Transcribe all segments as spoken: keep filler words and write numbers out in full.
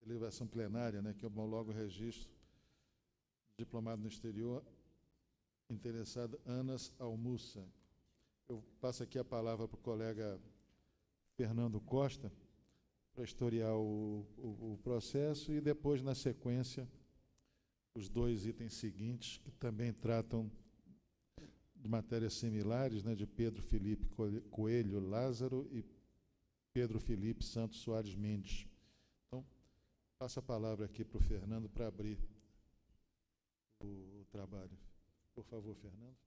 deliberação plenária, né, que homologa o registro diplomado no exterior, interessada Anas Almussa. Eu passo aqui a palavra para o colega Fernando Costa, para historiar o, o, o processo, e depois, na sequência, os dois itens seguintes, que também tratam de matérias similares, né, de Pedro Felipe Coelho Lázaro e Pedro Felipe Santos Soares Mendes. Então, passo a palavra aqui para o Fernando para abrir o, o trabalho. Por favor, Fernando.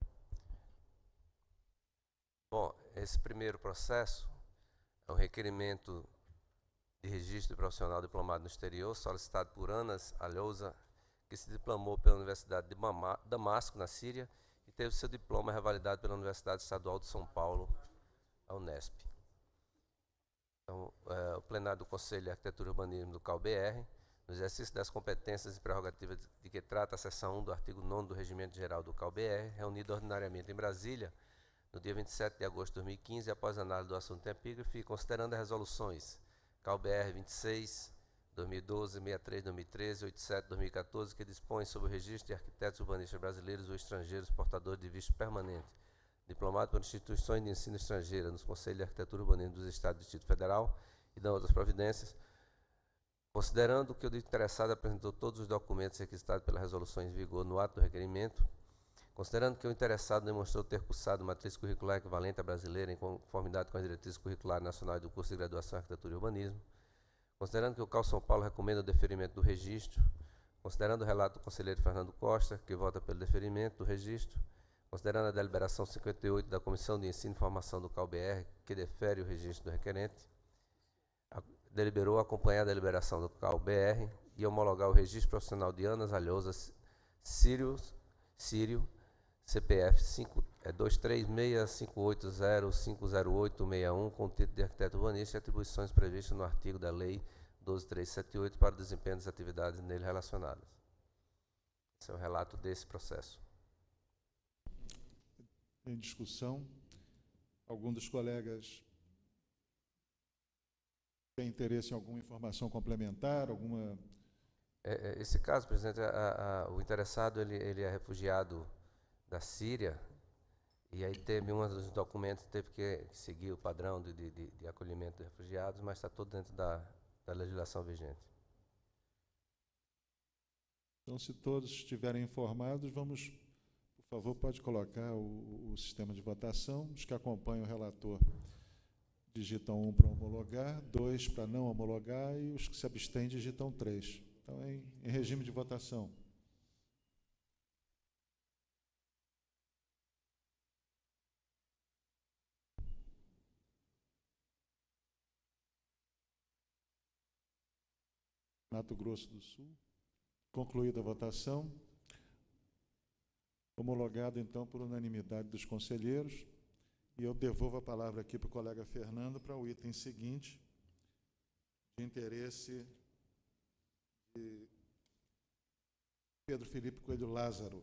Bom, esse primeiro processo é um requerimento de registro de profissional diplomado no exterior, solicitado por Anas Alhouza, que se diplomou pela Universidade de Damasco, na Síria, e teve seu diploma revalidado pela Universidade Estadual de São Paulo, a Unesp. Então, é, o plenário do Conselho de Arquitetura e Urbanismo do C A U B R, no exercício das competências e prerrogativas de que trata a seção um do artigo nono do Regimento Geral do C A U B R, reunido ordinariamente em Brasília, no dia vinte e sete de agosto de dois mil e quinze, após análise do assunto em epígrafe, e considerando as resoluções C A U B R vinte e seis, dois mil e doze, sessenta e três, dois mil e treze, oitenta e sete, dois mil e quatorze, que dispõem sobre o registro de arquitetos urbanistas brasileiros ou estrangeiros portadores de visto permanente, diplomado por instituições de ensino estrangeira nos Conselhos de Arquitetura e Urbanismo dos Estados do Distrito Federal e dão outras providências, considerando que o interessado apresentou todos os documentos requisitados pelas resoluções em vigor no ato do requerimento, considerando que o interessado demonstrou ter cursado matriz curricular equivalente à brasileira em conformidade com as diretrizes curriculares nacionais do curso de graduação em Arquitetura e Urbanismo, considerando que o C A U São Paulo recomenda o deferimento do registro, considerando o relato do conselheiro Fernando Costa, que vota pelo deferimento do registro, considerando a deliberação cinquenta e oito da Comissão de Ensino e Formação do C A U B R, que defere o registro do requerente, a, deliberou acompanhar a deliberação do C A U B R e homologar o registro profissional de Anas Alhouza Sírio, Sírio C P F cinco, é, dois três seis cinco oito zero cinco zero oito seis um, com o título de arquiteto urbanista e atribuições previstas no artigo da Lei doze mil trezentos e setenta e oito para o desempenho das atividades nele relacionadas. Esse é o relato desse processo. Em discussão, algum dos colegas tem interesse em alguma informação complementar, alguma... É, é, esse caso, presidente, a, a, o interessado ele, ele é refugiado da Síria, e aí teve um dos documentos, teve que seguir o padrão de, de, de acolhimento de refugiados, mas está tudo dentro da, da legislação vigente. Então, se todos estiverem informados, vamos, por favor, pode colocar o, o sistema de votação. Os que acompanham o relator digitam um para homologar, dois para não homologar, e os que se abstêm digitam três. Então, em, em regime de votação. Mato Grosso do Sul. Concluída a votação. Homologado, então, por unanimidade dos conselheiros. E eu devolvo a palavra aqui para o colega Fernando para o item seguinte, de interesse de Pedro Felipe Coelho Lázaro.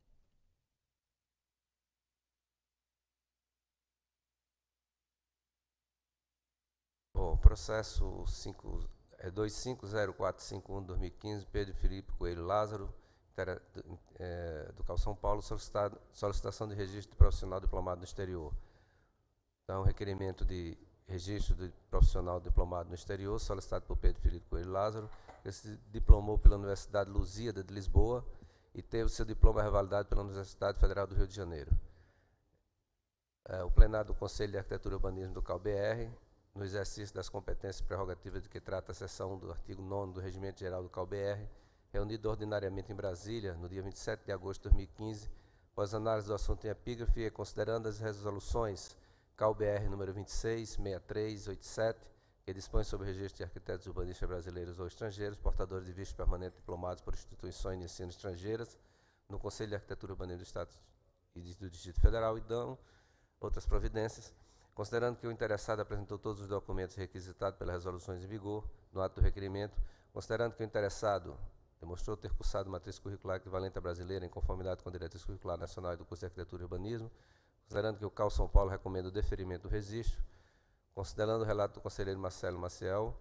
Bom, processo cinco... É dois cinco zero quatro cinco um de dois mil e quinze, Pedro Felipe Coelho Lázaro, do, é, do C A U São Paulo, solicitação de registro de profissional diplomado no exterior. Então, requerimento de registro de profissional diplomado no exterior, solicitado por Pedro Felipe Coelho Lázaro, que se diplomou pela Universidade Lusíada de Lisboa e teve seu diploma revalidado pela Universidade Federal do Rio de Janeiro. É, o plenário do Conselho de Arquitetura e Urbanismo do C A U B R, no exercício das competências prerrogativas de que trata a seção um do artigo nono do Regimento Geral do C A U B R, reunido ordinariamente em Brasília, no dia vinte e sete de agosto de dois mil e quinze, após análise do assunto em epígrafe e considerando as resoluções C A U B R número vinte e seis, sessenta e três, oitenta e sete, que dispõe sobre o registro de arquitetos urbanistas brasileiros ou estrangeiros, portadores de visto permanente diplomados por instituições de ensino estrangeiras, no Conselho de Arquitetura e Urbanismo do Estado e do Distrito Federal, e dão outras providências, considerando que o interessado apresentou todos os documentos requisitados pelas resoluções em vigor no ato do requerimento, considerando que o interessado demonstrou ter cursado matriz curricular equivalente à brasileira em conformidade com a diretriz curricular nacional do curso de Arquitetura e Urbanismo, considerando que o C A U São Paulo recomenda o deferimento do registro, considerando o relato do conselheiro Marcelo Maciel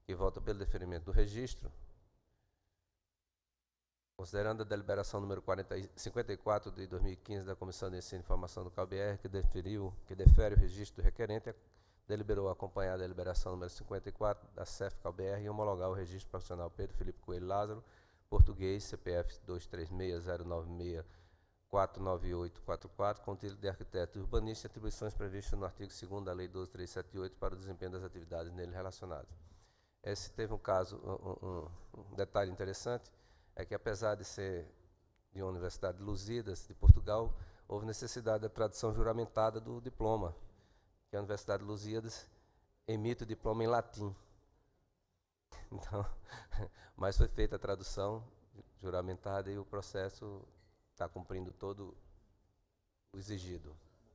que vota pelo deferimento do registro. Considerando a deliberação número quarenta, cinquenta e quatro de dois mil e quinze da Comissão de Ensino e Informação do C A U B R, que, deferiu, que defere o registro do requerente, deliberou acompanhar a deliberação número cinquenta e quatro da C E F C A U B R e homologar o registro profissional Pedro Felipe Coelho Lázaro, português, C P F dois três seis zero nove seis quatro nove oito quatro quatro, com título de arquiteto e urbanista e atribuições previstas no artigo segundo da Lei doze mil trezentos e setenta e oito para o desempenho das atividades nele relacionadas. Esse teve um caso, um, um, um detalhe interessante, é que apesar de ser de uma Universidade de Lusíadas, de Portugal, houve necessidade da tradução juramentada do diploma, que a Universidade de Lusíadas emite o diploma em latim. Então, mas foi feita a tradução juramentada e o processo está cumprindo todo o exigido.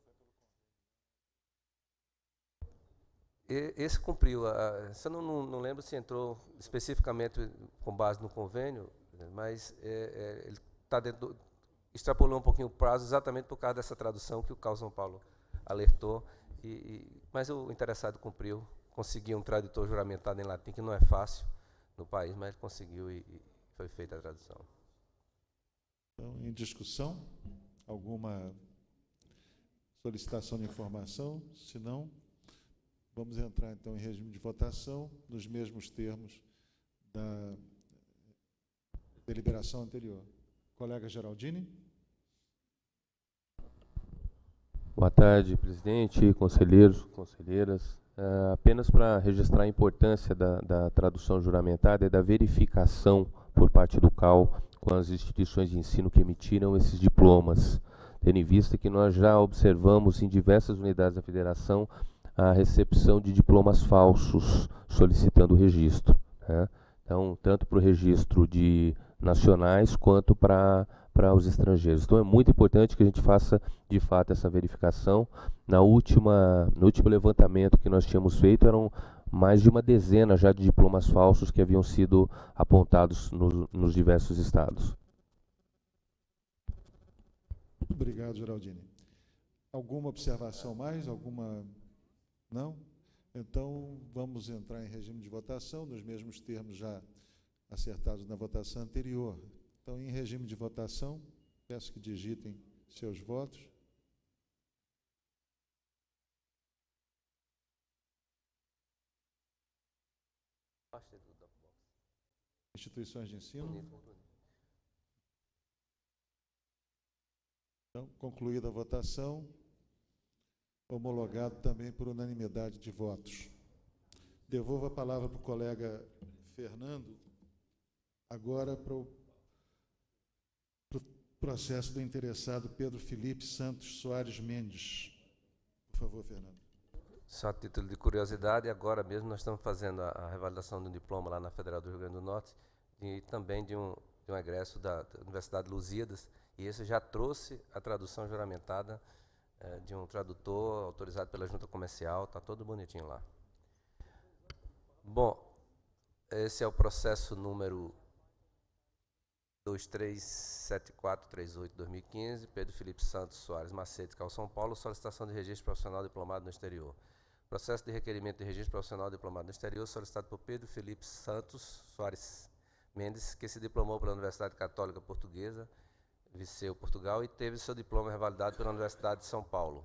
E, esse cumpriu, a, se eu não, não, não lembro se entrou especificamente com base no convênio, mas é, é, ele tá dentro do, extrapolou um pouquinho o prazo exatamente por causa dessa tradução que o C A U São Paulo alertou, e, e, mas o interessado cumpriu, conseguiu um tradutor juramentado em latim, que não é fácil no país, mas ele conseguiu e, e foi feita a tradução. Então, em discussão, alguma solicitação de informação? Se não, vamos entrar então em regime de votação, nos mesmos termos da deliberação anterior. Colega Geraldini. Boa tarde, presidente, conselheiros, conselheiras. Uh, apenas para registrar a importância da, da tradução juramentada e da verificação por parte do C A U com as instituições de ensino que emitiram esses diplomas, tendo em vista que nós já observamos em diversas unidades da federação a recepção de diplomas falsos solicitando o registro, né? Então, tanto para o registro de nacionais quanto para para os estrangeiros. Então é muito importante que a gente faça de fato essa verificação. Na última, no último levantamento que nós tínhamos feito, eram mais de uma dezena já de diplomas falsos que haviam sido apontados no, nos diversos estados. Obrigado, Geraldini. Alguma observação mais? Alguma? Não? Então, vamos entrar em regime de votação, nos mesmos termos já acertados na votação anterior. Então, em regime de votação, peço que digitem seus votos. Instituições de ensino. Então, concluída a votação, homologado também por unanimidade de votos. Devolvo a palavra para o colega Fernando, agora para o processo do interessado Pedro Felipe Santos Soares Mendes. Por favor, Fernando. Só a título de curiosidade, agora mesmo nós estamos fazendo a, a revalidação de um diploma lá na Federal do Rio Grande do Norte e também de um, de um egresso da, da Universidade de Lusíadas, e esse já trouxe a tradução juramentada eh, de um tradutor autorizado pela Junta Comercial, está todo bonitinho lá. Bom, esse é o processo número dois três sete quatro três oito barra dois mil e quinze, Pedro Felipe Santos Soares Macedo, C A U São Paulo, solicitação de registro profissional diplomado no exterior. Processo de requerimento de registro profissional diplomado no exterior, solicitado por Pedro Felipe Santos Soares Mendes, que se diplomou pela Universidade Católica Portuguesa, Viseu, Portugal, e teve seu diploma revalidado pela Universidade de São Paulo.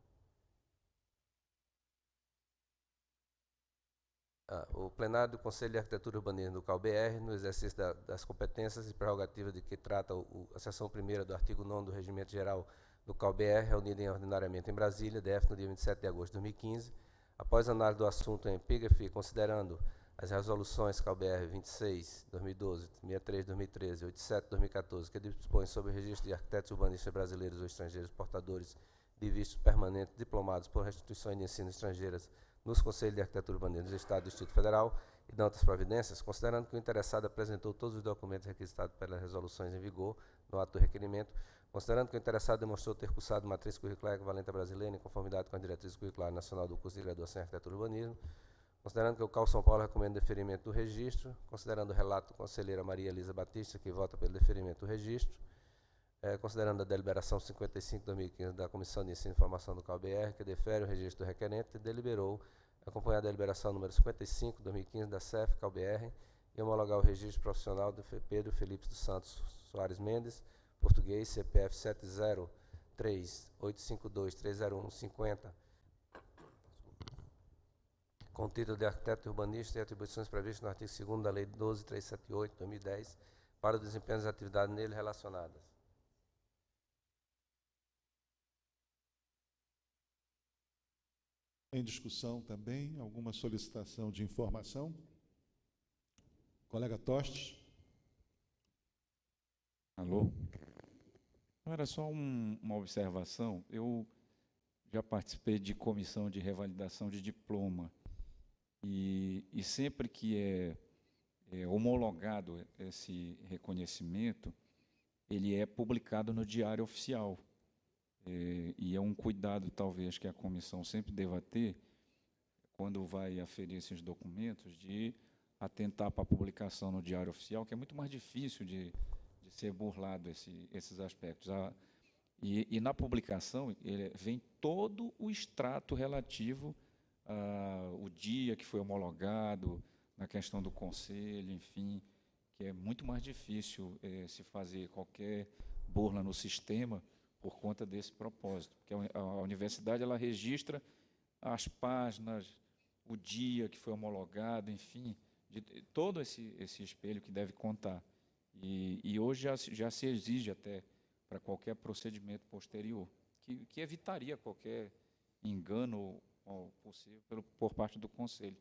Ah, o plenário do Conselho de Arquitetura e Urbanismo do C A U B R, no exercício da, das competências e prerrogativas de que trata o, a seção primeira do artigo nono do Regimento Geral do C A U B R, reunida em, ordinariamente em Brasília, D F, no dia vinte e sete de agosto de dois mil e quinze, após análise do assunto em epígrafe, considerando as resoluções C A U B R vinte e seis, dois mil e doze, sessenta e três, dois mil e treze, oitenta e sete, dois mil e quatorze, que dispõem sobre o registro de arquitetos urbanistas brasileiros ou estrangeiros portadores de vistos permanentes diplomados por instituições de ensino estrangeiras nos Conselhos de Arquitetura e Urbanismo do Estado e do Distrito Federal e de outras providências, considerando que o interessado apresentou todos os documentos requisitados pelas resoluções em vigor no ato do requerimento, considerando que o interessado demonstrou ter cursado matriz curricular equivalente à brasileira em conformidade com a diretriz curricular nacional do curso de graduação em Arquitetura e Urbanismo, considerando que o C A U São Paulo recomenda o deferimento do registro, considerando o relato da conselheira Maria Elisa Batista, que vota pelo deferimento do registro, é, considerando a deliberação cinquenta e cinco, dois mil e quinze da Comissão de Ensino e Informação do C A U B R, que defere o registro do requerente, deliberou acompanhar a deliberação número cinquenta e cinco, dois mil e quinze, da C E F, C A U B R, e homologar o registro profissional do Pedro Felipe dos Santos Soares Mendes, português, C P F sete zero três oito cinco dois três zero um cinco zero, com título de arquiteto urbanista e atribuições previstas no artigo segundo da Lei doze mil trezentos e setenta e oito, de dois mil e dez, para o desempenho das atividades nele relacionadas. Em discussão também, alguma solicitação de informação? Colega Tostes. Alô? Era só um, uma observação. Eu já participei de comissão de revalidação de diploma e, e sempre que é, é homologado esse reconhecimento, ele é publicado no Diário Oficial. É, e é um cuidado, talvez, que a comissão sempre deva ter, quando vai aferir esses documentos, de atentar para a publicação no Diário Oficial, que é muito mais difícil de, de ser burlado esse, esses aspectos. A, e, e na publicação ele, vem todo o extrato relativo ao dia que foi homologado, na questão do conselho, enfim, que é muito mais difícil é, se fazer qualquer burla no sistema por conta desse propósito, porque a, a universidade ela registra as páginas, o dia que foi homologado, enfim, de, de todo esse, esse espelho que deve contar. E, e hoje já, já se exige até para qualquer procedimento posterior, que, que evitaria qualquer engano ó, possível pelo, por parte do Conselho.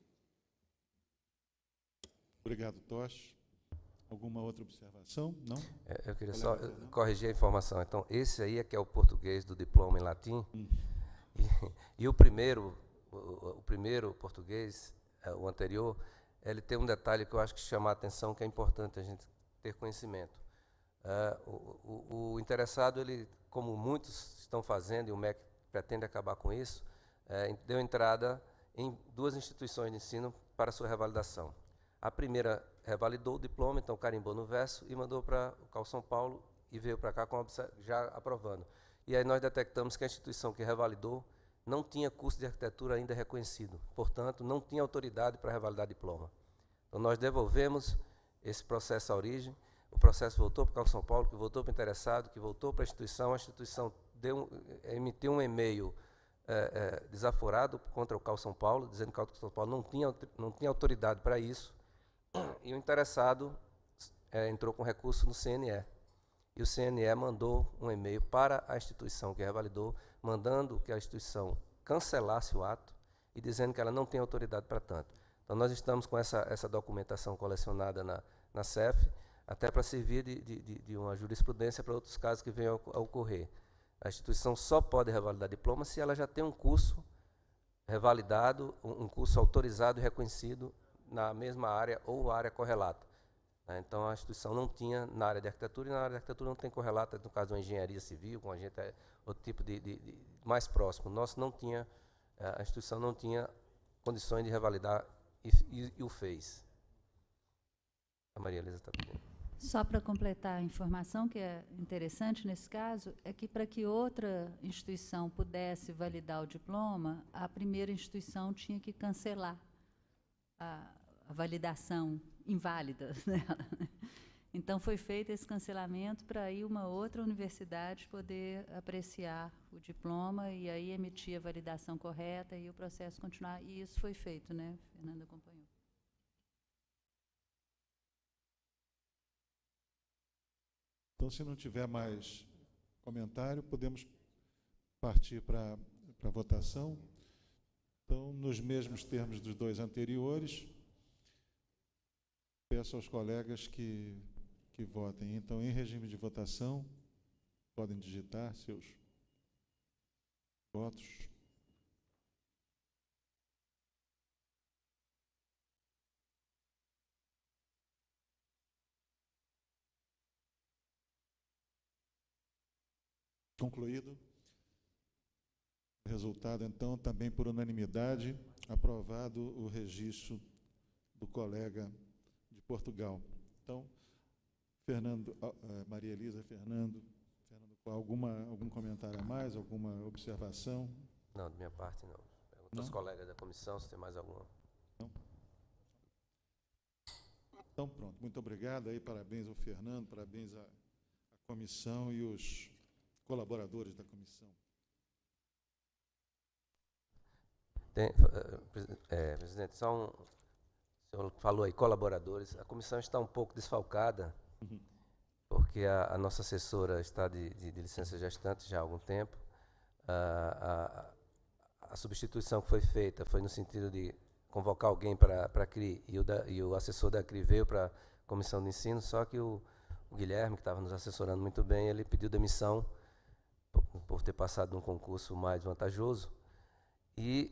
Obrigado, Tosh. Alguma outra observação? Não? É, eu queria só corrigir a informação. Então, esse aí é que é o português do diploma em latim. Hum. E, e o primeiro, o, o primeiro português, é, o anterior, ele tem um detalhe que eu acho que chama a atenção, que é importante a gente ter conhecimento. É, o, o, o interessado, ele, como muitos estão fazendo, e o M E C pretende acabar com isso, é, deu entrada em duas instituições de ensino para sua revalidação. A primeira revalidou o diploma, então carimbou no verso e mandou para o C A U São Paulo e veio para cá com já aprovando. E aí nós detectamos que a instituição que revalidou não tinha curso de arquitetura ainda reconhecido, portanto, não tinha autoridade para revalidar diploma. Então, nós devolvemos esse processo à origem, o processo voltou para o C A U São Paulo, que voltou para o interessado, que voltou para a instituição, a instituição deu, emitiu um e-mail é, é, desaforado contra o C A U São Paulo, dizendo que o C A U São Paulo não tinha, não tinha autoridade para isso, e o interessado é, entrou com recurso no C N E. E o C N E mandou um e-mail para a instituição que revalidou, mandando que a instituição cancelasse o ato e dizendo que ela não tem autoridade para tanto. Então, nós estamos com essa, essa documentação colecionada na, na C E F, até para servir de, de, de uma jurisprudência para outros casos que venham a ocorrer. A instituição só pode revalidar diploma se ela já tem um curso revalidado, um, um curso autorizado e reconhecido na mesma área ou área correlata. Então, a instituição não tinha na área de arquitetura, e na área de arquitetura não tem correlata, no caso de uma engenharia civil, com a gente é outro tipo de, de, de mais próximo. O nosso não tinha, a instituição não tinha condições de revalidar e, e, e o fez. A Maria Elisa está pedindo. Só para completar a informação, que é interessante nesse caso, é que para que outra instituição pudesse validar o diploma, a primeira instituição tinha que cancelar a, a validação inválida dela. Então, foi feito esse cancelamento para aí uma outra universidade poder apreciar o diploma e aí emitir a validação correta e o processo continuar. E isso foi feito, né? Fernanda acompanhou. Então, se não tiver mais comentário, podemos partir para a votação. Então, nos mesmos termos dos dois anteriores, peço aos colegas que, que votem. Então, em regime de votação, podem digitar seus votos. Concluído. O resultado, então, também por unanimidade, aprovado o registro do colega de Portugal. Então, Fernando, Maria Elisa, Fernando, Fernando, alguma, algum comentário a mais, alguma observação? Não, de minha parte não. Os Não? colegas da comissão, se tem mais alguma. Então, pronto. Muito obrigado aí, parabéns ao Fernando, parabéns à, à comissão e os colaboradores da comissão. Tem, eh, presi- eh, presidente, só um, o senhor falou aí, colaboradores. A comissão está um pouco desfalcada, Uhum. porque a, a nossa assessora está de, de, de licença gestante já há algum tempo. A, a, a substituição que foi feita foi no sentido de convocar alguém para a C R I, e o, da, e o assessor da C R I veio para a comissão de ensino, só que o, o Guilherme, que estava nos assessorando muito bem, ele pediu demissão por, por ter passado num concurso mais vantajoso e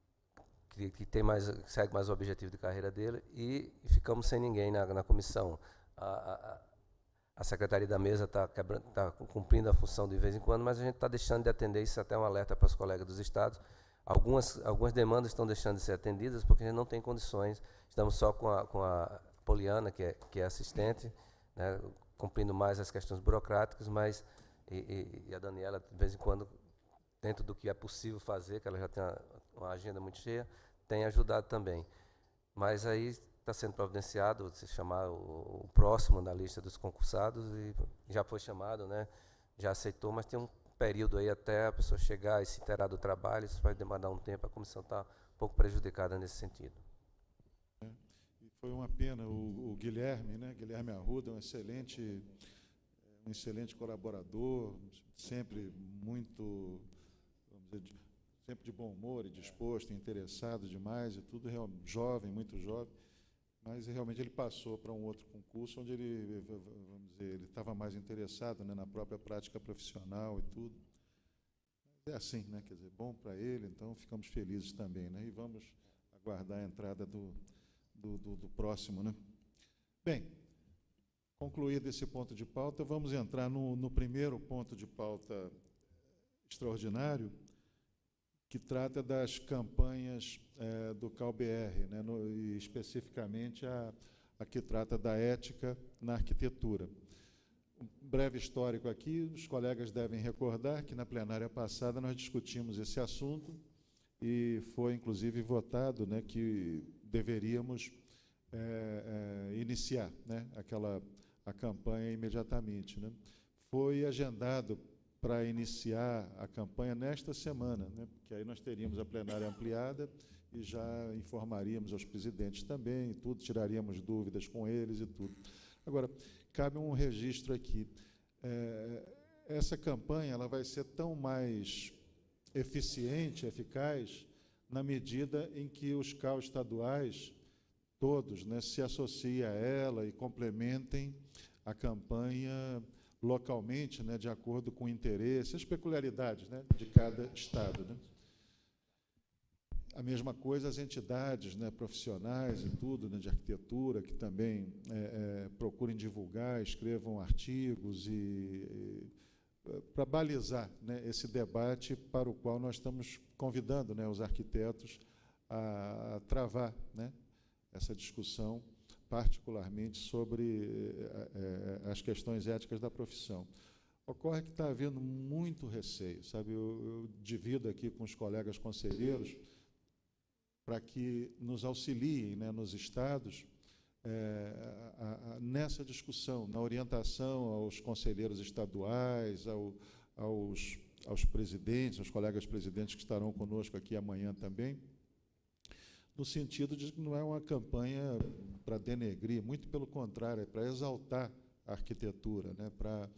que, que tem mais, que segue mais o objetivo de carreira dele, e, e ficamos sem ninguém na, na comissão. A, a, a secretaria da mesa está tá cumprindo a função de vez em quando, mas a gente está deixando de atender, isso é até um alerta para os colegas dos estados. Algumas, algumas demandas estão deixando de ser atendidas porque a gente não tem condições. Estamos só com a, com a Poliana, que é, que é assistente, né, cumprindo mais as questões burocráticas, mas e, e, e a Daniela, de vez em quando, dentro do que é possível fazer, que ela já tem uma, uma agenda muito cheia, tem ajudado também. Mas aí está sendo providenciado, se chamar o, o próximo na lista dos concursados, e já foi chamado, né, já aceitou, mas tem um período aí até a pessoa chegar e se inteirar do trabalho, isso vai demandar um tempo, a comissão está um pouco prejudicada nesse sentido. É, e foi uma pena, o, o Guilherme, né, Guilherme Arruda, um excelente, um excelente colaborador, sempre muito, vamos dizer, de, sempre de bom humor e disposto, interessado demais, e tudo real, jovem, muito jovem, mas realmente ele passou para um outro concurso onde ele, vamos dizer, ele estava mais interessado, né, na própria prática profissional e tudo. Mas é assim, né, quer dizer, bom para ele, então ficamos felizes também, né, e vamos aguardar a entrada do, do, do, do próximo, né. Bem, concluído esse ponto de pauta, vamos entrar no, no primeiro ponto de pauta extraordinário, que trata das campanhas eh, do C A U-B R, né, no, e especificamente a, a que trata da ética na arquitetura. Um breve histórico aqui, os colegas devem recordar que na plenária passada nós discutimos esse assunto e foi inclusive votado, né, que deveríamos eh, eh, iniciar, né, aquela, a campanha imediatamente, né. Foi agendado para iniciar a campanha nesta semana, né, porque aí nós teríamos a plenária ampliada e já informaríamos aos presidentes também, e tudo, tiraríamos dúvidas com eles e tudo. Agora, cabe um registro aqui. É, essa campanha ela vai ser tão mais eficiente, eficaz, na medida em que os C A U estaduais, todos, né, se associem a ela e complementem a campanha localmente, né, de acordo com o interesse, as peculiaridades, né, de cada estado, né. A mesma coisa as entidades, né, profissionais e tudo, né, de arquitetura, que também é, é, procurem divulgar, escrevam artigos e, e para balizar, né, esse debate para o qual nós estamos convidando, né, os arquitetos a, a travar, né, essa discussão, particularmente sobre eh, as questões éticas da profissão. Ocorre que está havendo muito receio, sabe? Eu, eu divido aqui com os colegas conselheiros para que nos auxiliem, né, nos estados eh, a, a, nessa discussão, na orientação aos conselheiros estaduais, ao, aos, aos presidentes, aos colegas presidentes que estarão conosco aqui amanhã também, no sentido de que não é uma campanha para denegrir, muito pelo contrário, é para exaltar a arquitetura, né, para,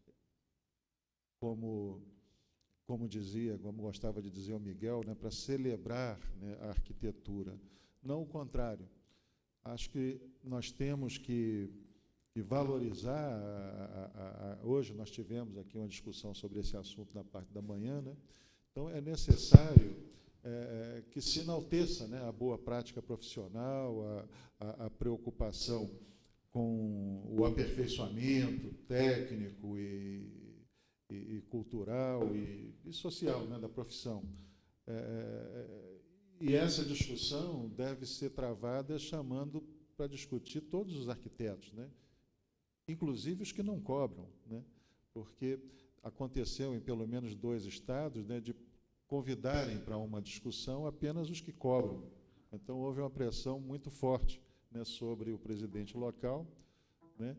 como, como dizia, como gostava de dizer o Miguel, né, para celebrar, né, a arquitetura. Não o contrário. Acho que nós temos que, que valorizar, a, a, a, hoje nós tivemos aqui uma discussão sobre esse assunto na parte da manhã, né, então é necessário É, que se enalteça, né, a boa prática profissional, a, a, a preocupação com o aperfeiçoamento técnico e, e, e cultural e, e social, né, da profissão. É, e essa discussão deve ser travada chamando para discutir todos os arquitetos, né, inclusive os que não cobram, né, porque aconteceu em pelo menos dois estados, né, de convidarem para uma discussão apenas os que cobram. Então, houve uma pressão muito forte, né, sobre o presidente local, né,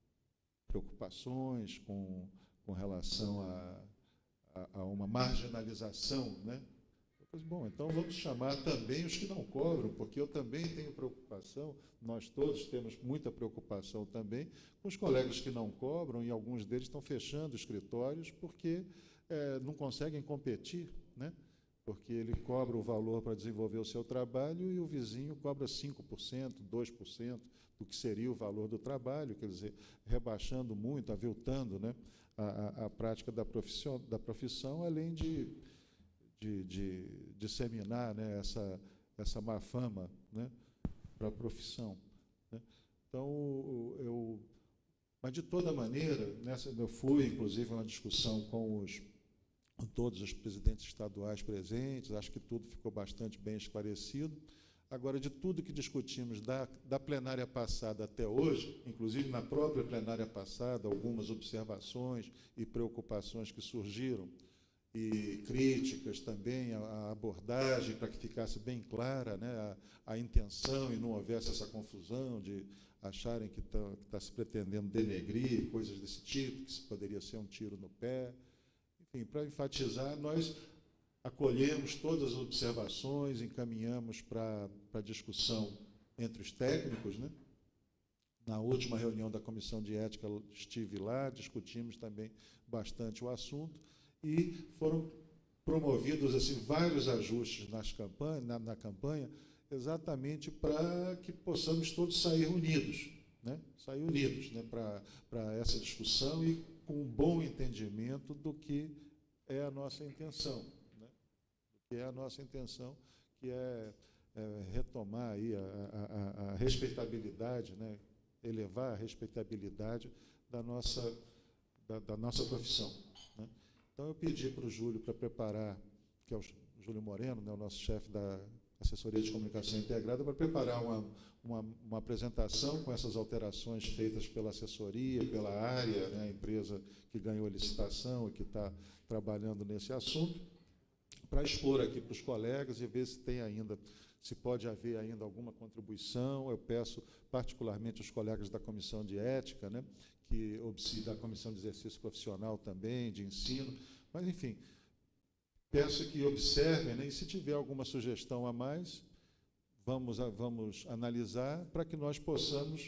preocupações com, com relação a, a, a uma marginalização, né? Eu falei, bom, então vamos chamar também os que não cobram, porque eu também tenho preocupação, nós todos temos muita preocupação também com os colegas que não cobram, e alguns deles estão fechando escritórios porque é, não conseguem competir, né? Porque ele cobra o valor para desenvolver o seu trabalho e o vizinho cobra cinco por cento, dois por cento do que seria o valor do trabalho, quer dizer, rebaixando muito, aviltando, né, a, a, a prática da profissão, da profissão, além de, de, de disseminar, né, essa, essa má fama, né, para a profissão, né. Então, eu... Mas, de toda maneira, nessa, eu fui, inclusive, a uma discussão com os com todos os presidentes estaduais presentes, acho que tudo ficou bastante bem esclarecido. Agora, de tudo que discutimos da, da plenária passada até hoje, inclusive na própria plenária passada, algumas observações e preocupações que surgiram, e críticas também à abordagem, para que ficasse bem clara, né, a, a intenção e não houvesse essa confusão de acharem que está tá se pretendendo denegrir, coisas desse tipo, que isso poderia ser um tiro no pé. Enfim, para enfatizar, nós acolhemos todas as observações, encaminhamos para a discussão entre os técnicos, né? Na última reunião da Comissão de Ética, estive lá, discutimos também bastante o assunto, e foram promovidos assim, vários ajustes nas campanha, na, na campanha, exatamente para que possamos todos sair unidos, né? Sair unidos, né, para essa discussão e com um bom entendimento do que é a nossa intenção, né? Do que é a nossa intenção, que é, é retomar aí a, a, a respeitabilidade, né? Elevar a respeitabilidade da nossa, da, da nossa profissão, né? Então, eu pedi para o Júlio para preparar, que é o Júlio Moreno, né, o nosso chefe da Assessoria de Comunicação Integrada, para preparar uma, uma, uma apresentação com essas alterações feitas pela assessoria, pela área, né, a empresa que ganhou a licitação e que está trabalhando nesse assunto, para expor aqui para os colegas e ver se tem ainda, se pode haver ainda alguma contribuição. Eu peço particularmente aos colegas da Comissão de Ética, né, que da Comissão de Exercício Profissional também, de ensino, mas, enfim, peço que observem, né, e se tiver alguma sugestão a mais, vamos, vamos analisar para que nós possamos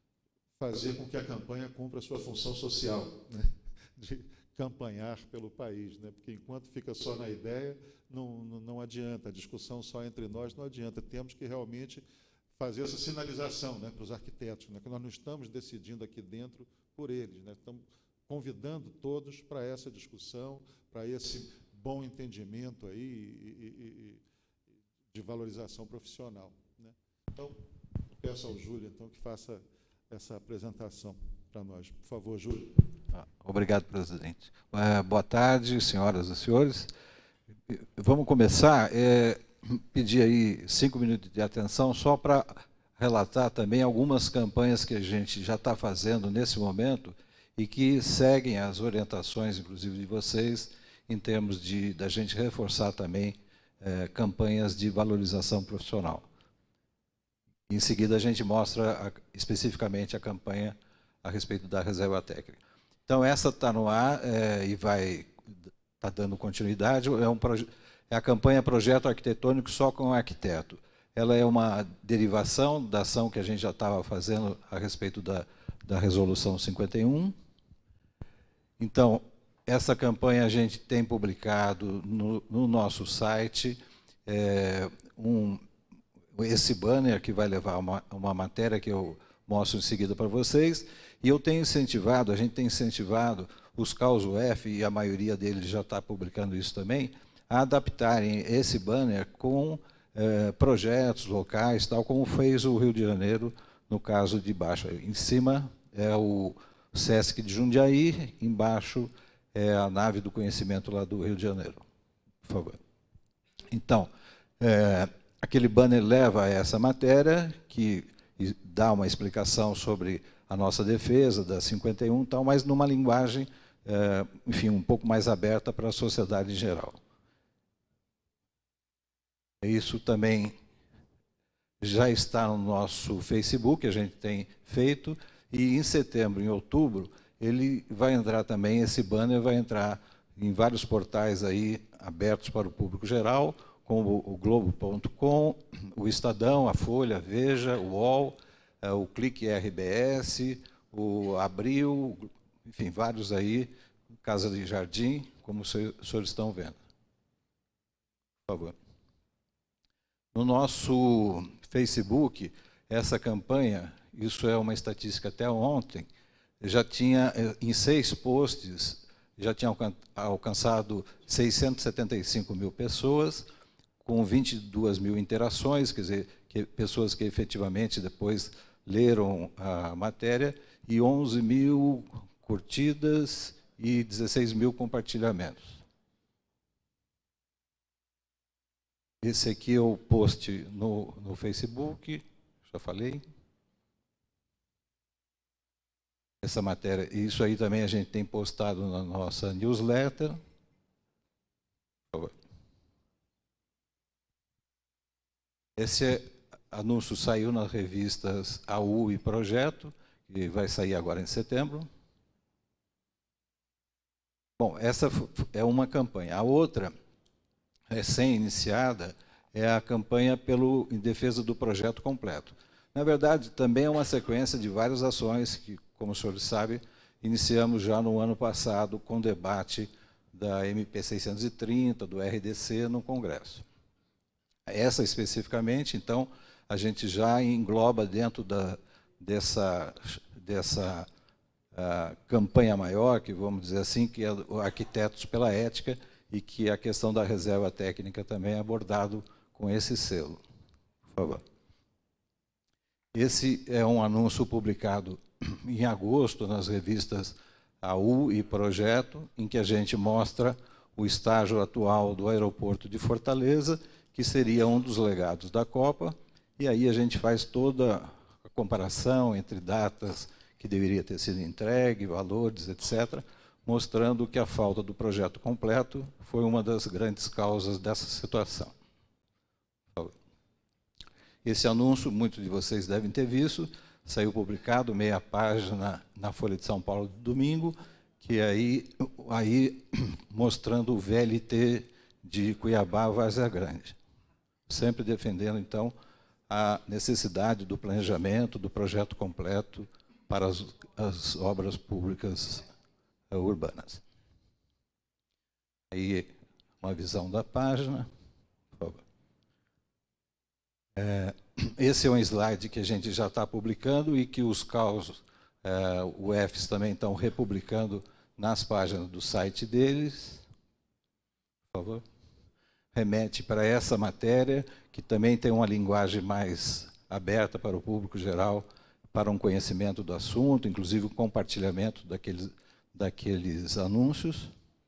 fazer com que a campanha cumpra a sua função social, né, de campanhar pelo país, né, porque enquanto fica só na ideia, não, não, não adianta, a discussão só entre nós não adianta, temos que realmente fazer essa sinalização, né, para os arquitetos, né, que nós não estamos decidindo aqui dentro por eles, né, estamos convidando todos para essa discussão, para esse bom entendimento aí e, e, e, de valorização profissional, né. Então, peço ao Júlio, então, que faça essa apresentação para nós. Por favor, Júlio. Obrigado, presidente. Uh, boa tarde, senhoras e senhores. Vamos começar. É, pedir aí cinco minutos de atenção só para relatar também algumas campanhas que a gente já está fazendo nesse momento e que seguem as orientações, inclusive, de vocês, em termos de da gente reforçar também é, campanhas de valorização profissional. Em seguida, a gente mostra a, especificamente a campanha a respeito da reserva técnica. Então, essa está no ar é, e vai tá dando continuidade. É, um é a campanha Projeto Arquitetônico Só com o Arquiteto. Ela é uma derivação da ação que a gente já estava fazendo a respeito da, da Resolução cinquenta e um. Então, essa campanha a gente tem publicado no, no nosso site é, um, esse banner que vai levar uma, uma matéria que eu mostro em seguida para vocês. E eu tenho incentivado, a gente tem incentivado os C A U S U F, e a maioria deles já está publicando isso também, a adaptarem esse banner com eh, projetos locais, tal como fez o Rio de Janeiro, no caso de baixo. Em cima é o Sesc de Jundiaí, embaixo é a nave do conhecimento lá do Rio de Janeiro. Por favor. Então, é, aquele banner leva a essa matéria, que dá uma explicação sobre a nossa defesa da cinquenta e um, tal, mas numa linguagem, é, enfim, um pouco mais aberta para a sociedade em geral. Isso também já está no nosso Facebook, a gente tem feito, e em setembro, em outubro, ele vai entrar também, esse banner vai entrar em vários portais aí abertos para o público geral, como o Globo ponto com, o Estadão, a Folha, a Veja, o U O L, o Clique R B S, o Abril, enfim, vários aí, Casa de Jardim, como os senhores estão vendo. Por favor. No nosso Facebook, essa campanha, isso é uma estatística até ontem, já tinha, em seis posts, já tinha alcançado seiscentos e setenta e cinco mil pessoas, com vinte e duas mil interações, quer dizer, que, pessoas que efetivamente depois leram a matéria, e onze mil curtidas e dezesseis mil compartilhamentos. Esse aqui é o post no, no Facebook, já falei. Essa matéria, isso aí também a gente tem postado na nossa newsletter. Por favor. Esse anúncio saiu nas revistas A U e Projeto, que vai sair agora em setembro. Bom, essa é uma campanha. A outra, recém-iniciada, é a campanha pelo, em defesa do projeto completo. Na verdade, também é uma sequência de várias ações que, como os senhores sabem, iniciamos já no ano passado com o debate da M P seiscentos e trinta, do R D C, no Congresso. Essa especificamente, então, a gente já engloba dentro da, dessa, dessa uh, campanha maior, que vamos dizer assim, que é o Arquitetos pela Ética, e que a questão da reserva técnica também é abordado com esse selo. Por favor. Esse é um anúncio publicado em agosto nas revistas A U e Projeto, em que a gente mostra o estágio atual do aeroporto de Fortaleza, que seria um dos legados da Copa, e aí a gente faz toda a comparação entre datas que deveria ter sido entregue, valores, etcétera, mostrando que a falta do projeto completo foi uma das grandes causas dessa situação. Esse anúncio, muitos de vocês devem ter visto, saiu publicado, meia página, na Folha de São Paulo do domingo, que aí, aí mostrando o V L T de Cuiabá, Várzea Grande. Sempre defendendo, então, a necessidade do planejamento, do projeto completo para as, as obras públicas uh, urbanas. Aí, uma visão da página, por favor. É, esse é um slide que a gente já está publicando e que os causos, é, o U F S também estão republicando nas páginas do site deles. Por favor. Remete para essa matéria, que também tem uma linguagem mais aberta para o público geral, para um conhecimento do assunto, inclusive o compartilhamento daqueles, daqueles anúncios.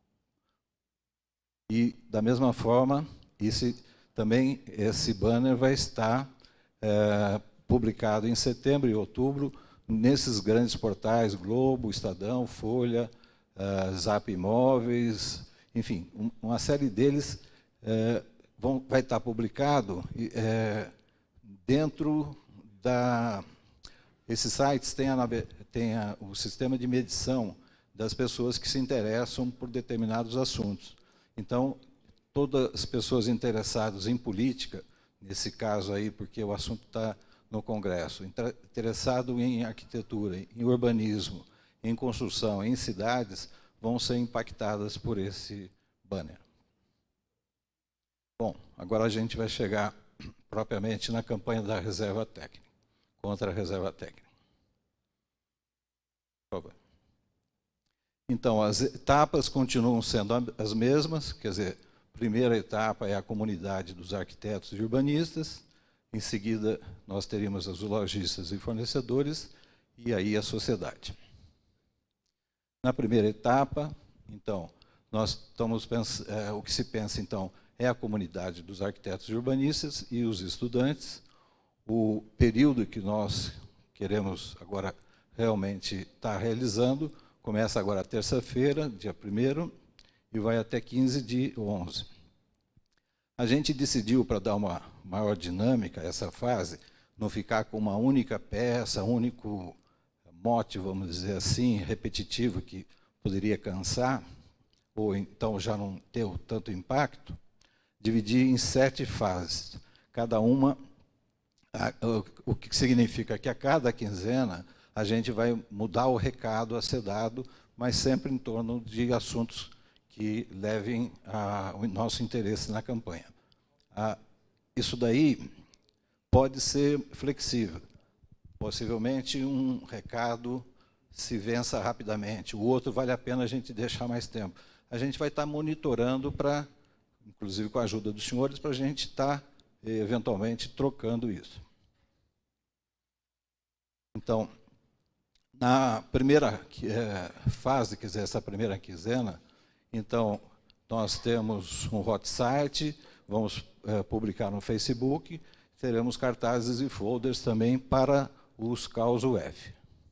E, da mesma forma, esse, também esse banner vai estar é, publicado em setembro e outubro nesses grandes portais, Globo, Estadão, Folha, uh, Zap Imóveis, enfim, um, uma série deles é, vão, vai estar publicado é, dentro da... Esses sites têm, a, têm a, o sistema de medição das pessoas que se interessam por determinados assuntos. Então, todas as pessoas interessadas em política, nesse caso aí, porque o assunto está no Congresso, interessado em arquitetura, em urbanismo, em construção, em cidades, vão ser impactadas por esse banner. Bom, agora a gente vai chegar propriamente na campanha da reserva técnica, contra a reserva técnica. Por favor. Então, as etapas continuam sendo as mesmas, quer dizer, a primeira etapa é a comunidade dos arquitetos e urbanistas, em seguida nós teríamos os lojistas e fornecedores, e aí a sociedade. Na primeira etapa, então, nós estamos pensando, é, o que se pensa, então, é a comunidade dos arquitetos e urbanistas e os estudantes. O período que nós queremos agora realmente estar realizando começa agora terça-feira, dia primeiro, e vai até quinze de onze. A gente decidiu, para dar uma maior dinâmica a essa fase, não ficar com uma única peça, um único mote, vamos dizer assim, repetitivo, que poderia cansar, ou então já não ter tanto impacto, dividir em sete fases. Cada uma, o que significa que a cada quinzena a gente vai mudar o recado a ser dado, mas sempre em torno de assuntos que levem ao nosso interesse na campanha. Ah, isso daí pode ser flexível. Possivelmente um recado se vença rapidamente, o outro vale a pena a gente deixar mais tempo. A gente vai estar monitorando, para, inclusive com a ajuda dos senhores, para a gente estar, eventualmente, trocando isso. Então, na primeira é, fase, quer dizer, essa primeira quinzena, então, nós temos um hot site, vamos é, publicar no Facebook, teremos cartazes e folders também para os C A U S U F.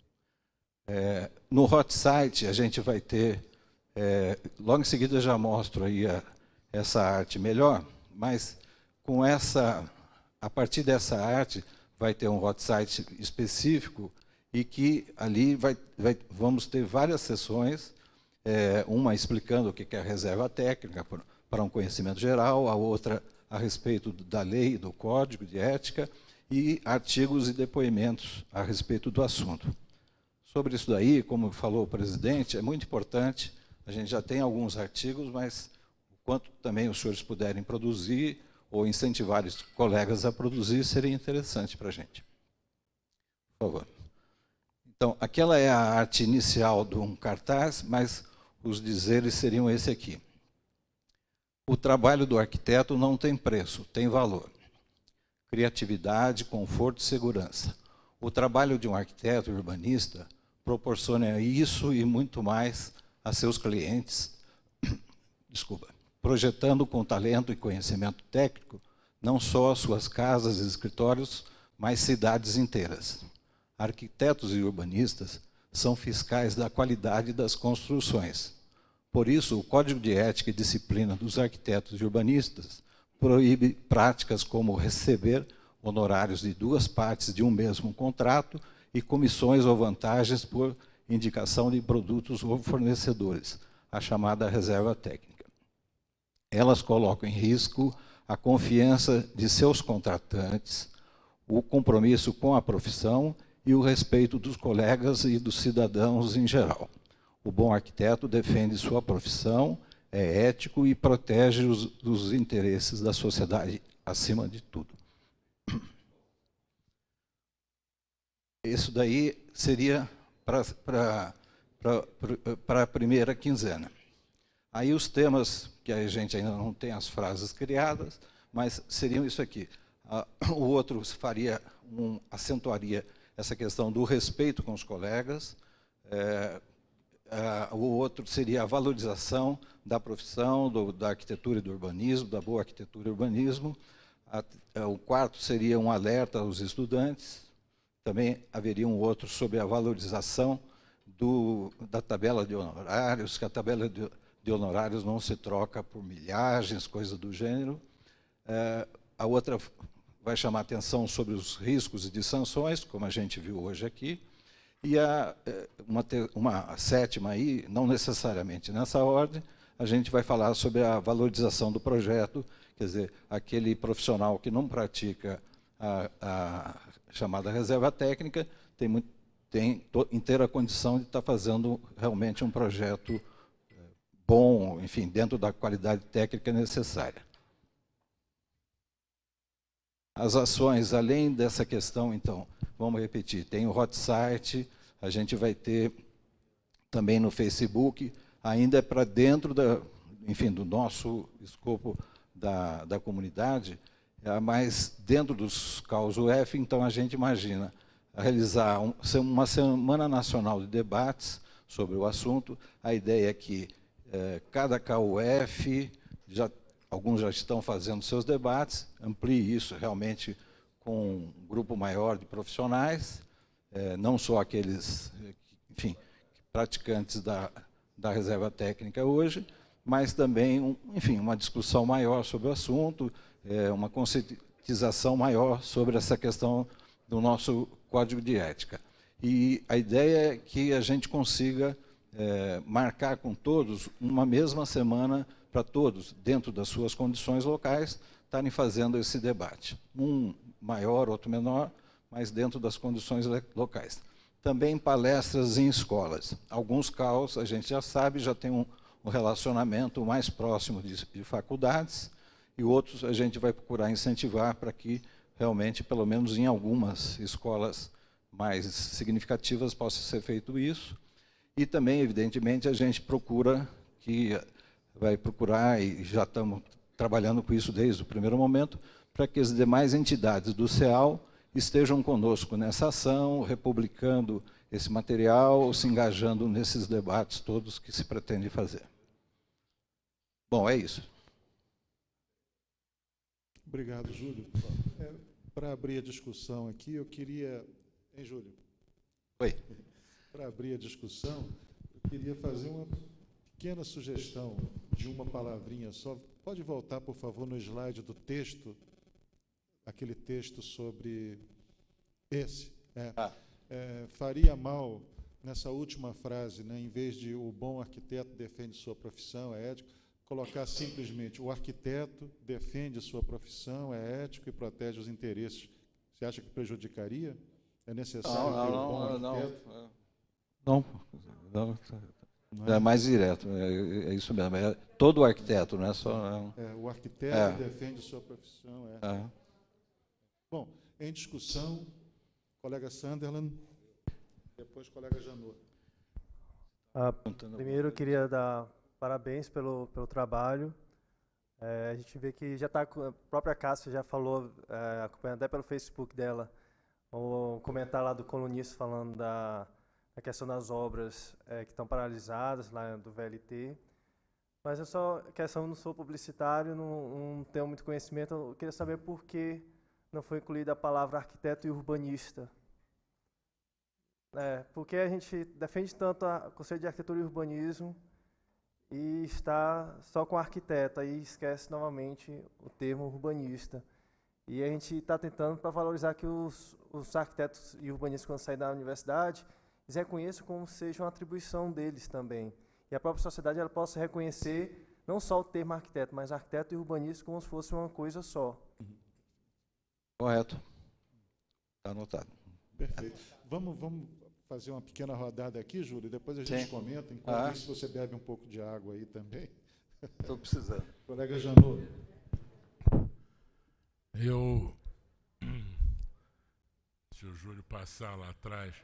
É, no hot site, a gente vai ter, é, logo em seguida já mostro aí a, essa arte melhor, mas com essa, a partir dessa arte, vai ter um hot site específico e que ali vai, vai, vamos ter várias sessões, é, uma explicando o que é a reserva técnica para um conhecimento geral, a outra a respeito da lei, do código de ética, e artigos e depoimentos a respeito do assunto. Sobre isso daí, como falou o presidente, é muito importante, a gente já tem alguns artigos, mas o quanto também os senhores puderem produzir ou incentivar os colegas a produzir, seria interessante para a gente. Por favor. Então, aquela é a arte inicial de um cartaz, mas os dizeres seriam esse aqui. O trabalho do arquiteto não tem preço, tem valor. Criatividade, conforto e segurança. O trabalho de um arquiteto urbanista proporciona isso e muito mais a seus clientes, desculpa, projetando com talento e conhecimento técnico não só suas casas e escritórios, mas cidades inteiras. Arquitetos e urbanistas são fiscais da qualidade das construções. Por isso, o Código de Ética e Disciplina dos Arquitetos e Urbanistas proíbe práticas como receber honorários de duas partes de um mesmo contrato e comissões ou vantagens por indicação de produtos ou fornecedores, a chamada reserva técnica. Elas colocam em risco a confiança de seus contratantes, o compromisso com a profissão e o respeito dos colegas e dos cidadãos em geral. O bom arquiteto defende sua profissão, é ético e protege os, os interesses da sociedade acima de tudo. Isso daí seria para a primeira quinzena. Aí os temas, que a gente ainda não tem as frases criadas, mas seriam isso aqui. O outro faria, um, acentuaria essa questão do respeito com os colegas, é, Uh, o outro seria a valorização da profissão, do, da arquitetura e do urbanismo, da boa arquitetura e urbanismo. A, uh, o quarto seria um alerta aos estudantes. Também haveria um outro sobre a valorização do, da tabela de honorários, que a tabela de, de honorários não se troca por milhagens, coisa do gênero. Uh, a outra vai chamar a atenção sobre os riscos de sanções, como a gente viu hoje aqui. E a, uma, uma sétima aí, não necessariamente nessa ordem, a gente vai falar sobre a valorização do projeto, quer dizer, aquele profissional que não pratica a, a chamada reserva técnica tem, muito, tem inteira condição de estar fazendo realmente um projeto bom, enfim, dentro da qualidade técnica necessária. As ações, além dessa questão, então, vamos repetir, tem o hot site, a gente vai ter também no Facebook, ainda é para dentro da, enfim, do nosso escopo da, da comunidade, mas dentro dos C A U S U F, então a gente imagina realizar um, uma semana nacional de debates sobre o assunto. A ideia é que eh, cada C A U F, já, alguns já estão fazendo seus debates, amplie isso realmente com um grupo maior de profissionais, eh, não só aqueles, enfim, praticantes da, da reserva técnica hoje, mas também, um, enfim, uma discussão maior sobre o assunto, é, uma conscientização maior sobre essa questão do nosso código de ética. E a ideia é que a gente consiga é, marcar com todos uma mesma semana para todos, dentro das suas condições locais, estarem fazendo esse debate. Um maior, outro menor, mas dentro das condições locais. Também palestras em escolas. Alguns C A Us, a gente já sabe, já tem um, um relacionamento mais próximo de, de faculdades, e outros a gente vai procurar incentivar para que realmente, pelo menos em algumas escolas mais significativas, possa ser feito isso. E também, evidentemente, a gente procura que vai procurar, e já estamos trabalhando com isso desde o primeiro momento, para que as demais entidades do C E A L estejam conosco nessa ação, republicando esse material, se engajando nesses debates todos que se pretende fazer. Bom, é isso. Obrigado, Júlio. É, para abrir a discussão aqui, eu queria... Hein, Júlio? Oi. Para abrir a discussão, eu queria fazer uma pequena sugestão de uma palavrinha só. Pode voltar, por favor, no slide do texto, aquele texto sobre esse. É, ah. é, faria mal, nessa última frase, né, em vez de o bom arquiteto defende sua profissão, é ético, colocar simplesmente o arquiteto defende sua profissão, é ético e protege os interesses. Você acha que prejudicaria? É necessário não, ter não, um bom não, arquiteto? Não, não, não é? É mais direto, é, é isso mesmo. É todo arquiteto, não é só... É, o arquiteto é. defende sua profissão. É. É. Bom, em discussão, colega Sunderland, depois colega Janot. Ah, primeiro, eu queria dar parabéns pelo, pelo trabalho. É, a gente vê que já está, a própria Cássia já falou, é, acompanhando até pelo Facebook dela, o comentário lá do colunista falando da, da questão das obras é, que estão paralisadas lá do V L T. Mas eu só, questão, não sou publicitário, não, não tenho muito conhecimento, eu queria saber por que não foi incluída a palavra arquiteto e urbanista. É, porque a gente defende tanto o conceito de arquitetura e urbanismo e está só com arquiteto, aí esquece novamente o termo urbanista. E a gente está tentando para valorizar que os, os arquitetos e urbanistas, quando saem da universidade, eles reconheçam como seja uma atribuição deles também. E a própria sociedade ela possa reconhecer não só o termo arquiteto, mas arquiteto e urbanista como se fosse uma coisa só. Correto. Está anotado. Perfeito. Vamos, vamos fazer uma pequena rodada aqui, Júlio, e depois a gente Sim. comenta. Enquanto ah. isso, você bebe um pouco de água aí também. Estou precisando. Colega Janot. Eu, se o Júlio passar lá atrás,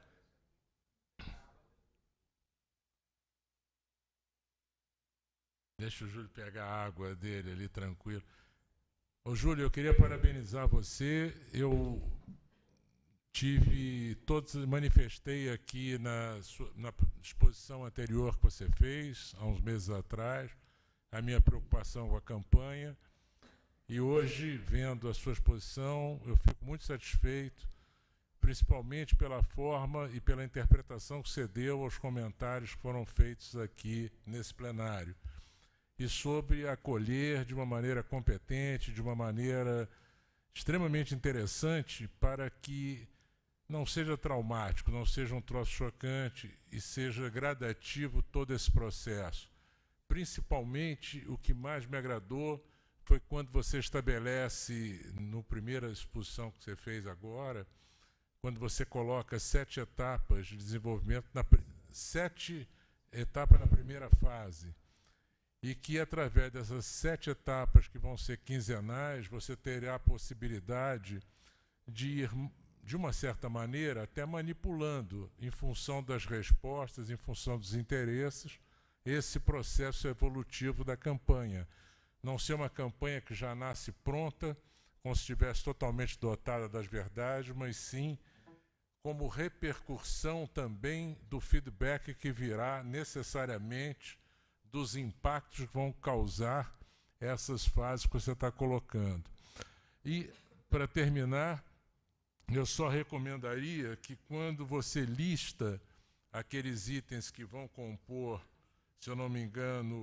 deixa o Júlio pegar a água dele ali tranquilo. Ô Júlio, eu queria parabenizar você. Eu tive, todos manifestei aqui na, na exposição anterior que você fez, há uns meses atrás, a minha preocupação com a campanha. E hoje, vendo a sua exposição, eu fico muito satisfeito, principalmente pela forma e pela interpretação que você deu aos comentários que foram feitos aqui nesse plenário. E sobre acolher de uma maneira competente, de uma maneira extremamente interessante, para que não seja traumático, não seja um troço chocante e seja gradativo todo esse processo. Principalmente, o que mais me agradou foi quando você estabelece, no primeira exposição que você fez agora, quando você coloca sete etapas de desenvolvimento, na, sete etapas na primeira fase, e que através dessas sete etapas que vão ser quinzenais, você terá a possibilidade de ir, de uma certa maneira, até manipulando, em função das respostas, em função dos interesses, esse processo evolutivo da campanha. Não ser uma campanha que já nasce pronta, como se estivesse totalmente dotada das verdades, mas sim como repercussão também do feedback que virá necessariamente dos impactos que vão causar essas fases que você está colocando. E, para terminar, eu só recomendaria que quando você lista aqueles itens que vão compor, se eu não me engano,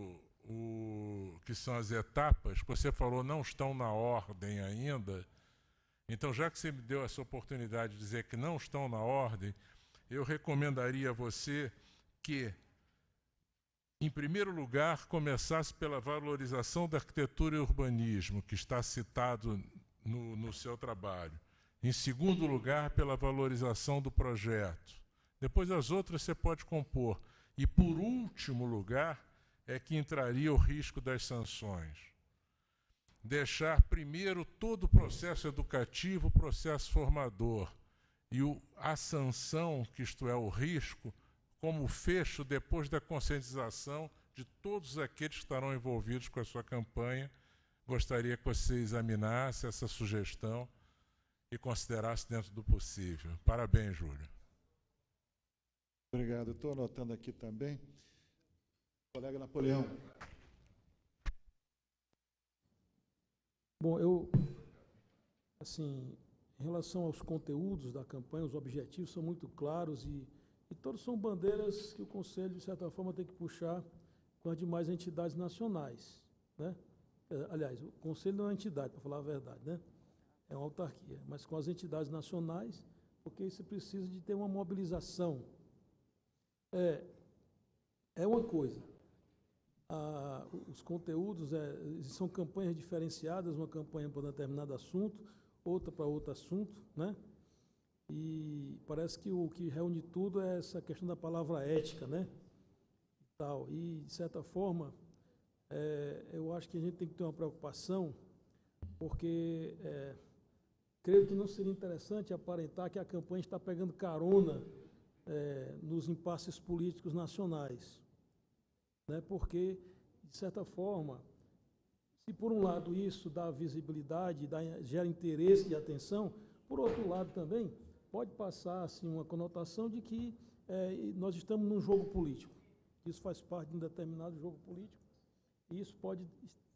o que são as etapas, você falou não estão na ordem ainda. Então, já que você me deu essa oportunidade de dizer que não estão na ordem, eu recomendaria a você que, em primeiro lugar, começasse pela valorização da arquitetura e urbanismo, que está citado no, no seu trabalho. Em segundo lugar, pela valorização do projeto. Depois as outras você pode compor. E, por último lugar, é que entraria o risco das sanções. Deixar primeiro todo o processo educativo, o processo formador, e o, a sanção, que isto é, o risco, como fecho depois da conscientização de todos aqueles que estarão envolvidos com a sua campanha. Gostaria que você examinasse essa sugestão e considerasse dentro do possível. Parabéns, Júlio. Obrigado. Estou anotando aqui também. Colega Napoleão. Bom, eu, assim, em relação aos conteúdos da campanha, os objetivos são muito claros e, e todos são bandeiras que o Conselho, de certa forma, tem que puxar com as demais entidades nacionais, né? Aliás, o Conselho não é uma entidade, para falar a verdade, né? É uma autarquia, mas com as entidades nacionais, porque isso precisa de ter uma mobilização. É, é uma coisa, ah, os conteúdos é, são campanhas diferenciadas, uma campanha para determinado assunto, outra para outro assunto, né? E parece que o que reúne tudo é essa questão da palavra ética, né? E, tal. E de certa forma, é, eu acho que a gente tem que ter uma preocupação, porque é, creio que não seria interessante aparentar que a campanha está pegando carona é, nos impasses políticos nacionais, né? Porque, de certa forma, se por um lado isso dá visibilidade, dá, gera interesse e atenção, por outro lado também pode passar assim, uma conotação de que é, nós estamos num jogo político. Isso faz parte de um determinado jogo político e isso pode,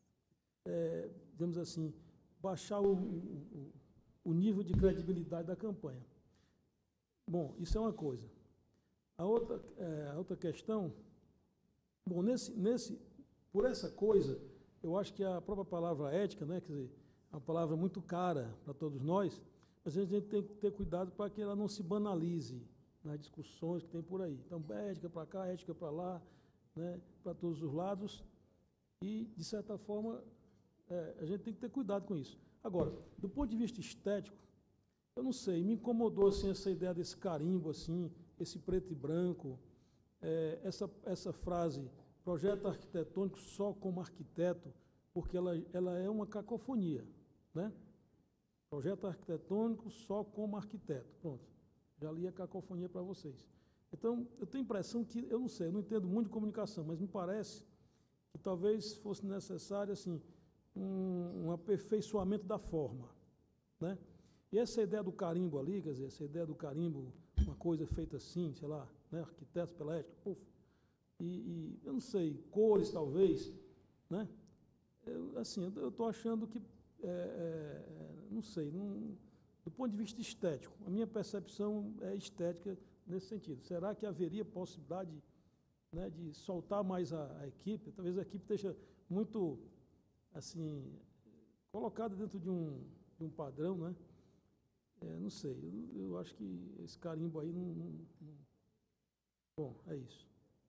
é, digamos assim, baixar o, o, o nível de credibilidade da campanha. Bom, isso é uma coisa. A outra, é, a outra questão, bom, nesse, nesse, por essa coisa, eu acho que a própria palavra ética, né, quer dizer, é uma palavra muito cara para todos nós, mas a gente tem que ter cuidado para que ela não se banalize nas discussões que tem por aí. Então, ética para cá, ética para lá, né, para todos os lados, e, de certa forma, é, a gente tem que ter cuidado com isso. Agora, do ponto de vista estético, eu não sei, me incomodou assim, essa ideia desse carimbo, assim, esse preto e branco, é, essa, essa frase, projeto arquitetônico só como arquiteto, porque ela, ela é uma cacofonia, né? Projeto arquitetônico só como arquiteto, pronto. Já li a cacofonia para vocês. Então, eu tenho a impressão que, eu não sei, eu não entendo muito de comunicação, mas me parece que talvez fosse necessário, assim, um, um aperfeiçoamento da forma, né? E essa ideia do carimbo ali, quer dizer, essa ideia do carimbo, uma coisa feita assim, sei lá, né? Arquitetos pela ética, puf, e, e, eu não sei, cores talvez, né? Eu, assim, eu estou achando que, é, é, não sei, não, do ponto de vista estético, a minha percepção é estética nesse sentido. Será que haveria possibilidade, né, de soltar mais a, a equipe? Talvez a equipe esteja muito, assim, colocada dentro de um, de um padrão, né? É, não sei, eu, eu acho que esse carimbo aí não, não, não... Bom, é isso.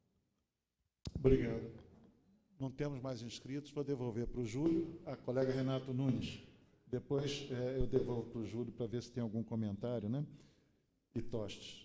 Obrigado. Não temos mais inscritos, vou devolver para o Júlio, a colega Renato Nunes. Depois é, eu devolvo para o Júlio para ver se tem algum comentário, né? E Tostes.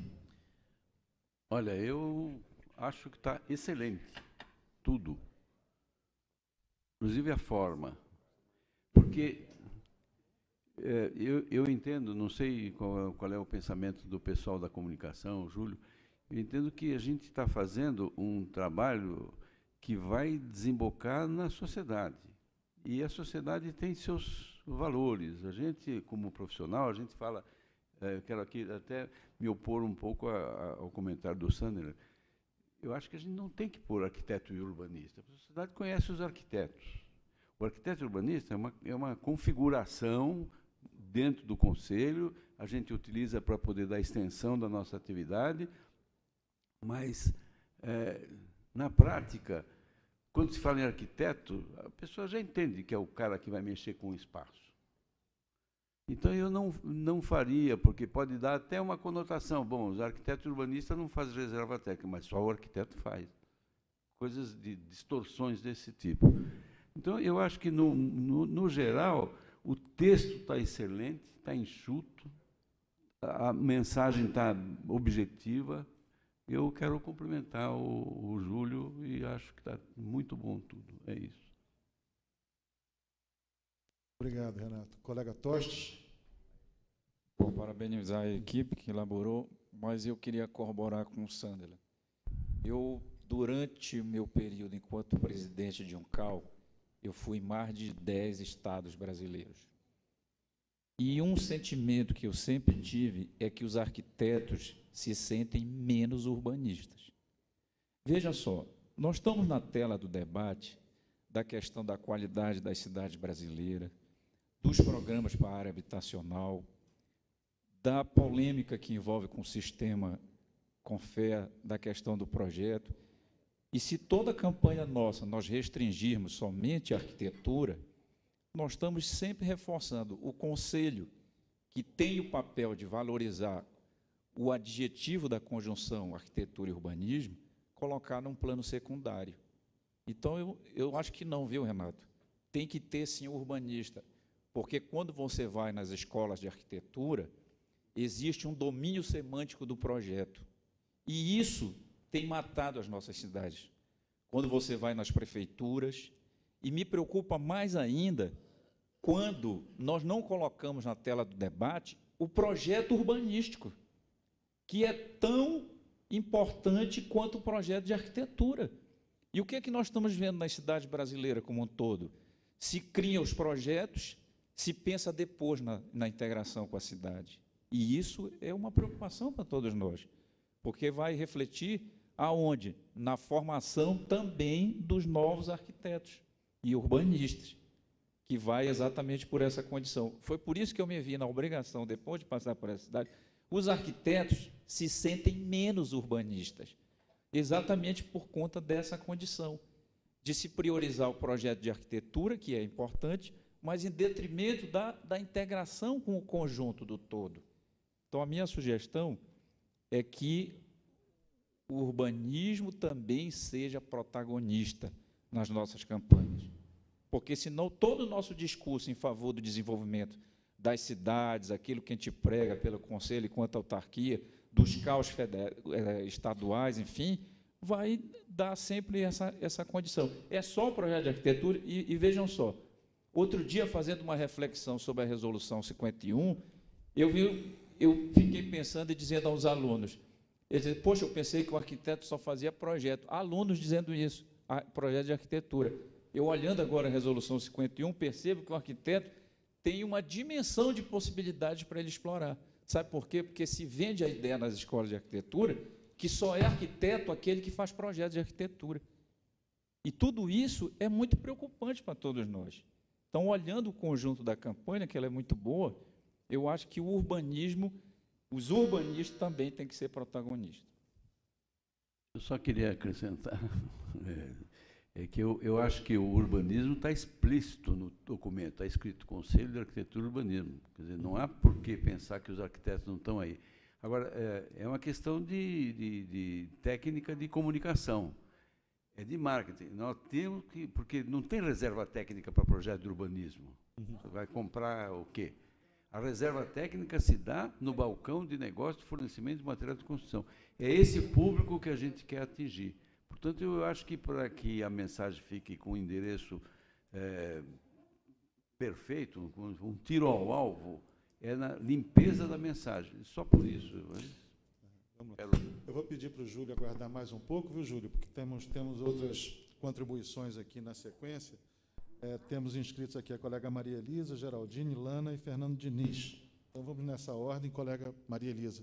Olha, eu acho que está excelente, tudo. Inclusive a forma. Porque é, eu, eu entendo, não sei qual, qual é o pensamento do pessoal da comunicação, Júlio, eu entendo que a gente está fazendo um trabalho que vai desembocar na sociedade. E a sociedade tem seus valores. A gente, como profissional, a gente fala... Eu quero aqui até me opor um pouco a, a, ao comentário do Sandler. Eu acho que a gente não tem que pôr arquiteto e urbanista. A sociedade conhece os arquitetos. O arquiteto e urbanista é uma, é uma configuração dentro do conselho, a gente utiliza para poder dar extensão da nossa atividade, mas, é, na prática, quando se fala em arquiteto, a pessoa já entende que é o cara que vai mexer com o espaço. Então, eu não, não faria, porque pode dar até uma conotação. Bom, os arquitetos urbanistas não fazem reserva técnica, mas só o arquiteto faz. Coisas de distorções desse tipo. Então, eu acho que, no, no, no geral, o texto está excelente, está enxuto, a mensagem está objetiva. Eu quero cumprimentar o, o Júlio e acho que está muito bom tudo. É isso. Obrigado, Renato. Colega Tostes. Bom, parabenizar a equipe que elaborou, mas eu queria corroborar com o Sandler. Eu, durante o meu período enquanto presidente de UNCAL, eu fui em mais de dez estados brasileiros. E um sentimento que eu sempre tive é que os arquitetos se sentem menos urbanistas. Veja só, nós estamos na tela do debate da questão da qualidade das cidades brasileiras, dos programas para a área habitacional, da polêmica que envolve com o sistema Confea, da questão do projeto. E se toda a campanha nossa nós restringirmos somente a arquitetura, nós estamos sempre reforçando o Conselho, que tem o papel de valorizar o adjetivo da conjunção arquitetura e urbanismo, colocar num plano secundário. Então, eu, eu acho que não, viu, Renato? Tem que ter, sim, o urbanista, porque quando você vai nas escolas de arquitetura, existe um domínio semântico do projeto. E isso tem matado as nossas cidades. Quando você vai nas prefeituras, e me preocupa mais ainda quando nós não colocamos na tela do debate o projeto urbanístico, que é tão importante quanto o projeto de arquitetura. E o que é que nós estamos vendo nas cidades brasileiras como um todo? Se criam os projetos, se pensa depois na, na integração com a cidade. E isso é uma preocupação para todos nós, porque vai refletir aonde? Na formação também dos novos arquitetos e urbanistas, que vai exatamente por essa condição. Foi por isso que eu me vi na obrigação, depois de passar por essa cidade, os arquitetos se sentem menos urbanistas, exatamente por conta dessa condição, de se priorizar o projeto de arquitetura, que é importante, mas em detrimento da, da integração com o conjunto do todo. Então, a minha sugestão é que o urbanismo também seja protagonista nas nossas campanhas, porque senão todo o nosso discurso em favor do desenvolvimento das cidades, aquilo que a gente prega pelo Conselho enquanto autarquia, dos caos estaduais, enfim, vai dar sempre essa, essa condição. É só o projeto de arquitetura, e, e vejam só, outro dia, fazendo uma reflexão sobre a Resolução cinquenta e um, eu, vi, eu fiquei pensando e dizendo aos alunos, eles dizem, poxa, eu pensei que o arquiteto só fazia projeto. Alunos dizendo isso, projeto de arquitetura. Eu, olhando agora a Resolução cinquenta e um, percebo que o arquiteto tem uma dimensão de possibilidades para ele explorar. Sabe por quê? Porque se vende a ideia nas escolas de arquitetura que só é arquiteto aquele que faz projetos de arquitetura. E tudo isso é muito preocupante para todos nós. Então, olhando o conjunto da campanha, que ela é muito boa, eu acho que o urbanismo, os urbanistas também têm que ser protagonistas. Eu só queria acrescentar, é, é que eu, eu acho que o urbanismo está explícito no documento, está escrito Conselho de Arquitetura e Urbanismo. Quer dizer, não há por que pensar que os arquitetos não estão aí. Agora, é, é uma questão de, de, de técnica de comunicação, é de marketing. Nós temos que, porque não tem reserva técnica para projeto de urbanismo. Uhum. Você vai comprar o quê? A reserva técnica se dá no balcão de negócio de fornecimento de material de construção. É esse público que a gente quer atingir. Portanto, eu acho que para que a mensagem fique com um endereço é, perfeito, um, um tiro ao alvo, é na limpeza da mensagem. Só por isso. Vamos lá. Eu vou pedir para o Júlio aguardar mais um pouco, viu, Júlio? Porque temos, temos outras contribuições aqui na sequência. É, temos inscritos aqui a colega Maria Elisa, Geraldine, Lana e Fernando Diniz. Então, vamos nessa ordem, colega Maria Elisa.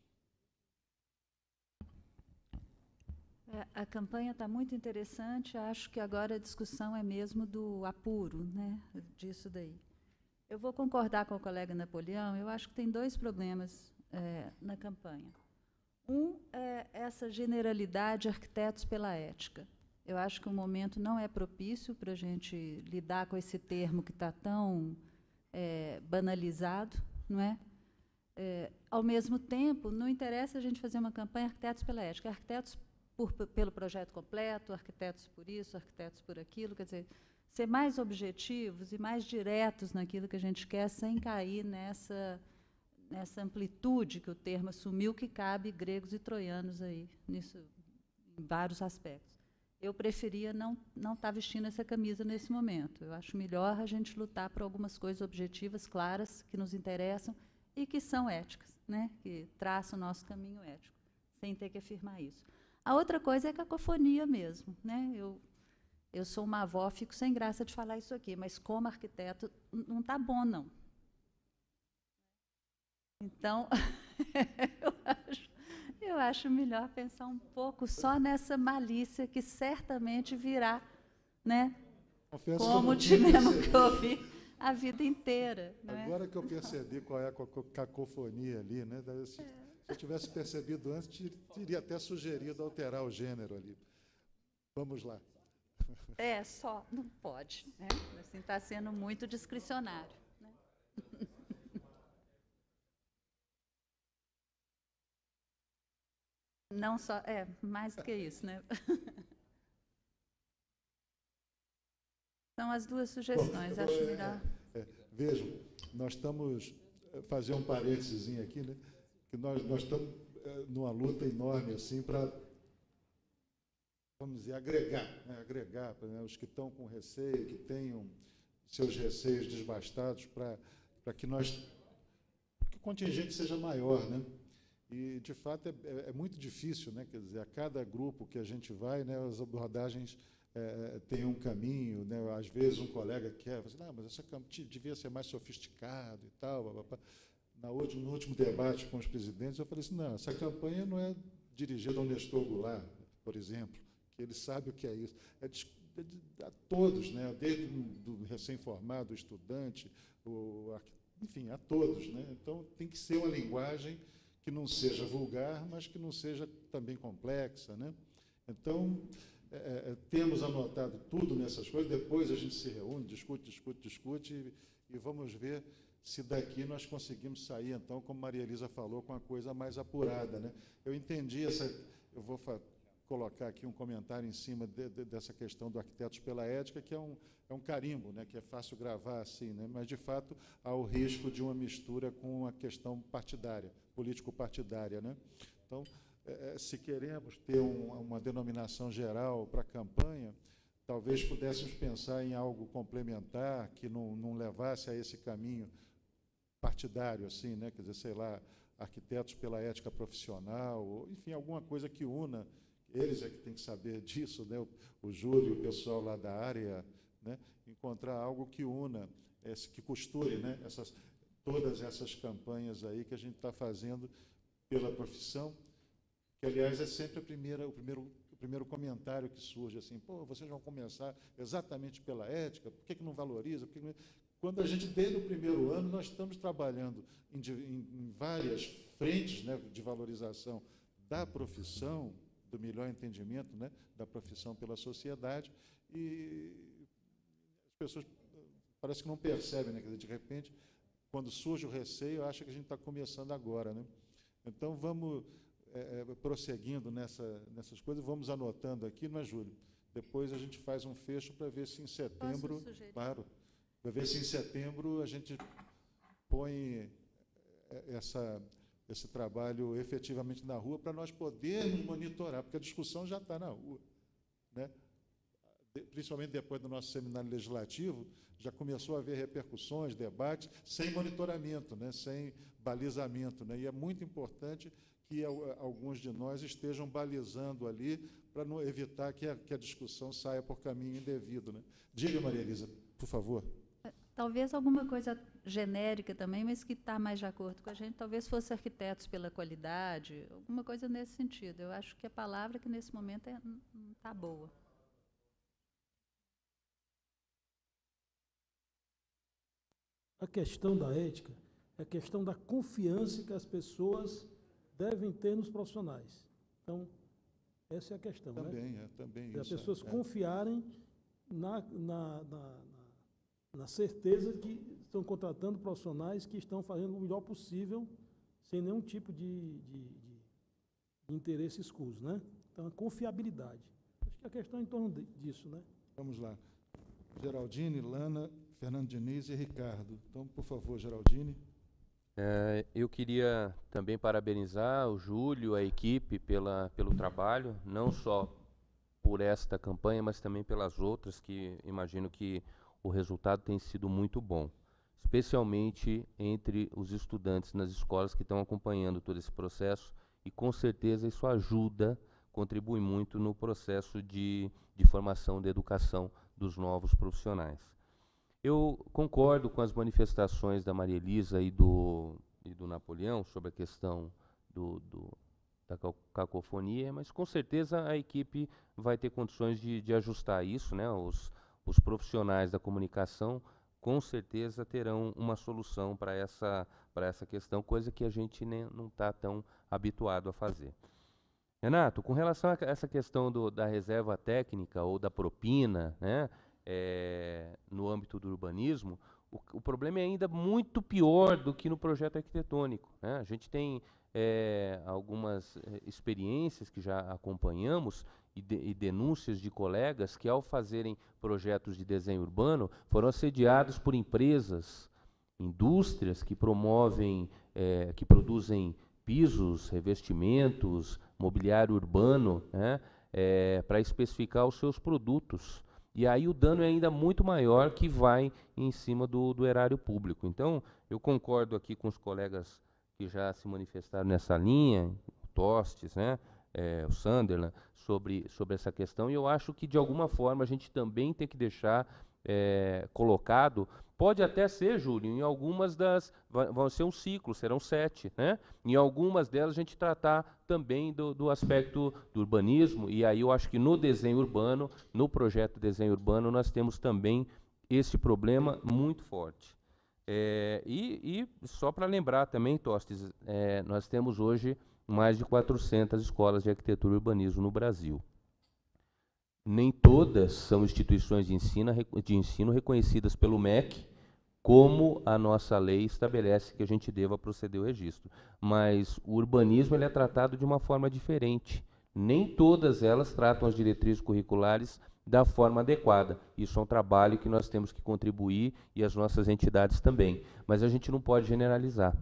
É, a campanha está muito interessante, acho que agora a discussão é mesmo do apuro, né, disso daí. Eu vou concordar com o colega Napoleão, eu acho que tem dois problemas é, na campanha. Um é essa generalidade arquitetos pela ética. Eu acho que o momento não é propício para a gente lidar com esse termo que está tão é, banalizado, não é? É, ao mesmo tempo, não interessa a gente fazer uma campanha Arquitetos pela Ética, arquitetos por, pelo projeto completo, arquitetos por isso, arquitetos por aquilo, quer dizer, ser mais objetivos e mais diretos naquilo que a gente quer, sem cair nessa, nessa amplitude que o termo assumiu, que cabe gregos e troianos aí, nisso, em vários aspectos. Eu preferia não não estar vestindo essa camisa nesse momento. Eu acho melhor a gente lutar por algumas coisas objetivas, claras, que nos interessam, e que são éticas, né? Que traçam o nosso caminho ético, sem ter que afirmar isso. A outra coisa é a cacofonia mesmo, né? Eu, eu sou uma avó, fico sem graça de falar isso aqui, mas como arquiteto, não está bom, não. Então, eu, acho, eu acho melhor pensar um pouco só nessa malícia que certamente virá, né? Confesso como que tivemos que ouvir a vida inteira. Agora né? que eu percebi qual é a cacofonia ali, né? Se, se eu tivesse percebido antes, teria até sugerido alterar o gênero ali. Vamos lá. É, só, não pode. Né? Assim, está sendo muito discricionário. Né? Não só, é, mais do que isso, né? São as duas sugestões, Bom, acho é, melhor. É, é, vejam, nós estamos, fazer um parênteses aqui, né? Que nós, nós estamos é, numa luta enorme, assim, para, vamos dizer, agregar, né? agregar né? os que estão com receio, que tenham seus receios desbastados, para que nós, que o contingente seja maior, né? E, de fato, é, é, é muito difícil, né? Quer dizer, a cada grupo que a gente vai, né, as abordagens é, têm um caminho, né? Às vezes um colega quer, você, ah, mas essa campanha devia ser mais sofisticado e tal. Blá, blá, blá. Na última, no último debate com os presidentes, eu falei assim, não, essa campanha não é dirigida ao Nestor Goulart, por exemplo, que ele sabe o que é isso. É de, é de, a todos, né? Desde do, do recém-formado, o estudante, o, enfim, a todos, né? Então, tem que ser uma linguagem que não seja vulgar, mas que não seja também complexa, né? Então, é, é, temos anotado tudo nessas coisas, depois a gente se reúne, discute, discute, discute, e, e vamos ver se daqui nós conseguimos sair, então, como Maria Elisa falou, com a coisa mais apurada, né? Eu entendi essa... Eu vou colocar aqui um comentário em cima de, de, dessa questão do Arquitetos pela Ética, que é um, é um carimbo, né, que é fácil gravar assim, né, mas, de fato, há o risco de uma mistura com a questão partidária, político-partidária. Né? Então, é, se queremos ter um, uma denominação geral para a campanha, talvez pudéssemos pensar em algo complementar, que não, não levasse a esse caminho partidário, assim, né, quer dizer, sei lá, Arquitetos pela Ética Profissional, ou, enfim, alguma coisa que una. Eles é que têm que saber disso, né? o, o Júlio, o pessoal lá da área, né? Encontrar algo que una, esse, que costure, né? essas, todas essas campanhas aí que a gente está fazendo pela profissão, que, aliás, é sempre a primeira, o, primeiro, o primeiro comentário que surge, assim, pô, vocês vão começar exatamente pela ética, por que, que não valoriza? Por que que não... Quando a gente, desde o primeiro ano, nós estamos trabalhando em, em, em várias frentes, né, de valorização da profissão, do melhor entendimento, né, da profissão pela sociedade, e as pessoas parece que não percebem, né, quer dizer, de repente, quando surge o receio, acha que a gente está começando agora. Né? Então, vamos é, prosseguindo nessa, nessas coisas, vamos anotando aqui, não é, Júlio? Depois a gente faz um fecho para ver se em setembro, claro, para ver se em setembro a gente põe essa... esse trabalho efetivamente na rua, para nós podermos monitorar, porque a discussão já está na rua. Né? De, principalmente depois do nosso seminário legislativo, já começou a haver repercussões, debates, sem monitoramento, né? Sem balizamento. Né? E é muito importante que a, alguns de nós estejam balizando ali, para não evitar que a, que a discussão saia por caminho indevido. Né? Diga, Maria Elisa, por favor. Talvez alguma coisa genérica também, mas que está mais de acordo com a gente, talvez fosse Arquitetos pela Qualidade, alguma coisa nesse sentido. Eu acho que a palavra que nesse momento é, não está boa. A questão da ética é a questão da confiança que as pessoas devem ter nos profissionais. Então, Essa é a questão, Também, né? é, também E as isso. pessoas é, é. confiarem na, na, na, na, na certeza que estão contratando profissionais que estão fazendo o melhor possível, sem nenhum tipo de, de, de, de interesse escuso, né? Então, a confiabilidade. Acho que a questão é em torno de, disso, né? Vamos lá. Geraldine, Lana, Fernando Diniz e Ricardo. Então, por favor, Geraldine. É, eu queria também parabenizar o Júlio, a equipe, pela, pelo trabalho, não só por esta campanha, mas também pelas outras, que imagino que o resultado tem sido muito bom, especialmente entre os estudantes nas escolas que estão acompanhando todo esse processo, e com certeza isso ajuda, contribui muito no processo de, de formação de educação dos novos profissionais. Eu concordo com as manifestações da Maria Elisa e do, e do Napoleão sobre a questão do, do, da cacofonia, mas com certeza a equipe vai ter condições de, de ajustar isso, né? Os, os profissionais da comunicação com certeza terão uma solução para essa, para essa questão, coisa que a gente nem, não está tão habituado a fazer. Renato, com relação a essa questão do, da reserva técnica ou da propina, né? É, no âmbito do urbanismo, o, o problema é ainda muito pior do que no projeto arquitetônico, né? A gente tem é, algumas é, experiências que já acompanhamos e, de, e denúncias de colegas que, ao fazerem projetos de desenho urbano, foram assediados por empresas, indústrias que promovem, é, que produzem pisos, revestimentos, mobiliário urbano, né? É, para especificar os seus produtos. E aí o dano é ainda muito maior, que vai em cima do, do erário público. Então, eu concordo aqui com os colegas que já se manifestaram nessa linha, o Tostes, né, é, o Sunderland, sobre, sobre essa questão, e eu acho que, de alguma forma, a gente também tem que deixar é, colocado, pode até ser, Júlio, em algumas das, vão ser um ciclo, serão sete, né? Em algumas delas a gente tratar também do, do aspecto do urbanismo, e aí eu acho que no desenho urbano, no projeto desenho urbano, nós temos também esse problema muito forte. É, e, e só para lembrar também, Tostes, é, nós temos hoje mais de quatrocentas escolas de arquitetura e urbanismo no Brasil. Nem todas são instituições de ensino, de ensino reconhecidas pelo M E C, como a nossa lei estabelece que a gente deva proceder ao registro. Mas o urbanismo ele é tratado de uma forma diferente. Nem todas elas tratam as diretrizes curriculares da forma adequada. Isso é um trabalho que nós temos que contribuir, e as nossas entidades também. Mas a gente não pode generalizar.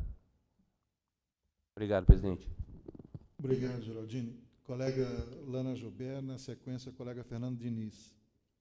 Obrigado, presidente. Obrigado, Geraldine. Colega Lana Joubert, na sequência, colega Fernando Diniz.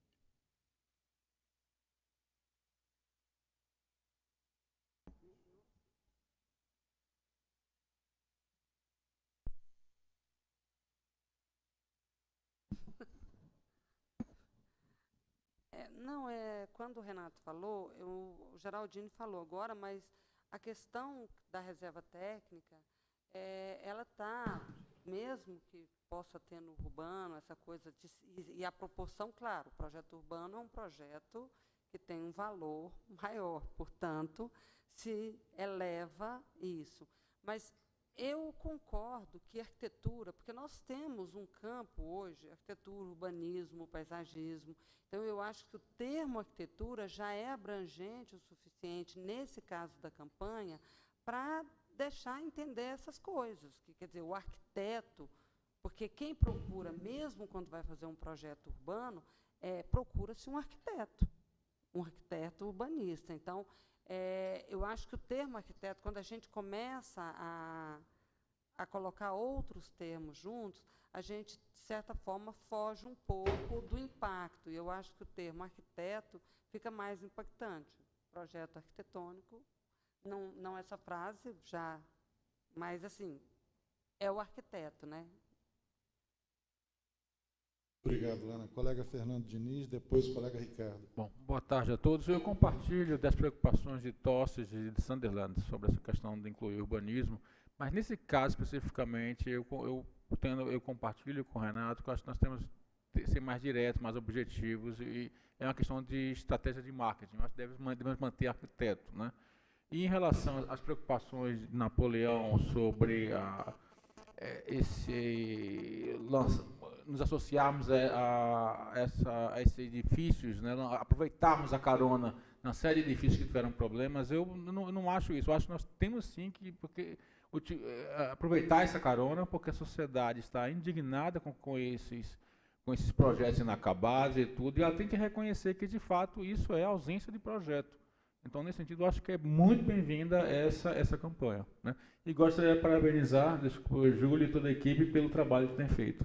É, não, é, quando o Renato falou, eu, o Geraldine falou agora, mas a questão da reserva técnica, é, ela está, mesmo que possa ter no urbano, essa coisa, de, e, e a proporção, claro, o projeto urbano é um projeto que tem um valor maior, portanto, se eleva isso. Mas eu concordo que arquitetura, porque nós temos um campo hoje, arquitetura, urbanismo, paisagismo, então eu acho que o termo arquitetura já é abrangente o suficiente, nesse caso da campanha, para deixar entender essas coisas, que, quer dizer, o arquiteto, porque quem procura, mesmo quando vai fazer um projeto urbano, é, procura-se um arquiteto, um arquiteto urbanista. Então, é, eu acho que o termo arquiteto, quando a gente começa a, a colocar outros termos juntos, a gente, de certa forma, foge um pouco do impacto. E eu acho que o termo arquiteto fica mais impactante. Projeto arquitetônico, não, não essa frase, já, mas, assim, é o arquiteto, né? Obrigado, Lana. Colega Fernando Diniz, depois o colega Ricardo. Bom, boa tarde a todos. Eu compartilho das preocupações de Tostes e de Sunderland sobre essa questão de incluir urbanismo, mas nesse caso especificamente eu, eu, tendo, eu compartilho com o Renato que eu acho que nós temos que ser mais diretos, mais objetivos, e é uma questão de estratégia de marketing. Nós devemos, devemos manter arquiteto, né? E em relação às preocupações de Napoleão sobre a, esse lança, nos associarmos a, a, essa, a esses edifícios, né, aproveitarmos a carona na série de edifícios que tiveram problemas, eu não, eu não acho isso. Eu acho que nós temos sim que porque, aproveitar essa carona, porque a sociedade está indignada com, com, esses, com esses projetos inacabados e tudo, e ela tem que reconhecer que, de fato, isso é ausência de projeto. Então, nesse sentido, eu acho que é muito bem-vinda essa, essa campanha, né? E gostaria de parabenizar o Júlio e toda a equipe pelo trabalho que tem feito.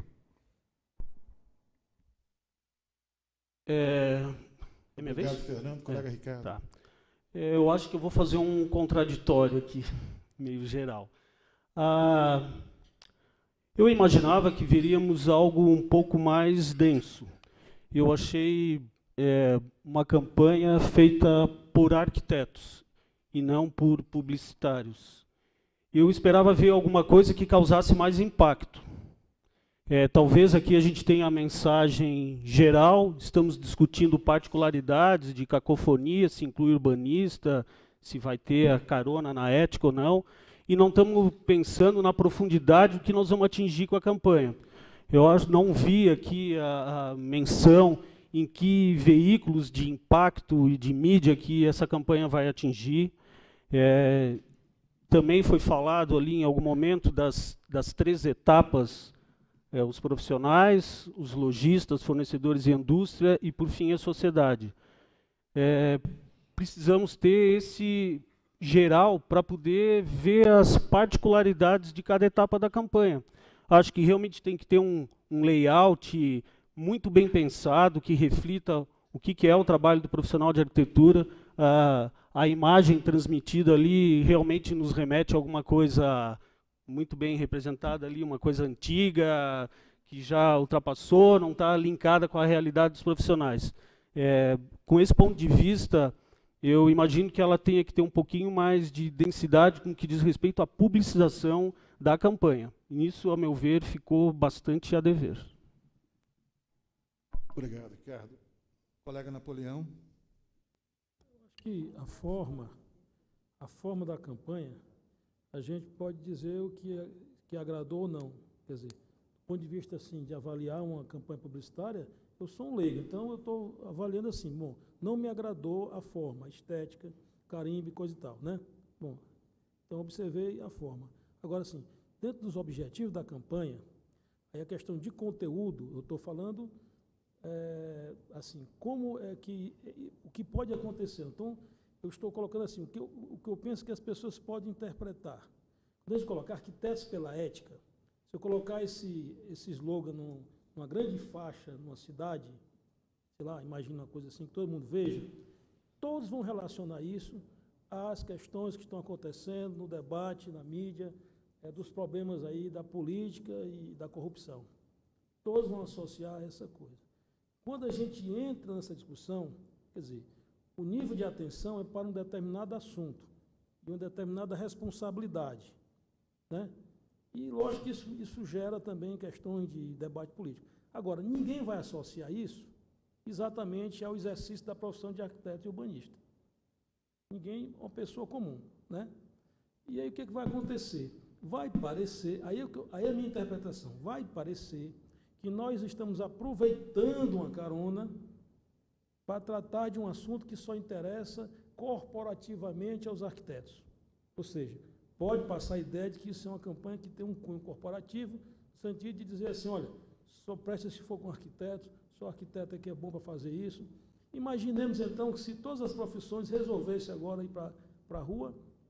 É, é minha Obrigado, vez? Fernando. Colega é, Ricardo. Tá. É, eu acho que eu vou fazer um contraditório aqui, meio geral. Ah, eu imaginava que veríamos algo um pouco mais denso. Eu achei é, uma campanha feita por arquitetos e não por publicitários. Eu esperava ver alguma coisa que causasse mais impacto. É, talvez aqui a gente tenha a mensagem geral, estamos discutindo particularidades de cacofonia, se inclui urbanista, se vai ter a carona na ética ou não, e não estamos pensando na profundidade do que nós vamos atingir com a campanha. Eu acho, não vi aqui a, a menção em que veículos de impacto e de mídia que essa campanha vai atingir. É, também foi falado ali em algum momento das, das três etapas, é, os profissionais, os lojistas, fornecedores e indústria e, por fim, a sociedade. É, precisamos ter esse geral para poder ver as particularidades de cada etapa da campanha. Acho que realmente tem que ter um, um layout muito bem pensado, que reflita o que, que é o trabalho do profissional de arquitetura. Ah, a imagem transmitida ali realmente nos remete a alguma coisa muito bem representada ali, uma coisa antiga, que já ultrapassou, não está linkada com a realidade dos profissionais. É, com esse ponto de vista, eu imagino que ela tenha que ter um pouquinho mais de densidade no que diz respeito à publicização da campanha. Nisso, a meu ver, ficou bastante a dever. Obrigado, Ricardo. Colega Napoleão. Acho que a forma, a forma da campanha, a gente pode dizer o que, que agradou ou não. Quer dizer, do ponto de vista assim, de avaliar uma campanha publicitária, eu sou um leigo, então eu estou avaliando assim, bom, não me agradou a forma, a estética, carimbo e coisa e tal, né? Bom, então observei a forma. Agora, assim, dentro dos objetivos da campanha, aí a questão de conteúdo, eu estou falando, é, assim, como é que, o que pode acontecer. Então, eu estou colocando assim, o que eu, o que eu penso que as pessoas podem interpretar. Quando a gente colocar arquitetos pela ética, se eu colocar esse, esse slogan num, numa grande faixa, numa cidade, sei lá, imagina uma coisa assim, que todo mundo veja, todos vão relacionar isso às questões que estão acontecendo no debate, na mídia, é, dos problemas aí da política e da corrupção. Todos vão associar essa coisa. Quando a gente entra nessa discussão, quer dizer, o nível de atenção é para um determinado assunto, de uma determinada responsabilidade, né? E, lógico que isso, isso gera também questões de debate político. Agora, ninguém vai associar isso exatamente ao exercício da profissão de arquiteto e urbanista. Ninguém, uma pessoa comum, né? E aí o que, é que vai acontecer? Vai parecer, aí, aí a minha interpretação, vai parecer que nós estamos aproveitando uma carona para tratar de um assunto que só interessa corporativamente aos arquitetos. Ou seja, pode passar a ideia de que isso é uma campanha que tem um cunho corporativo, no sentido de dizer assim, olha, só presta se for com arquiteto, só arquiteto é que é bom para fazer isso. Imaginemos então que se todas as profissões resolvessem agora ir para a rua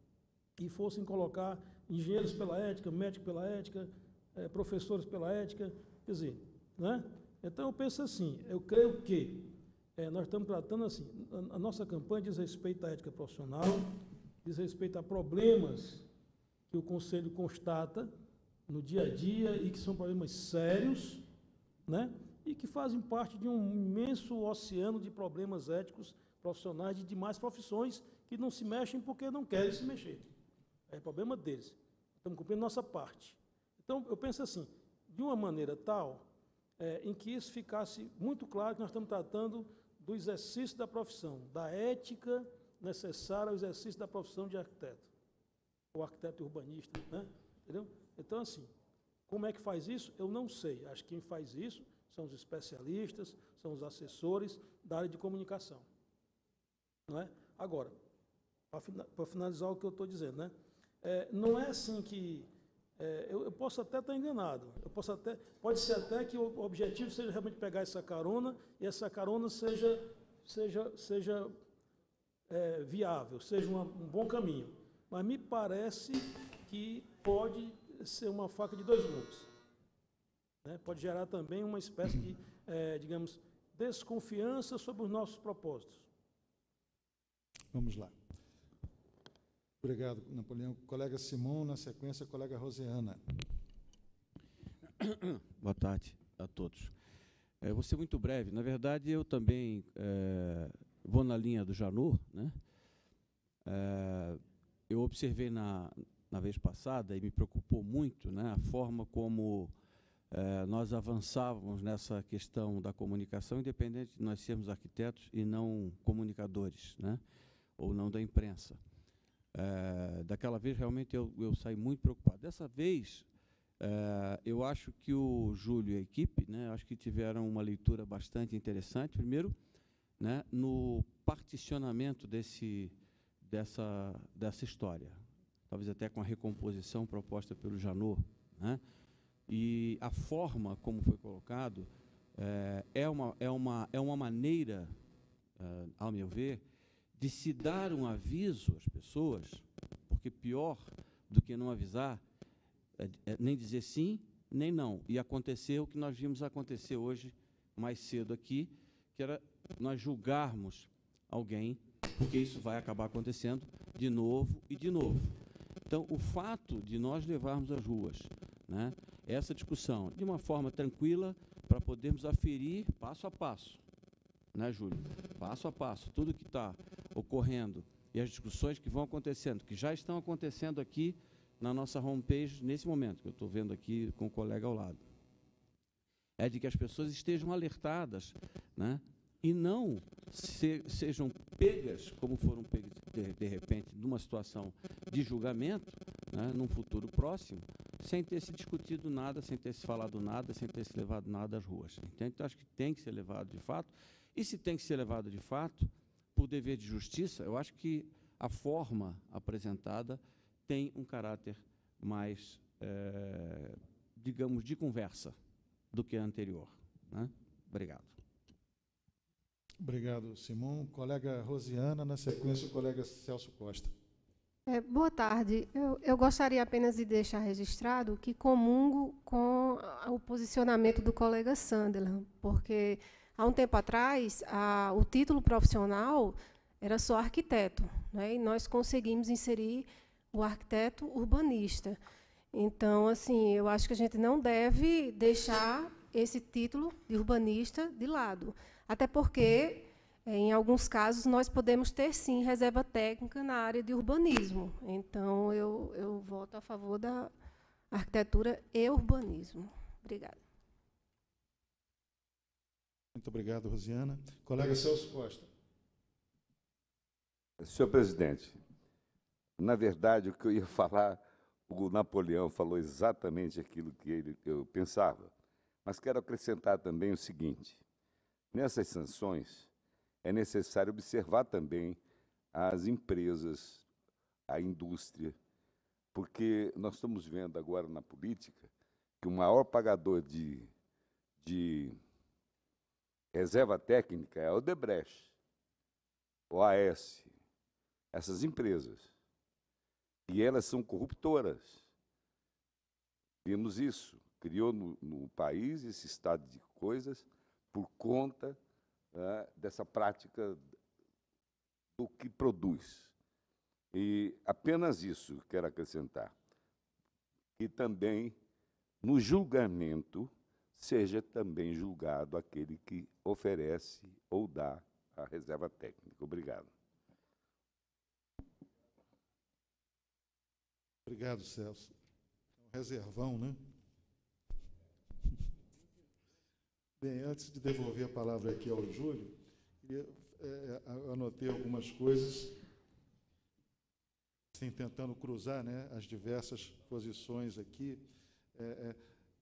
e fossem colocar engenheiros pela ética, médicos pela ética, é, professores pela ética, quer dizer, né? Então eu penso assim, eu creio que é, nós estamos tratando assim, a, a nossa campanha diz respeito à ética profissional, diz respeito a problemas que o Conselho constata no dia a dia e que são problemas sérios, né? E que fazem parte de um imenso oceano de problemas éticos profissionais de demais profissões que não se mexem porque não querem se mexer. É problema deles. Estamos cumprindo nossa parte. Então, eu penso assim, de uma maneira tal, é, em que isso ficasse muito claro que nós estamos tratando do exercício da profissão, da ética necessária ao exercício da profissão de arquiteto, ou arquiteto urbanista, né? Entendeu? Então, assim, Como é que faz isso? Eu não sei. Acho que quem faz isso são os especialistas, são os assessores da área de comunicação. Não é? Agora, para finalizar o que eu estou dizendo, né? É, não é assim que... É, eu, eu posso até estar enganado. Eu posso até, pode ser até que o objetivo seja realmente pegar essa carona e essa carona seja, seja, seja é, viável, seja uma, um bom caminho. Mas me parece que pode ser uma faca de dois gumes. Né? Pode gerar também uma espécie de, é, digamos, desconfiança sobre os nossos propósitos. Vamos lá. Obrigado, Napoleão. Colega Simão, na sequência, colega Rosiana. Boa tarde a todos. É, vou ser muito breve. Na verdade, eu também é, vou na linha do Janot, né? É, eu observei na, na vez passada, e me preocupou muito, né, a forma como é, nós avançávamos nessa questão da comunicação, independente de nós sermos arquitetos e não comunicadores, né, ou não da imprensa. É, daquela vez, realmente, eu, eu saí muito preocupado. Dessa vez, é, eu acho que o Júlio e a equipe, né, acho que tiveram uma leitura bastante interessante. Primeiro, né, no particionamento desse, dessa, dessa história, talvez até com a recomposição proposta pelo Janot, né, e a forma como foi colocado é, é, uma, é, uma, é uma maneira, é, ao meu ver, de se dar um aviso às pessoas, porque pior do que não avisar é, é nem dizer sim, nem não. E aconteceu o que nós vimos acontecer hoje, mais cedo aqui, que era nós julgarmos alguém, porque isso vai acabar acontecendo de novo e de novo. Então, o fato de nós levarmos às ruas, né, essa discussão de uma forma tranquila, para podermos aferir passo a passo, né, Júlio? Passo a passo, tudo que está ocorrendo e as discussões que vão acontecendo, que já estão acontecendo aqui na nossa homepage nesse momento, que eu estou vendo aqui com o colega ao lado, é de que as pessoas estejam alertadas, né, e não se, sejam pegas, como foram pegas de, de repente, numa situação de julgamento, né, num futuro próximo, sem ter se discutido nada, sem ter se falado nada, sem ter se levado nada às ruas. Então, eu acho que tem que ser levado de fato. E se tem que ser levado de fato, por dever de justiça, eu acho que a forma apresentada tem um caráter mais, é, digamos, de conversa do que a anterior, né? Obrigado. Obrigado, Simão. Colega Rosiana, na sequência, o colega Celso Costa. É, boa tarde. Eu, eu gostaria apenas de deixar registrado que comungo com o posicionamento do colega Sunderland, porque há um tempo atrás, a, o título profissional era só arquiteto, né, e nós conseguimos inserir o arquiteto urbanista. Então, assim, eu acho que a gente não deve deixar esse título de urbanista de lado, até porque, em alguns casos, nós podemos ter, sim, reserva técnica na área de urbanismo. Então, eu, eu voto a favor da arquitetura e urbanismo. Obrigada. Muito obrigado, Rosiana. Colega Celso Costa. Senhor presidente, na verdade, o que eu ia falar, o Napoleão falou exatamente aquilo que ele, eu pensava, mas quero acrescentar também o seguinte: nessas sanções, é necessário observar também as empresas, a indústria, porque nós estamos vendo agora na política que o maior pagador de, de reserva técnica é a Odebrecht, o A S, essas empresas. E elas são corruptoras. Vimos isso. Criou no, no país esse estado de coisas por conta né, dessa prática do que produz. E apenas isso quero acrescentar. E também, no julgamento, seja também julgado aquele que oferece ou dá a reserva técnica. Obrigado. Obrigado, Celso. Um reservão, né? Bem, antes de devolver a palavra aqui ao Júlio, eu, é, eu anotei algumas coisas, assim, tentando cruzar, né, as diversas posições aqui. É, é,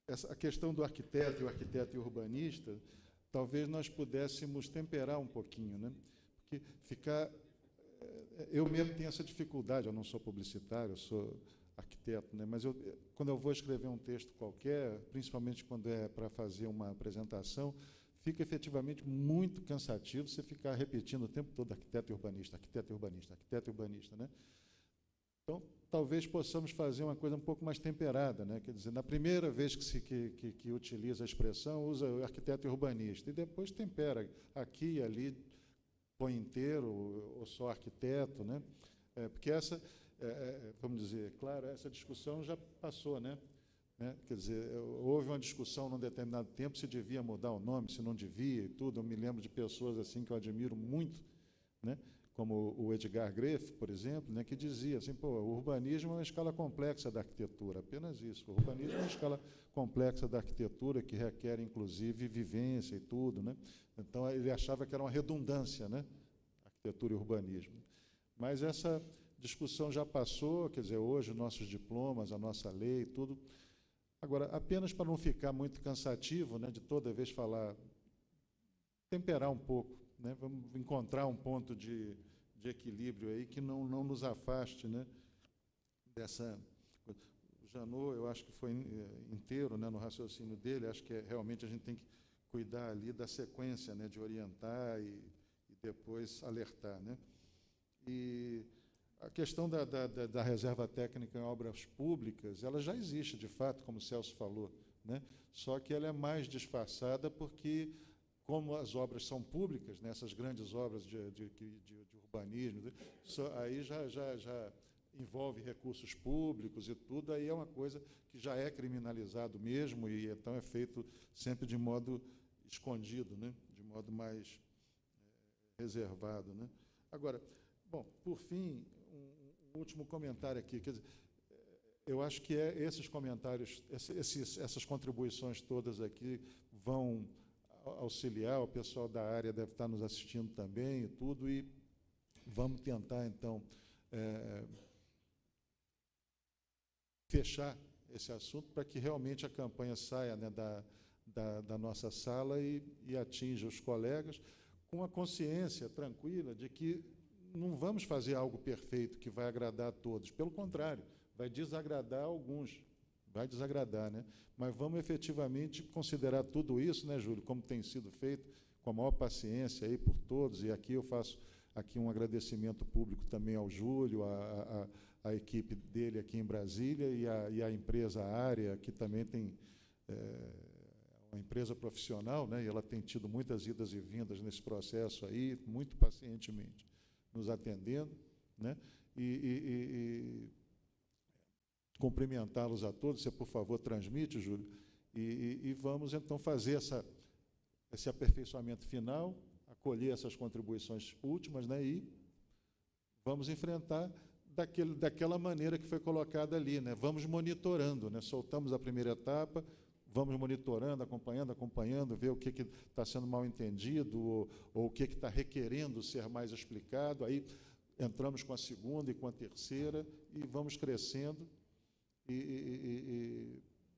essa, a questão do arquiteto e o arquiteto e urbanista, talvez nós pudéssemos temperar um pouquinho, né? Porque ficar... Eu mesmo tenho essa dificuldade, eu não sou publicitário, eu sou arquiteto, né? Mas eu, quando eu vou escrever um texto qualquer, principalmente quando é para fazer uma apresentação, fica efetivamente muito cansativo você ficar repetindo o tempo todo arquiteto e urbanista, arquiteto e urbanista, arquiteto e urbanista, né? Então, talvez possamos fazer uma coisa um pouco mais temperada, né? Quer dizer, na primeira vez que se que, que, que utiliza a expressão, usa o arquiteto e urbanista, e depois tempera aqui e ali, põe inteiro ou só arquiteto, né? É, porque essa, é, é, vamos dizer, claro, essa discussão já passou, né? Né? Quer dizer, houve uma discussão num determinado tempo se devia mudar o nome, se não devia e tudo. Eu me lembro de pessoas assim que eu admiro muito, né? Como o Edgar Greff, por exemplo, né? Que dizia assim, pô, o urbanismo é uma escala complexa da arquitetura, apenas isso. O urbanismo é uma escala complexa da arquitetura que requer, inclusive, vivência e tudo, né? Então, ele achava que era uma redundância, né? Arquitetura e urbanismo. Mas essa discussão já passou, quer dizer, hoje nossos diplomas, a nossa lei, tudo. Agora, apenas para não ficar muito cansativo, né, de toda vez falar, temperar um pouco, né? Vamos encontrar um ponto de, de equilíbrio aí que não, não nos afaste, né, dessa... O Janot, eu acho que foi inteiro, né, no raciocínio dele, acho que é, realmente a gente tem que cuidar ali da sequência, né, de orientar e, e depois alertar, né? E a questão da, da, da reserva técnica em obras públicas, ela já existe, de fato, como o Celso falou, né? Só que ela é mais disfarçada porque, como as obras são públicas, né, essas grandes obras de, de, de, de urbanismo, só, aí já, já, já envolve recursos públicos e tudo, aí é uma coisa que já é criminalizado mesmo e então é feito sempre de modo escondido, né? De modo mais é, reservado, né? Agora, bom, por fim, um, um último comentário aqui. Quer dizer, eu acho que é esses comentários, esses, essas contribuições todas aqui vão auxiliar, o pessoal da área deve estar nos assistindo também e tudo, e vamos tentar, então, é, fechar esse assunto para que realmente a campanha saia, né, da, da, da nossa sala e, e atinja os colegas com a consciência tranquila de que não vamos fazer algo perfeito que vai agradar a todos. Pelo contrário, vai desagradar alguns. Vai desagradar, né? Mas vamos efetivamente considerar tudo isso, né, Júlio, como tem sido feito, com a maior paciência aí por todos. E aqui eu faço aqui um agradecimento público também ao Júlio, a, a, a equipe dele aqui em Brasília e a, e a empresa Área, que também tem é, uma empresa profissional, né? E ela tem tido muitas idas e vindas nesse processo aí, muito pacientemente nos atendendo, né? E, e, e cumprimentá-los a todos. Você, por favor, transmite, Júlio, e, e, e vamos, então, fazer essa, esse aperfeiçoamento final, acolher essas contribuições últimas, né? E vamos enfrentar daquele, daquela maneira que foi colocada ali, né? Vamos monitorando, né? Soltamos a primeira etapa, vamos monitorando, acompanhando, acompanhando, ver o que está sendo mal entendido ou, ou o que está requerendo ser mais explicado. Aí entramos com a segunda e com a terceira e vamos crescendo e, e, e,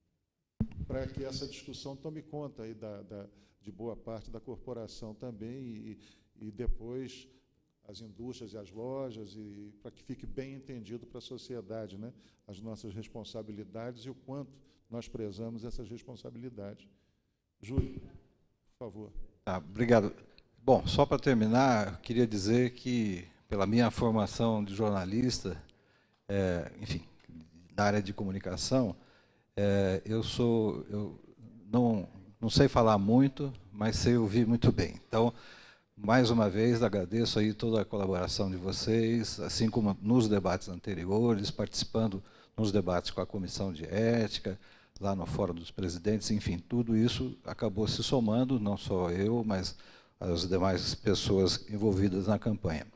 para que essa discussão tome conta aí da, da, de boa parte da corporação também e, e depois as indústrias e as lojas, e para que fique bem entendido para a sociedade, né, as nossas responsabilidades e o quanto nós prezamos essas responsabilidades. Júlio, por favor. Tá, obrigado. Bom, só para terminar, eu queria dizer que, pela minha formação de jornalista, é, enfim, na área de comunicação, é, eu sou, eu não, não sei falar muito, mas sei ouvir muito bem. Então, mais uma vez, agradeço aí toda a colaboração de vocês, assim como nos debates anteriores, participando nos debates com a Comissão de Ética, lá no Fórum dos Presidentes, enfim, tudo isso acabou se somando, não só eu, mas as demais pessoas envolvidas na campanha.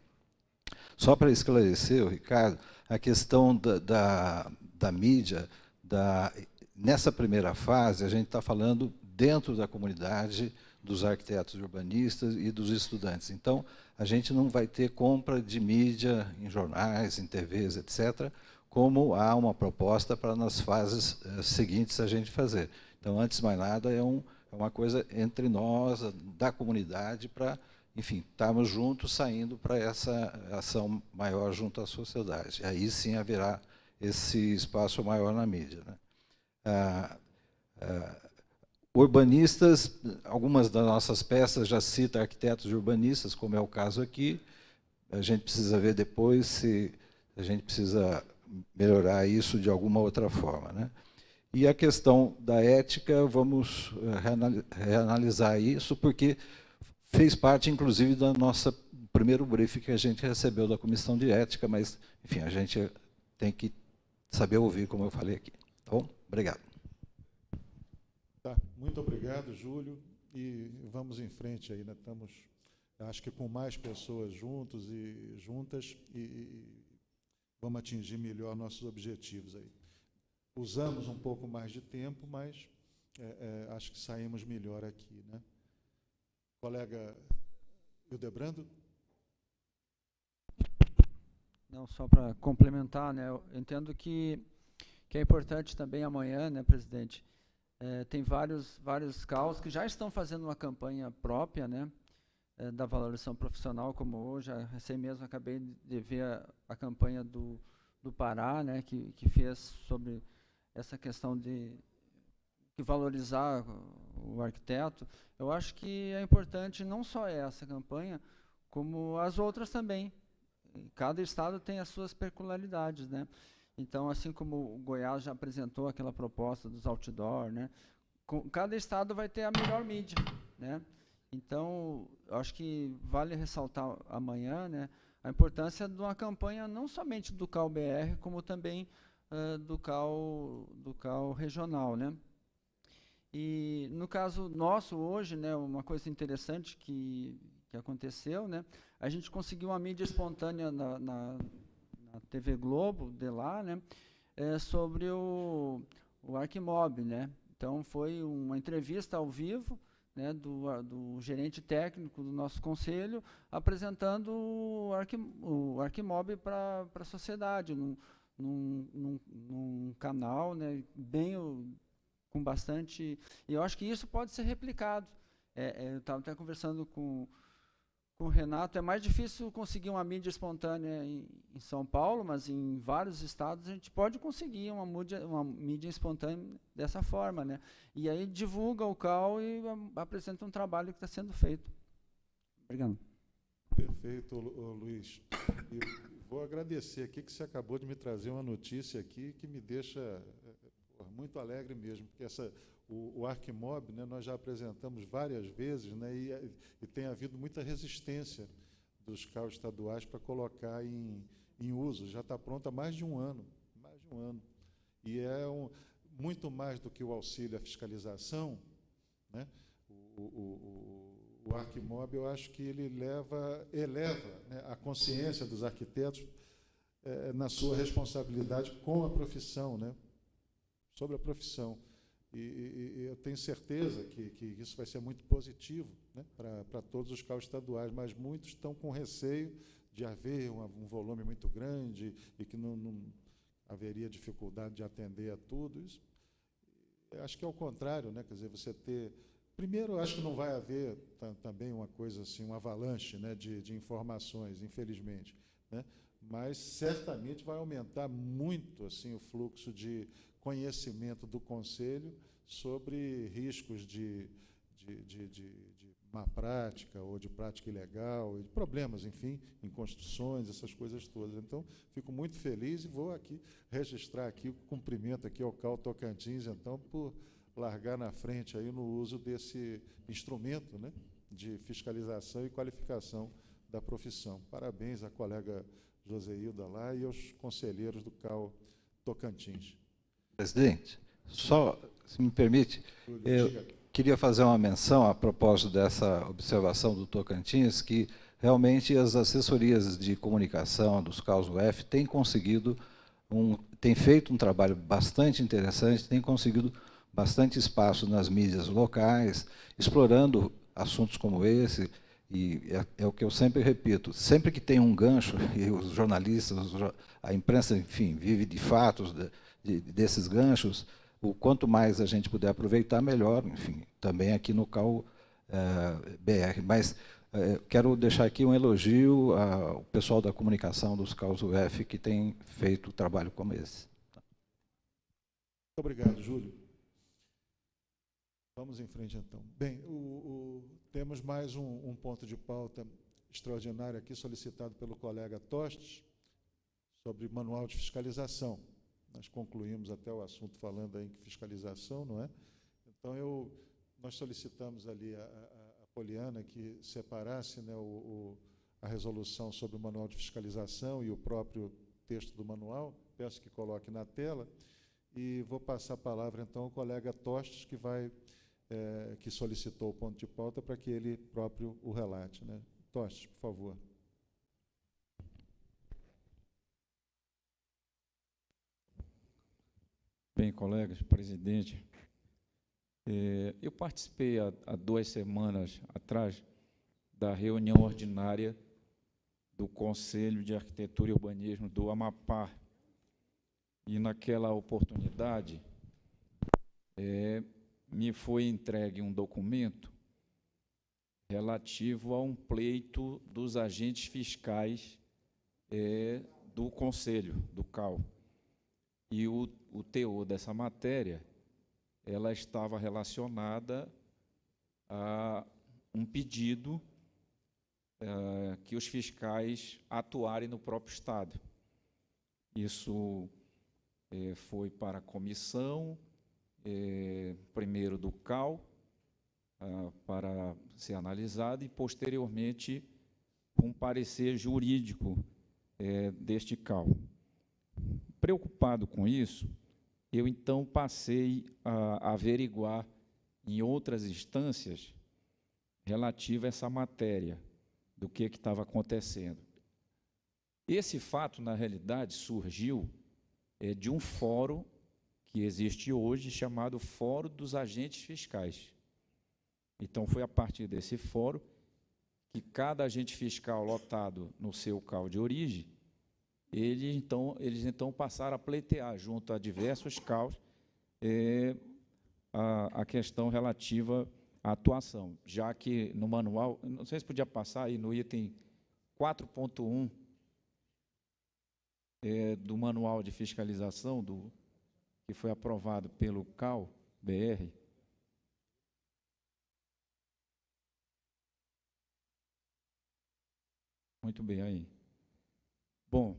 Só para esclarecer, Ricardo, a questão da, da, da mídia, da, nessa primeira fase, a gente está falando dentro da comunidade dos arquitetos urbanistas e dos estudantes. Então, a gente não vai ter compra de mídia em jornais, em T Vs, etcétera, como há uma proposta para nas fases uh, seguintes a gente fazer. Então, antes de mais nada, é, um, é uma coisa entre nós, da comunidade, para, enfim, estarmos juntos, saindo para essa ação maior junto à sociedade. Aí sim haverá esse espaço maior na mídia, né? Ah, ah, urbanistas, algumas das nossas peças já citam arquitetos e urbanistas, como é o caso aqui. A gente precisa ver depois se a gente precisa melhorar isso de alguma outra forma, né? E a questão da ética, vamos reanalisar isso, porque fez parte, inclusive, da nossa primeiro briefing que a gente recebeu da Comissão de Ética, mas, enfim, a gente tem que saber ouvir, como eu falei aqui. Tá bom? Obrigado. Tá, muito obrigado, Júlio, e vamos em frente aí, né? Estamos, acho que com mais pessoas juntos e juntas, e, e vamos atingir melhor nossos objetivos aí. Usamos um pouco mais de tempo, mas é, é, acho que saímos melhor aqui, né? Colega Hildebrando? Não, só para complementar, né? Eu entendo que, que é importante também amanhã, né, presidente? É, tem vários, vários C A Us que já estão fazendo uma campanha própria, né, é, da valorização profissional, como hoje, a, recém mesmo acabei de ver a, a campanha do, do Pará, né, que, que fez sobre essa questão de, de valorizar o, o arquiteto. Eu acho que é importante não só essa campanha, como as outras também. Cada estado tem as suas peculiaridades, né? Então, assim como o Goiás já apresentou aquela proposta dos outdoor, né? Com, cada estado vai ter a melhor mídia, né? Então, eu acho que vale ressaltar amanhã, né, a importância de uma campanha não somente do C A U B R, como também uh, do C A U, do C A U regional, né? E no caso nosso hoje, né, uma coisa interessante que que aconteceu, né? A gente conseguiu uma mídia espontânea na, na, na T V Globo, de lá, né? É, sobre o, o Arquimob, né? Então, foi uma entrevista ao vivo, né, do, do gerente técnico do nosso conselho, apresentando o, Arqui, o Arquimob para a sociedade, num, num, num, num canal, né, bem, com bastante... E eu acho que isso pode ser replicado. É, é, eu estava até conversando com... com o Renato, é mais difícil conseguir uma mídia espontânea em, em São Paulo, mas em vários estados a gente pode conseguir uma mídia, uma mídia espontânea dessa forma, né? E aí divulga o C A U e a, apresenta um trabalho que está sendo feito. Obrigado. Perfeito, Luiz. E vou agradecer aqui que você acabou de me trazer uma notícia aqui que me deixa muito alegre mesmo, porque essa... O, o Arquimob, né, nós já apresentamos várias vezes, né, e, e tem havido muita resistência dos C A Us estaduais para colocar em, em uso. Já está pronto há mais de um ano, mais de um ano. E é um, muito mais do que o auxílio à fiscalização, né, o, o, o, o Arquimob, eu acho que ele leva, eleva, né, a consciência dos arquitetos é, na sua responsabilidade com a profissão, né, sobre a profissão. E, e, e eu tenho certeza que, que isso vai ser muito positivo, né, para todos os C A Us estaduais, mas muitos estão com receio de haver um, um volume muito grande e que não, não haveria dificuldade de atender a tudo. Isso, eu acho que é o contrário, né, quer dizer, você ter... Primeiro, eu acho que não vai haver também uma coisa assim, um avalanche, né, de, de informações, infelizmente, né, mas certamente vai aumentar muito assim, o fluxo de conhecimento do Conselho sobre riscos de, de, de, de, de má prática ou de prática ilegal, e de problemas, enfim, em construções, essas coisas todas. Então, fico muito feliz e vou aqui registrar aqui o cumprimento aqui ao C A U Tocantins, então, por largar na frente aí no uso desse instrumento, né, de fiscalização e qualificação da profissão. Parabéns à colega Joseilda lá e aos conselheiros do C A U Tocantins. Presidente, só, se me permite, eu queria fazer uma menção a propósito dessa observação do Tocantins, que realmente as assessorias de comunicação dos C A Us U F têm conseguido, um, têm feito um trabalho bastante interessante, têm conseguido bastante espaço nas mídias locais, explorando assuntos como esse, e é, é o que eu sempre repito, sempre que tem um gancho, e os jornalistas, a imprensa, enfim, vive de fatos, de, De, desses ganchos, o quanto mais a gente puder aproveitar, melhor, enfim, também aqui no C A U é, B R. Mas é, quero deixar aqui um elogio ao pessoal da comunicação dos C A Us U F que tem feito trabalho como esse. Muito obrigado, Júlio. Vamos em frente, então. Bem, o, o, temos mais um, um ponto de pauta extraordinário aqui, solicitado pelo colega Tostes, sobre manual de fiscalização. Nós concluímos até o assunto falando aí em fiscalização, não é? Então, eu, nós solicitamos ali a, a, a Poliana que separasse, né, o, o, a resolução sobre o manual de fiscalização e o próprio texto do manual. Peço que coloque na tela. E vou passar a palavra, então, ao colega Tostes, que vai, é, que solicitou o ponto de pauta, para que ele próprio o relate, né? Tostes, por favor. Bem, colegas, presidente, eh, eu participei há, há duas semanas atrás da reunião ordinária do Conselho de Arquitetura e Urbanismo do Amapá. E, naquela oportunidade, eh, me foi entregue um documento relativo a um pleito dos agentes fiscais é, do Conselho, do C A U. E o, o teor dessa matéria, ela estava relacionada a um pedido é, que os fiscais atuarem no próprio Estado. Isso é, foi para a comissão, é, primeiro do C A U, Uh, para ser analisado e, posteriormente, um parecer jurídico eh, deste C A U. Preocupado com isso, eu, então, passei a, a averiguar em outras instâncias relativa a essa matéria, do que que estava acontecendo. Esse fato, na realidade, surgiu eh, de um fórum que existe hoje, chamado Fórum dos Agentes Fiscais. Então, foi a partir desse fórum que cada agente fiscal lotado no seu C A U de origem, ele, então, eles então passaram a pleitear, junto a diversos C A Us, é, a, a questão relativa à atuação, já que no manual, não sei se podia passar aí no item quatro ponto um é, do manual de fiscalização, do, que foi aprovado pelo C A U B R, muito bem, aí. Bom,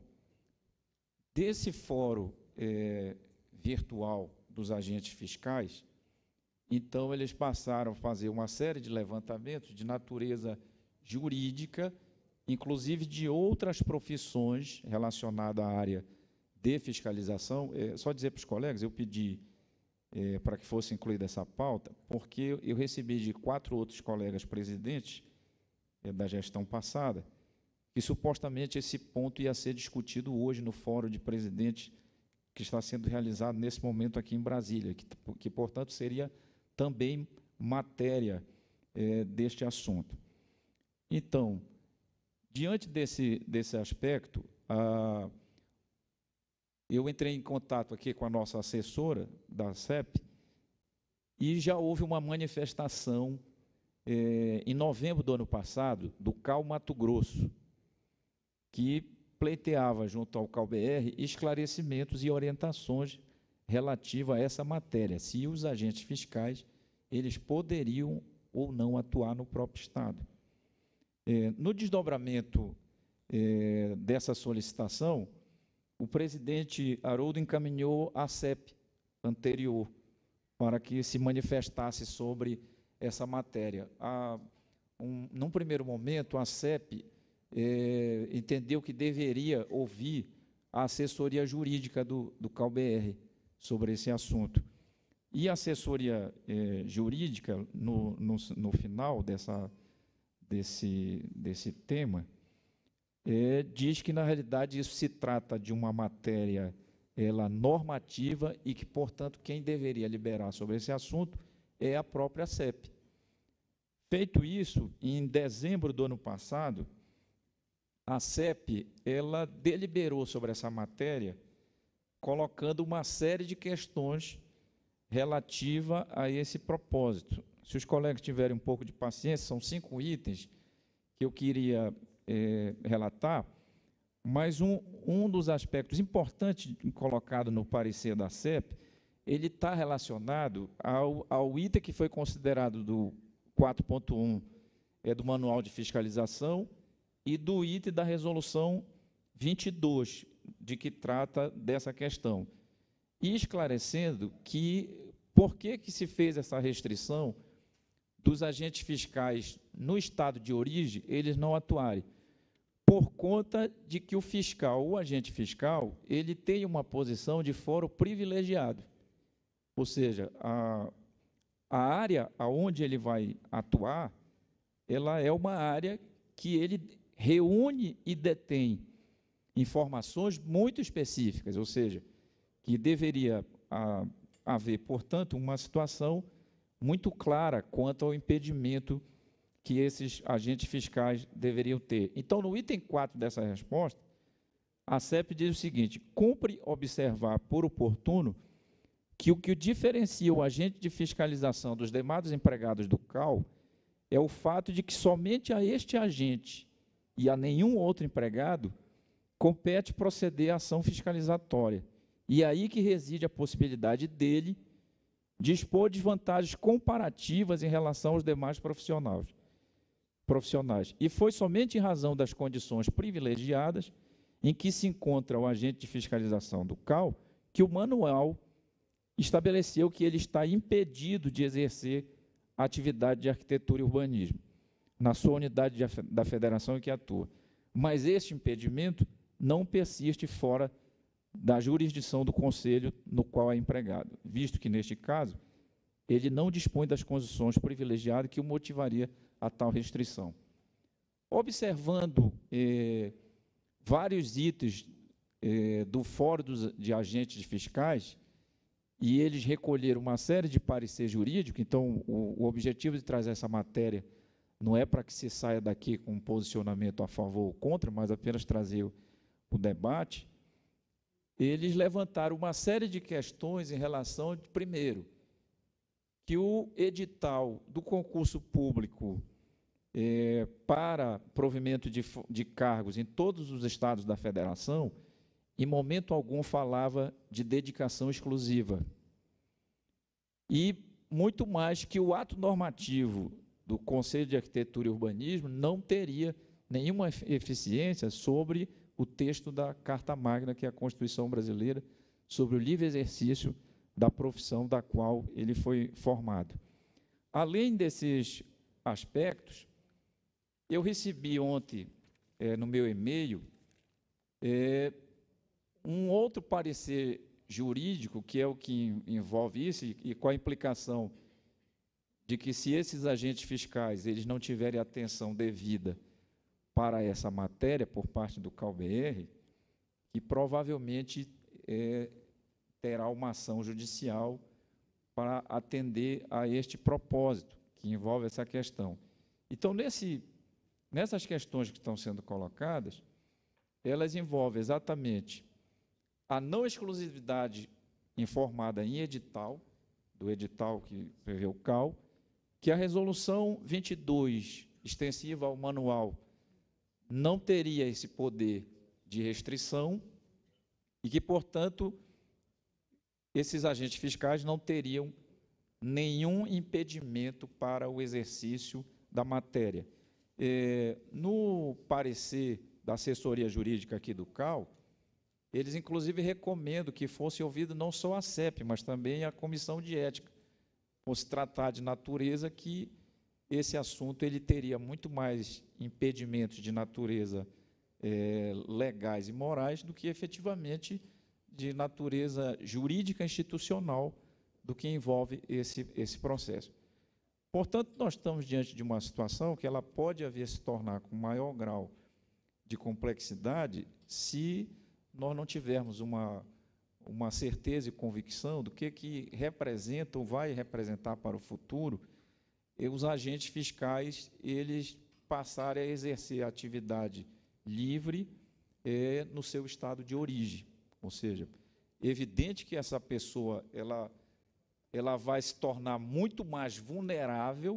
desse fórum é, virtual dos agentes fiscais, então eles passaram a fazer uma série de levantamentos de natureza jurídica, inclusive de outras profissões relacionadas à área de fiscalização. É, só dizer para os colegas, eu pedi é, para que fosse incluída essa pauta, porque eu recebi de quatro outros colegas presidentes é, da gestão passada, que supostamente esse ponto ia ser discutido hoje no Fórum de Presidentes que está sendo realizado nesse momento aqui em Brasília, que, que portanto, seria também matéria é, deste assunto. Então, diante desse, desse aspecto, a, eu entrei em contato aqui com a nossa assessora da C E P e já houve uma manifestação é, em novembro do ano passado do C A U Mato Grosso, que pleiteava junto ao C A U B R esclarecimentos e orientações relativas a essa matéria, se os agentes fiscais eles poderiam ou não atuar no próprio Estado. É, no desdobramento é, dessa solicitação, o presidente Haroldo encaminhou a C E P anterior para que se manifestasse sobre essa matéria. A, um, num primeiro momento, a C E P É, entendeu que deveria ouvir a assessoria jurídica do, do C A U B R sobre esse assunto. E a assessoria é, jurídica, no, no, no final dessa, desse, desse tema, é, diz que, na realidade, isso se trata de uma matéria ela, normativa e que, portanto, quem deveria liberar sobre esse assunto é a própria C E P. Feito isso, em dezembro do ano passado, a C E P ela deliberou sobre essa matéria, colocando uma série de questões relativa a esse propósito. Se os colegas tiverem um pouco de paciência, são cinco itens que eu queria é, relatar, mas um, um dos aspectos importantes colocado no parecer da C E P, ele está relacionado ao, ao item que foi considerado do quatro ponto um é, do Manual de Fiscalização e do item da Resolução vinte e dois, de que trata dessa questão. E esclarecendo que por que, que se fez essa restrição dos agentes fiscais no estado de origem, eles não atuarem. Por conta de que o fiscal, o agente fiscal, ele tem uma posição de foro privilegiado. Ou seja, a, a área aonde ele vai atuar, ela é uma área que ele reúne e detém informações muito específicas, ou seja, que deveria a, haver, portanto, uma situação muito clara quanto ao impedimento que esses agentes fiscais deveriam ter. Então, no item quatro dessa resposta, a C E P diz o seguinte: cumpre observar por oportuno que o que diferencia o agente de fiscalização dos demais empregados do C A U é o fato de que somente a este agente e a nenhum outro empregado compete proceder à ação fiscalizatória. E é aí que reside a possibilidade dele dispor de vantagens comparativas em relação aos demais profissionais. profissionais. E foi somente em razão das condições privilegiadas em que se encontra o agente de fiscalização do C A U que o manual estabeleceu que ele está impedido de exercer a atividade de arquitetura e urbanismo na sua unidade de, da federação em que atua. Mas este impedimento não persiste fora da jurisdição do conselho no qual é empregado, visto que, neste caso, ele não dispõe das condições privilegiadas que o motivaria a tal restrição. Observando eh, vários itens eh, do Fórum dos, de Agentes Fiscais, e eles recolheram uma série de parecer jurídico, então o, o objetivo de trazer essa matéria não é para que se saia daqui com um posicionamento a favor ou contra, mas apenas trazer o, o debate. Eles levantaram uma série de questões em relação, primeiro, que o edital do concurso público é, para provimento de, de cargos em todos os estados da federação, em momento algum falava de dedicação exclusiva. E muito mais que o ato normativo do Conselho de Arquitetura e Urbanismo não teria nenhuma eficiência sobre o texto da Carta Magna, que é a Constituição Brasileira, sobre o livre exercício da profissão da qual ele foi formado. Além desses aspectos, eu recebi ontem, é, no meu e-mail, é, um outro parecer jurídico, que é o que envolve isso, e, e com a implicação de que, se esses agentes fiscais eles não tiverem atenção devida para essa matéria por parte do C A U B R, que provavelmente é, terá uma ação judicial para atender a este propósito, que envolve essa questão. Então, nesse, nessas questões que estão sendo colocadas, elas envolvem exatamente a não exclusividade informada em edital, do edital que prevê o C A U, que a Resolução vinte e dois, extensiva ao manual, não teria esse poder de restrição e que, portanto, esses agentes fiscais não teriam nenhum impedimento para o exercício da matéria. É, no parecer da assessoria jurídica aqui do C A U, eles, inclusive, recomendam que fosse ouvido não só a C E P, mas também a Comissão de Ética, por se tratar de natureza que esse assunto ele teria muito mais impedimentos de natureza é, legais e morais do que, efetivamente, de natureza jurídica institucional do que envolve esse, esse processo. Portanto, nós estamos diante de uma situação que ela pode haver se tornar com maior grau de complexidade se nós não tivermos uma, uma certeza e convicção do que, que representa ou vai representar para o futuro e os agentes fiscais eles passarem a exercer a atividade livre é, no seu estado de origem. Ou seja, é evidente que essa pessoa ela ela vai se tornar muito mais vulnerável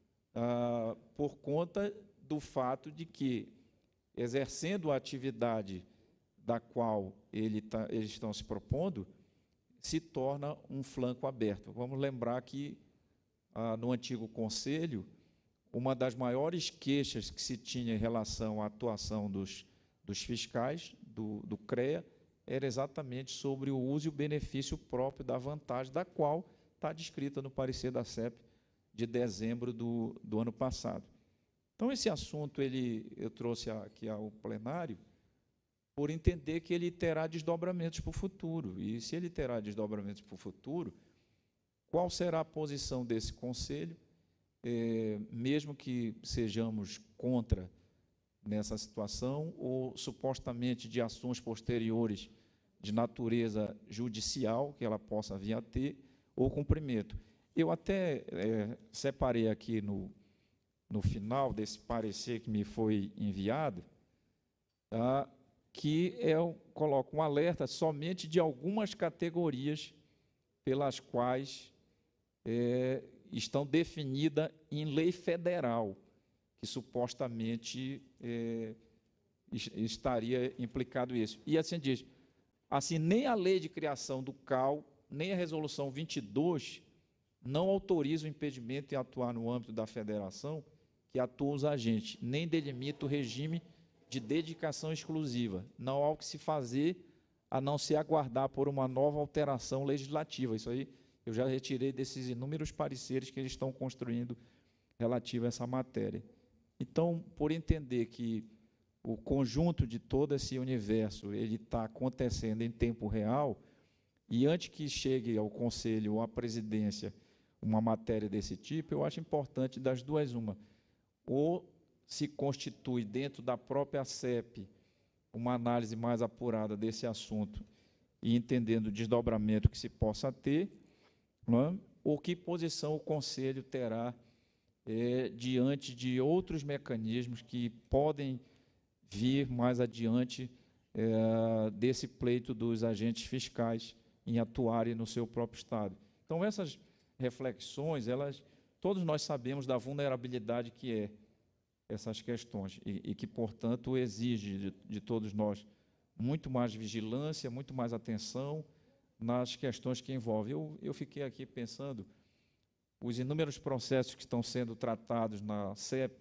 ah, por conta do fato de que, exercendo a atividade da qual ele tá, eles estão se propondo, se torna um flanco aberto. Vamos lembrar que, ah, no antigo Conselho, uma das maiores queixas que se tinha em relação à atuação dos, dos fiscais, do, do CREA, era exatamente sobre o uso e o benefício próprio da vantagem, da qual está descrita no parecer da C E P de dezembro do, do ano passado. Então, esse assunto ele, eu trouxe aqui ao plenário por entender que ele terá desdobramentos para o futuro. E, se ele terá desdobramentos para o futuro, qual será a posição desse Conselho, é, mesmo que sejamos contra nessa situação, ou supostamente de ações posteriores de natureza judicial, que ela possa vir a ter, ou cumprimento. Eu até é, separei aqui no, no final desse parecer que me foi enviado, tá, que eu coloco um alerta somente de algumas categorias pelas quais é, estão definidas em lei federal, que supostamente é, estaria implicado isso. E assim diz, assim, nem a lei de criação do C A U, nem a resolução vinte e dois não autorizam o impedimento em atuar no âmbito da federação que atuam os agentes, nem delimita o regime de dedicação exclusiva. Não há o que se fazer a não se aguardar por uma nova alteração legislativa. Isso aí eu já retirei desses inúmeros pareceres que eles estão construindo relativo a essa matéria. Então, por entender que o conjunto de todo esse universo ele está acontecendo em tempo real, e antes que chegue ao Conselho ou à presidência uma matéria desse tipo, eu acho importante das duas uma. Ou se constitui dentro da própria C E P uma análise mais apurada desse assunto e entendendo o desdobramento que se possa ter, não é? Ou que posição o Conselho terá é, diante de outros mecanismos que podem vir mais adiante é, desse pleito dos agentes fiscais em atuarem no seu próprio Estado. Então, essas reflexões, elas, todos nós sabemos da vulnerabilidade que é essas questões e, e que, portanto, exige de, de todos nós muito mais vigilância, muito mais atenção nas questões que envolvem. Eu, eu fiquei aqui pensando, os inúmeros processos que estão sendo tratados na C E P,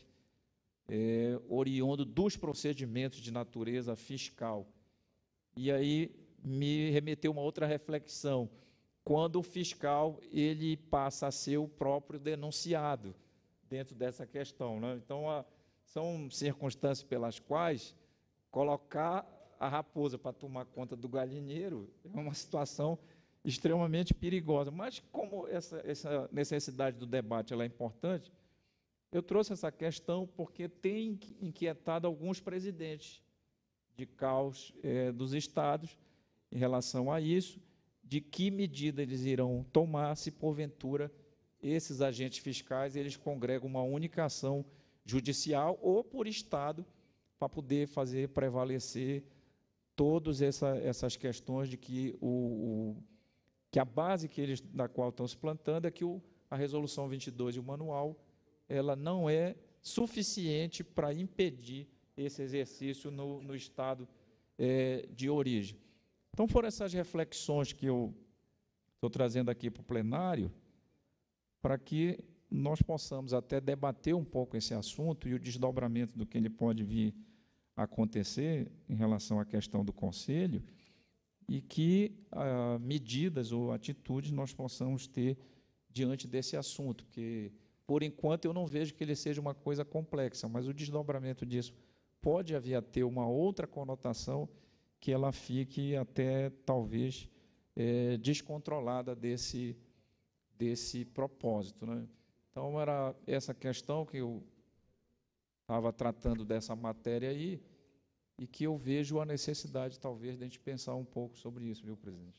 é, oriundo dos procedimentos de natureza fiscal. E aí me remeteu uma outra reflexão, quando o fiscal ele passa a ser o próprio denunciado dentro dessa questão, né? Então, a, são circunstâncias pelas quais colocar a raposa para tomar conta do galinheiro é uma situação extremamente perigosa. Mas, como essa, essa necessidade do debate ela é importante, eu trouxe essa questão porque tem inquietado alguns presidentes de C A Us é, dos estados em relação a isso, de que medida eles irão tomar se, porventura, esses agentes fiscais eles congregam uma única ação judicial ou por Estado para poder fazer prevalecer todas essa, essas questões de que, o, o, que a base que eles, da qual estão se plantando é que o, a Resolução vinte e dois e o manual ela não é suficiente para impedir esse exercício no, no Estado é, de origem. Então, foram essas reflexões que eu estou trazendo aqui para o plenário, para que nós possamos até debater um pouco esse assunto e o desdobramento do que ele pode vir a acontecer em relação à questão do Conselho, e que ah, medidas ou atitudes nós possamos ter diante desse assunto, porque, por enquanto, eu não vejo que ele seja uma coisa complexa, mas o desdobramento disso pode haver a ter uma outra conotação que ela fique até, talvez, é, descontrolada desse, desse propósito, né? Então, era essa questão que eu estava tratando dessa matéria aí e que eu vejo a necessidade, talvez, de a gente pensar um pouco sobre isso, viu, presidente?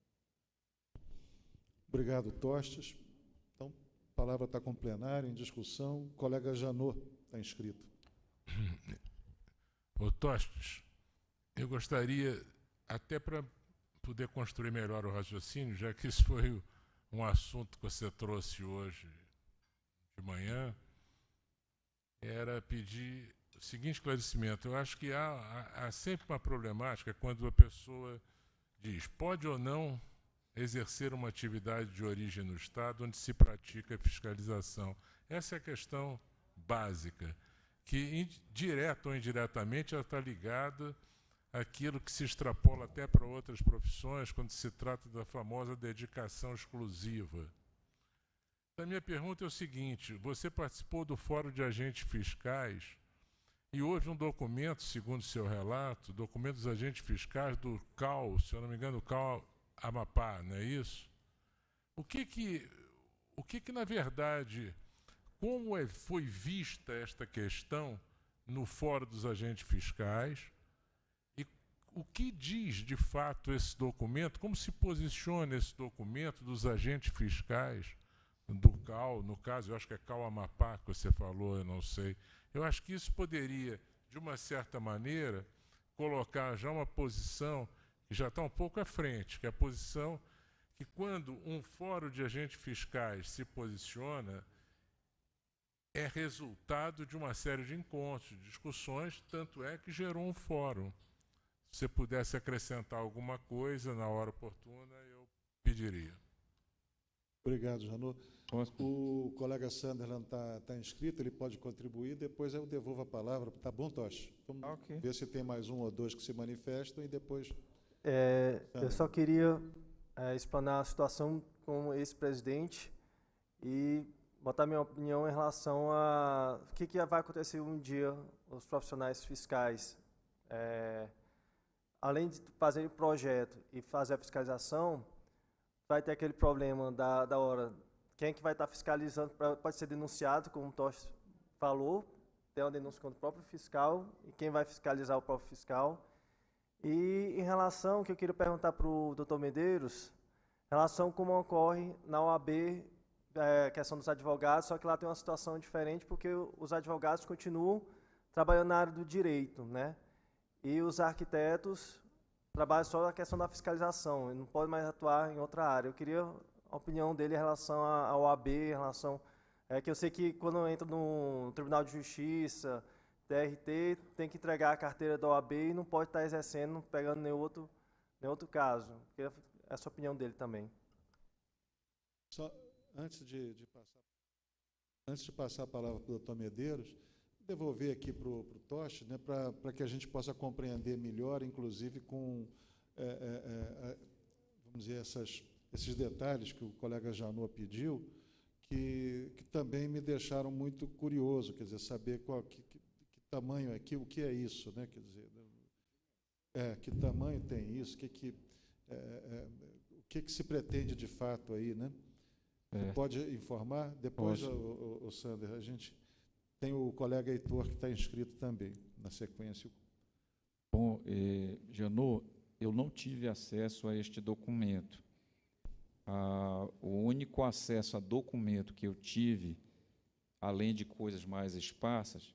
Obrigado, Tostes. Então, a palavra está com o plenário, em discussão. O colega Janot está inscrito. Ô, Tostes, eu gostaria, até para poder construir melhor o raciocínio, já que esse foi o, um assunto que você trouxe hoje de manhã, era pedir o seguinte esclarecimento. Eu acho que há, há, há sempre uma problemática quando a pessoa diz, pode ou não exercer uma atividade de origem no Estado onde se pratica fiscalização. Essa é a questão básica, que, direta ou indiretamente, ela está ligada àquilo que se extrapola até para outras profissões, quando se trata da famosa dedicação exclusiva. A minha pergunta é o seguinte, você participou do Fórum de Agentes Fiscais e houve um documento, segundo o seu relato, documento dos agentes fiscais do C A U, se eu não me engano, o C A U Amapá, não é isso? O que que, o que que na verdade, como é, foi vista esta questão no Fórum dos Agentes Fiscais e o que diz de fato esse documento, como se posiciona esse documento dos agentes fiscais do C A U, no caso, eu acho que é C A U Amapá que você falou, eu não sei. Eu acho que isso poderia, de uma certa maneira, colocar já uma posição que já está um pouco à frente, que é a posição que quando um fórum de agentes fiscais se posiciona, é resultado de uma série de encontros, de discussões, tanto é que gerou um fórum. Se você pudesse acrescentar alguma coisa na hora oportuna, eu pediria. Obrigado, Janot. O colega Sunderland está tá inscrito, ele pode contribuir, depois eu devolvo a palavra. Tá bom, Tocha? Vamos okay. ver se tem mais um ou dois que se manifestam e depois... É, eu só queria é, explanar a situação como ex-presidente e botar minha opinião em relação a o que, que vai acontecer um dia os profissionais fiscais. É, além de fazer o projeto e fazer a fiscalização, vai ter aquele problema da, da hora. Quem é que vai estar fiscalizando pode ser denunciado, como o Tocha falou, tem uma denúncia contra o próprio fiscal, e quem vai fiscalizar o próprio fiscal. E em relação, que eu queria perguntar para o doutor Medeiros, em relação a como ocorre na O A B, é, questão dos advogados, só que lá tem uma situação diferente, porque os advogados continuam trabalhando na área do direito, né? E os arquitetos trabalham só na questão da fiscalização, não podem mais atuar em outra área. Eu queria a opinião dele em relação à O A B, em relação... É, que eu sei que quando entra no Tribunal de Justiça, T R T, tem que entregar a carteira da O A B e não pode estar exercendo, pegando nenhum outro, nenhum outro caso. Eu queria essa opinião dele também. Só antes de, de passar, antes de passar a palavra para o doutor Medeiros, devolver aqui para o Tocha, né, para que a gente possa compreender melhor, inclusive com, é, é, é, vamos dizer, essas, esses detalhes que o colega Janot pediu, que, que também me deixaram muito curioso, quer dizer, saber qual, que, que, que tamanho é, que, o que é isso, né, quer dizer, é, que tamanho tem isso, que, que, é, é, o que, que se pretende de fato aí, né? É. Pode informar? Depois, o, o, o Sander, a gente tem o colega Heitor que está inscrito também, na sequência. Bom, eh, Janot, eu não tive acesso a este documento. Ah, o único acesso a documento que eu tive, além de coisas mais esparsas,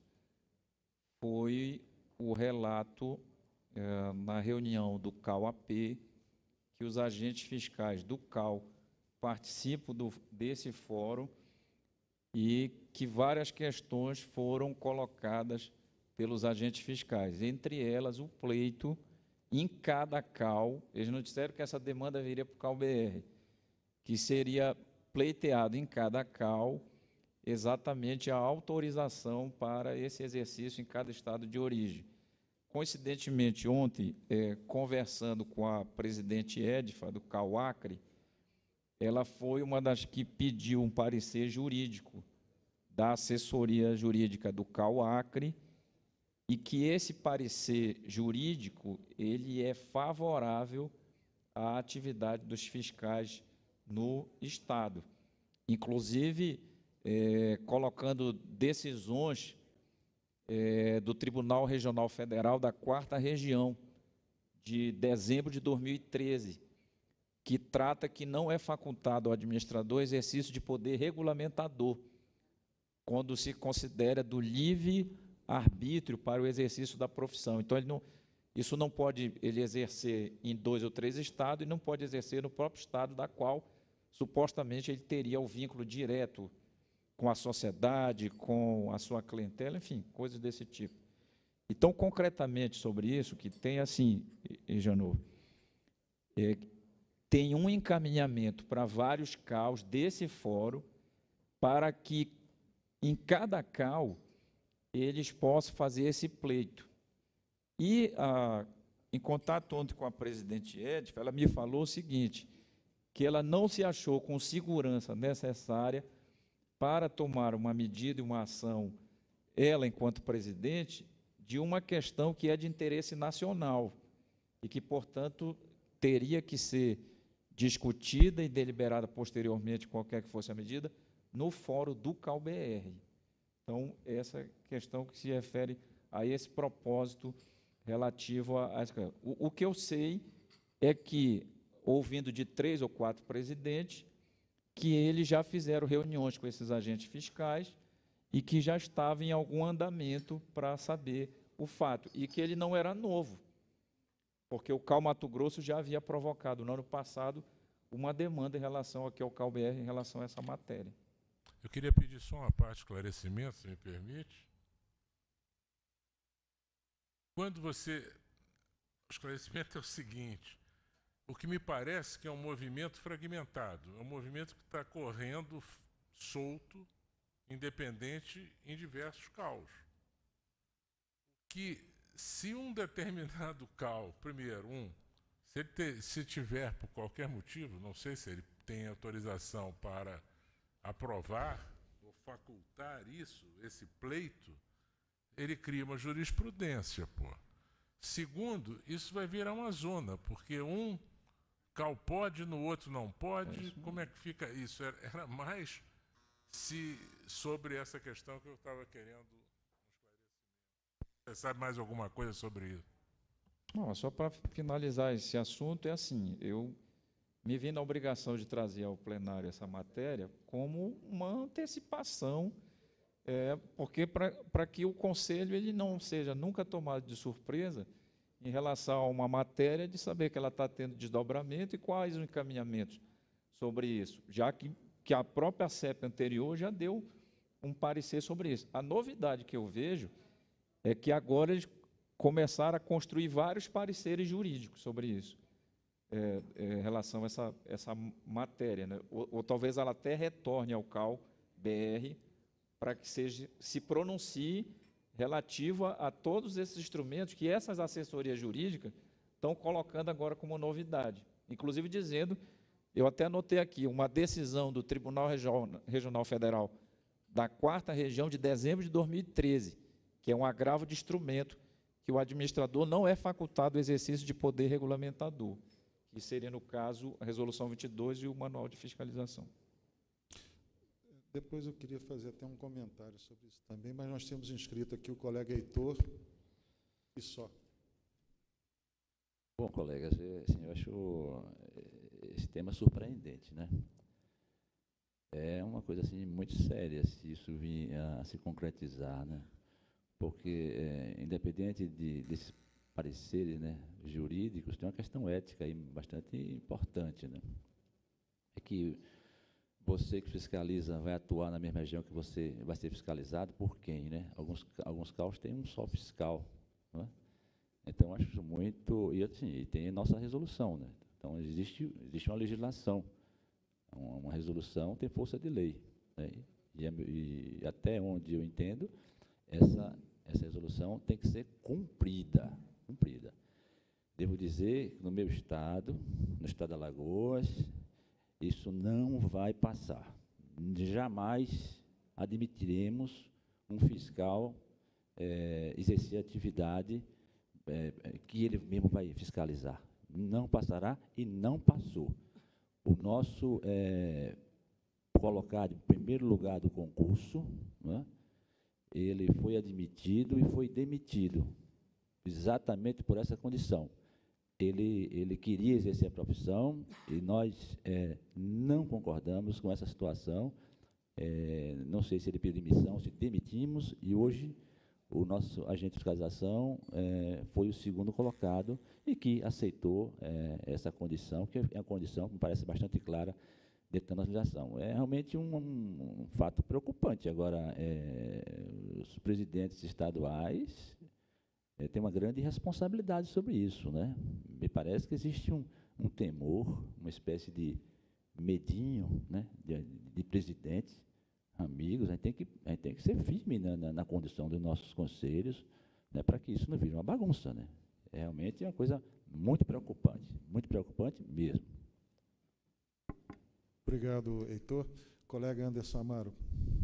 foi o relato eh, na reunião do C A U A P, que os agentes fiscais do C A U participam do, desse fórum e que várias questões foram colocadas pelos agentes fiscais, entre elas o pleito em cada C A U. Eles não disseram que essa demanda viria para o C A U B R, que seria pleiteado em cada C A U exatamente a autorização para esse exercício em cada estado de origem. Coincidentemente, ontem, é, conversando com a presidente Edfa, do C A U Acre, ela foi uma das que pediu um parecer jurídico da assessoria jurídica do C A U Acre, e que esse parecer jurídico ele é favorável à atividade dos fiscais no Estado, inclusive é, colocando decisões é, do Tribunal Regional Federal da Quarta Região, de dezembro de dois mil e treze, que trata que não é facultado ao administrador exercício de poder regulamentador, quando se considera do livre arbítrio para o exercício da profissão. Então, ele não, isso não pode ele exercer em dois ou três estados e não pode exercer no próprio estado da qual supostamente ele teria o vínculo direto com a sociedade, com a sua clientela, enfim, coisas desse tipo. Então, concretamente sobre isso, que tem assim, Janot, é, tem um encaminhamento para vários C A Us desse fórum, para que, em cada C A U, eles possam fazer esse pleito. E, ah, em contato ontem com a presidente Edith, ela me falou o seguinte, que ela não se achou com segurança necessária para tomar uma medida e uma ação, ela, enquanto presidente, de uma questão que é de interesse nacional e que, portanto, teria que ser discutida e deliberada posteriormente, qualquer que fosse a medida, no fórum do C A U B R. Então, essa questão que se refere a esse propósito relativo a... a o, o que eu sei é que, ouvindo de três ou quatro presidentes, que eles já fizeram reuniões com esses agentes fiscais e que já estava em algum andamento para saber o fato, e que ele não era novo, porque o C A U Mato Grosso já havia provocado, no ano passado, uma demanda em relação aqui ao C A U B R, em relação a essa matéria. Eu queria pedir só uma parte de esclarecimento, se me permite. Quando você... O esclarecimento é o seguinte, o que me parece que é um movimento fragmentado, é um movimento que está correndo solto, independente em diversos C A Us. Que se um determinado C A U, primeiro, um, se ele te, se tiver por qualquer motivo, não sei se ele tem autorização para aprovar ou facultar isso, esse pleito, ele cria uma jurisprudência, pô. Segundo, isso vai virar uma zona, porque um C A U pode, no outro não pode, é como é que fica isso? Era, era mais se, sobre essa questão que eu estava querendo. Você sabe mais alguma coisa sobre isso? Não, só para finalizar esse assunto, é assim, eu me vi na obrigação de trazer ao plenário essa matéria como uma antecipação, é, porque para que o Conselho ele não seja nunca tomado de surpresa em relação a uma matéria, de saber que ela está tendo desdobramento e quais os encaminhamentos sobre isso, já que, que a própria C E P anterior já deu um parecer sobre isso. A novidade que eu vejo é que agora eles começaram a construir vários pareceres jurídicos sobre isso, é, é, em relação a essa, essa matéria, né? ou, ou talvez ela até retorne ao C A U B R para que seja, se pronuncie relativo a, a todos esses instrumentos que essas assessorias jurídicas estão colocando agora como novidade, inclusive dizendo, eu até anotei aqui, uma decisão do Tribunal Regional Federal da quarta região de dezembro de dois mil e treze, que é um agravo de instrumento que o administrador não é facultado o exercício de poder regulamentador, que seria, no caso, a Resolução vinte e dois e o Manual de Fiscalização. Depois eu queria fazer até um comentário sobre isso também, mas nós temos inscrito aqui o colega Heitor e só. Bom, colegas, assim, eu acho esse tema surpreendente, né? É uma coisa assim muito séria se isso vir a se concretizar, né? Porque, é, independente de, desses pareceres, né, jurídicos, tem uma questão ética aí bastante importante, né? É que você que fiscaliza vai atuar na mesma região que você vai ser fiscalizado por quem, né? Alguns, alguns C A Us têm um só fiscal, não é? Então, acho muito... E, assim, e tem nossa resolução, né? Então, existe, existe uma legislação. Uma, uma resolução tem força de lei, né? E, e até onde eu entendo, essa, essa resolução tem que ser cumprida, cumprida. Devo dizer que no meu estado, no estado de Alagoas, isso não vai passar. Jamais admitiremos um fiscal é, exercer atividade é, que ele mesmo vai fiscalizar. Não passará e não passou. O nosso é, colocado em primeiro lugar do concurso, né, ele foi admitido e foi demitido, exatamente por essa condição. Ele, ele queria exercer a profissão e nós é, não concordamos com essa situação. É, não sei se ele pediu demissão, se demitimos, e hoje o nosso agente de fiscalização é, foi o segundo colocado e que aceitou é, essa condição, que é uma condição que me parece bastante clara descanalização. É realmente um, um, um fato preocupante. Agora, é, os presidentes estaduais é, têm uma grande responsabilidade sobre isso, né? Me parece que existe um, um temor, uma espécie de medinho, né, de, de presidentes, amigos. A gente tem que, a gente tem que ser firme na, na, na condição dos nossos conselhos, né, para que isso não vire uma bagunça, né? É realmente uma coisa muito preocupante, muito preocupante mesmo. Obrigado, Heitor. Colega Anderson Amaro.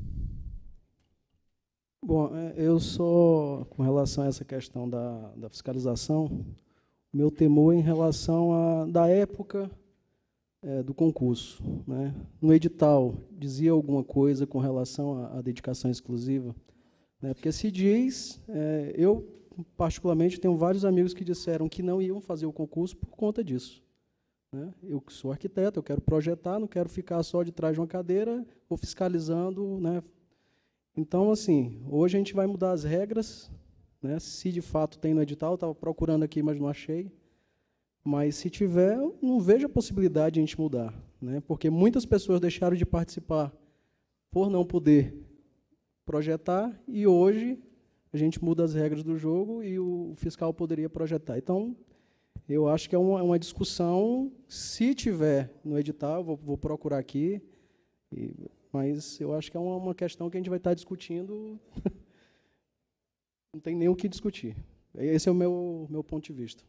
Bom, eu só, com relação a essa questão da, da fiscalização, meu temor em relação a, da época é, do concurso, né? No edital, dizia alguma coisa com relação à, à dedicação exclusiva? Né? Porque se diz, é, eu particularmente tenho vários amigos que disseram que não iam fazer o concurso por conta disso. Né? Eu sou arquiteto, eu quero projetar, não quero ficar só de trás de uma cadeira ou fiscalizando, né? Então, assim, hoje a gente vai mudar as regras, né? Se de fato tem no edital, estava procurando aqui, mas não achei. Mas se tiver, eu não vejo a possibilidade de a gente mudar, né? Porque muitas pessoas deixaram de participar por não poder projetar, e hoje a gente muda as regras do jogo e o fiscal poderia projetar. Então, eu acho que é uma, uma discussão, se tiver no edital, vou, vou procurar aqui, e, mas eu acho que é uma, uma questão que a gente vai estar discutindo, não tem nem o que discutir. Esse é o meu, meu ponto de vista.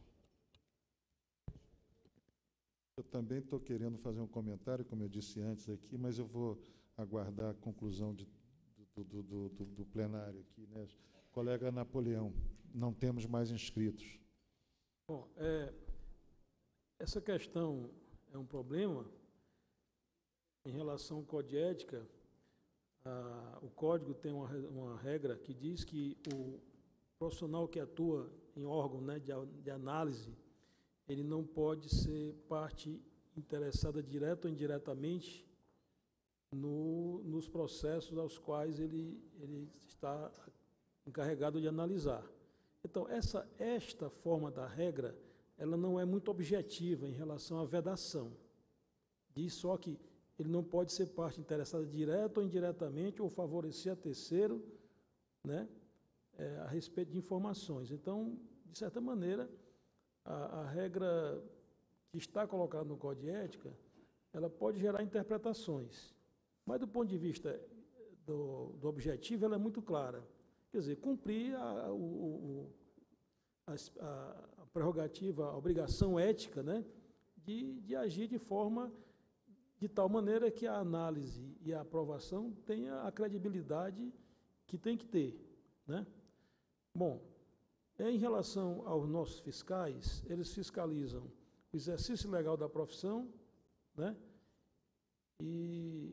Eu também estou querendo fazer um comentário, como eu disse antes aqui, mas eu vou aguardar a conclusão de, do, do, do, do, do plenário aqui, né? Colega Napoleão, não temos mais inscritos. Bom, é, essa questão é um problema em relação ao Código de Ética. A, o Código tem uma, uma regra que diz que o profissional que atua em órgão, né, de, de análise, ele não pode ser parte interessada direta ou indiretamente no, nos processos aos quais ele, ele está encarregado de analisar. Então, essa, esta forma da regra, ela não é muito objetiva em relação à vedação. Diz só que ele não pode ser parte interessada direta ou indiretamente ou favorecer a terceiro, né, é, a respeito de informações. Então, de certa maneira, a, a regra que está colocada no Código de Ética, ela pode gerar interpretações. Mas, do ponto de vista do, do objetivo, ela é muito clara. Quer dizer, cumprir a, o, a, a prerrogativa, a obrigação ética, né, de, de agir de forma, de tal maneira que a análise e a aprovação tenha a credibilidade que tem que ter, né? Bom, em relação aos nossos fiscais, eles fiscalizam o exercício legal da profissão, né, e...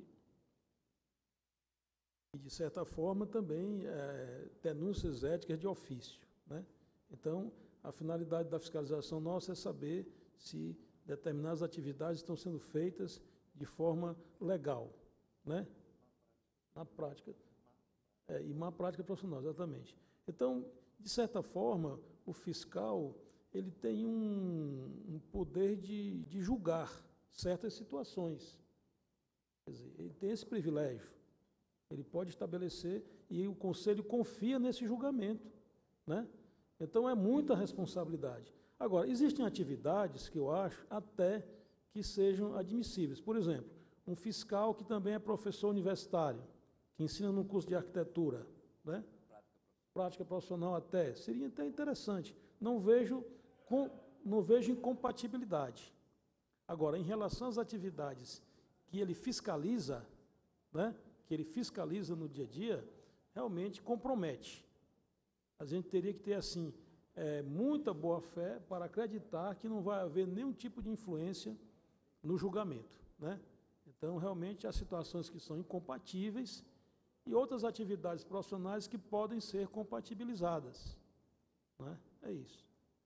E, de certa forma, também é, denúncias éticas de ofício, né? Então, a finalidade da fiscalização nossa é saber se determinadas atividades estão sendo feitas de forma legal, né? Na prática. É, e má prática profissional, exatamente. Então, de certa forma, o fiscal ele tem um, um poder de, de julgar certas situações. Quer dizer, ele tem esse privilégio. Ele pode estabelecer e o Conselho confia nesse julgamento, né? Então, é muita responsabilidade. Agora, existem atividades que eu acho até que sejam admissíveis. Por exemplo, um fiscal que também é professor universitário, que ensina no curso de arquitetura, né? Prática profissional até, seria até interessante. Não vejo, com, não vejo incompatibilidade. Agora, em relação às atividades que ele fiscaliza, né, que ele fiscaliza no dia a dia, realmente compromete. A gente teria que ter, assim, é, muita boa-fé para acreditar que não vai haver nenhum tipo de influência no julgamento, né? Então, realmente, há situações que são incompatíveis e outras atividades profissionais que podem ser compatibilizadas, né? É isso.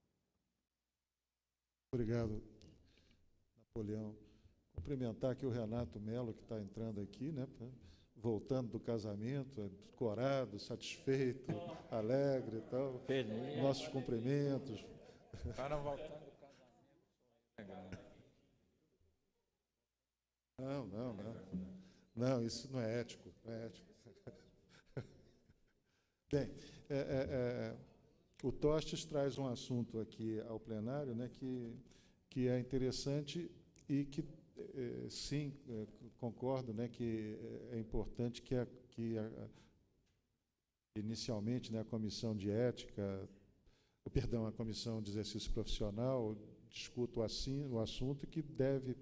Obrigado, Napoleão. Cumprimentar aqui o Renato Melo, que está entrando aqui, né? Voltando do casamento, corado, satisfeito, alegre e tal. Feliz. Nossos cumprimentos. O cara voltando do casamento. Não, não, não. Não, isso não é ético. Não é ético. Bem, é, é, é, o Tostes traz um assunto aqui ao plenário, né, que, que é interessante e que, é, sim, é, concordo, né, que é importante que, a, que a, inicialmente, né, a Comissão de Ética, perdão, a Comissão de Exercício Profissional discuta o, assim, o assunto que deve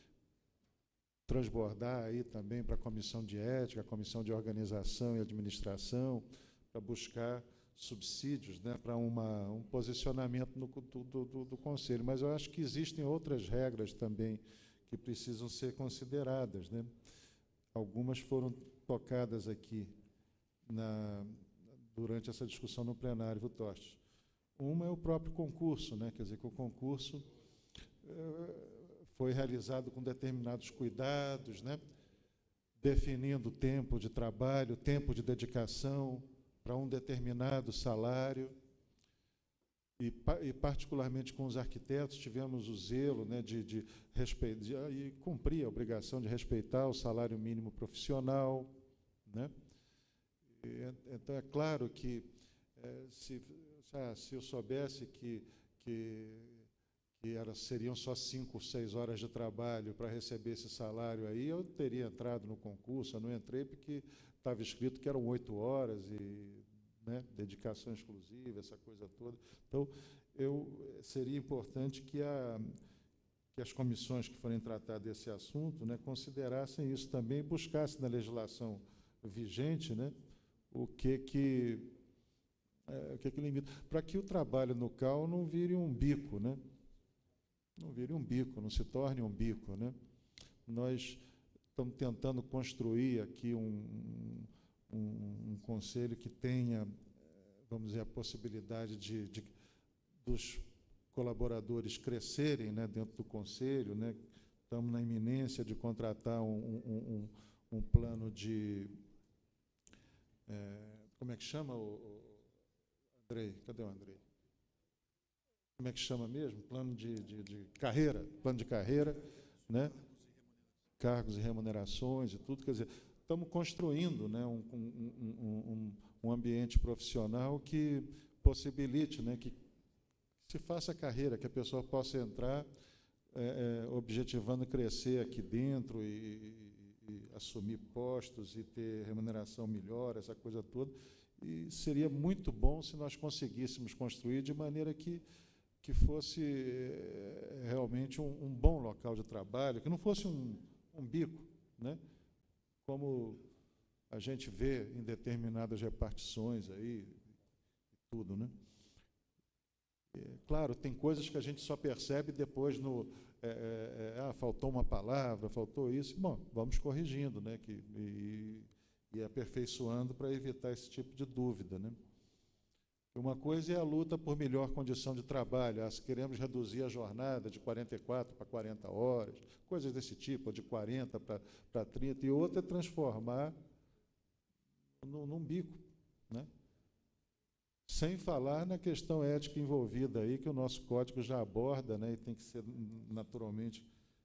transbordar aí também para a Comissão de Ética, a Comissão de Organização e Administração, para buscar subsídios, né, para uma, um posicionamento no, do, do, do Conselho. Mas eu acho que existem outras regras também que precisam ser consideradas, né? Algumas foram tocadas aqui na, durante essa discussão no plenário, viu, Tostes? Uma é o próprio concurso, né? Quer dizer, que o concurso é, foi realizado com determinados cuidados, né? Definindo tempo de trabalho, tempo de dedicação para um determinado salário. E, e, particularmente com os arquitetos, tivemos o zelo, né, de, de respeitar e cumprir a obrigação de respeitar o salário mínimo profissional, né? E, então, é claro que é, se, se eu soubesse que, que, que era, seriam só cinco, seis horas de trabalho para receber esse salário aí, eu teria entrado no concurso. Eu não entrei porque estava escrito que eram oito horas e, né, dedicação exclusiva, essa coisa toda. Então, eu, seria importante que, a, que as comissões que forem tratar desse assunto, né, considerassem isso também e buscassem na legislação vigente, né, o que que, é, o que, que limita, para que o trabalho no C A U não vire um bico, né? Não vire um bico, não se torne um bico, né? Nós estamos tentando construir aqui um, um, um conselho que tenha, vamos dizer, a possibilidade de, de dos colaboradores crescerem, né, dentro do conselho, né? Estamos na iminência de contratar um, um, um, um plano de... É, como é que chama, o, o Andrei? Cadê o Andrei? Como é que chama mesmo? Plano de, de, de carreira, plano de carreira, né? Cargos e remunerações e tudo. Quer dizer, estamos construindo, né, um, um, um, um ambiente profissional que possibilite, né, que se faça carreira, que a pessoa possa entrar é, é, objetivando crescer aqui dentro e, e assumir postos e ter remuneração melhor, essa coisa toda. E seria muito bom se nós conseguíssemos construir de maneira que, que fosse é, realmente um, um bom local de trabalho, que não fosse um, um bico, né? Como a gente vê em determinadas repartições aí, tudo, né? É, claro, tem coisas que a gente só percebe depois no... É, é, ah, faltou uma palavra, faltou isso. Bom, vamos corrigindo, né? Que, e, e aperfeiçoando para evitar esse tipo de dúvida, né? Uma coisa é a luta por melhor condição de trabalho. Ah, se queremos reduzir a jornada de quarenta e quatro para quarenta horas, coisas desse tipo, de quarenta para trinta, e outra é transformar num, num bico, né? Sem falar na questão ética envolvida aí, que o nosso código já aborda, né, e tem que ser naturalmente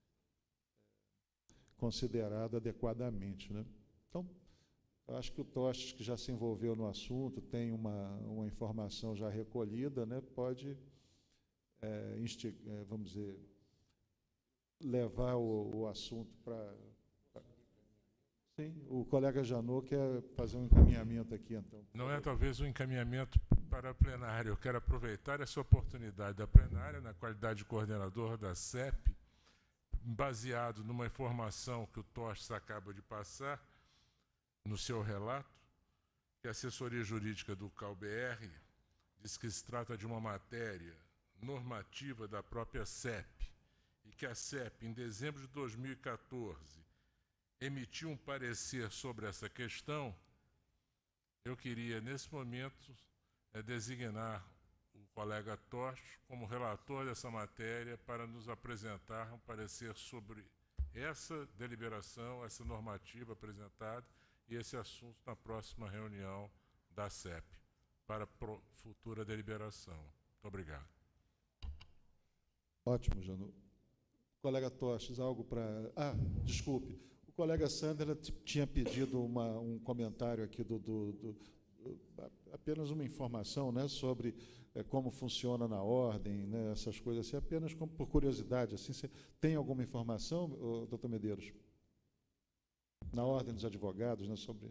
considerado adequadamente, né? Então, eu acho que o Tostes, que já se envolveu no assunto, tem uma, uma informação já recolhida, né, pode, é, instig, é, vamos dizer, levar o, o assunto para... Sim, o colega Janot quer fazer um encaminhamento aqui, então. Não é talvez um encaminhamento para a plenária. Eu quero aproveitar essa oportunidade da plenária, na qualidade de coordenador da C E P, baseado numa informação que o Tostes acaba de passar no seu relato, que a assessoria jurídica do C A U B R diz que se trata de uma matéria normativa da própria C E P, e que a C E P, em dezembro de dois mil e quatorze, emitiu um parecer sobre essa questão. Eu queria, nesse momento, é, designar o colega Tostes como relator dessa matéria para nos apresentar um parecer sobre essa deliberação, essa normativa apresentada e esse assunto na próxima reunião da C E P, para pro, futura deliberação. Muito obrigado. Ótimo, Janot. Colega Tostes, algo para... Ah, desculpe. O colega Sandra tinha pedido uma, um comentário aqui, do, do, do, do, apenas uma informação, né, sobre é, como funciona na ordem, né, essas coisas assim, apenas como, por curiosidade. Assim, você tem alguma informação, doutor Medeiros? Na ordem dos advogados, né, sobre...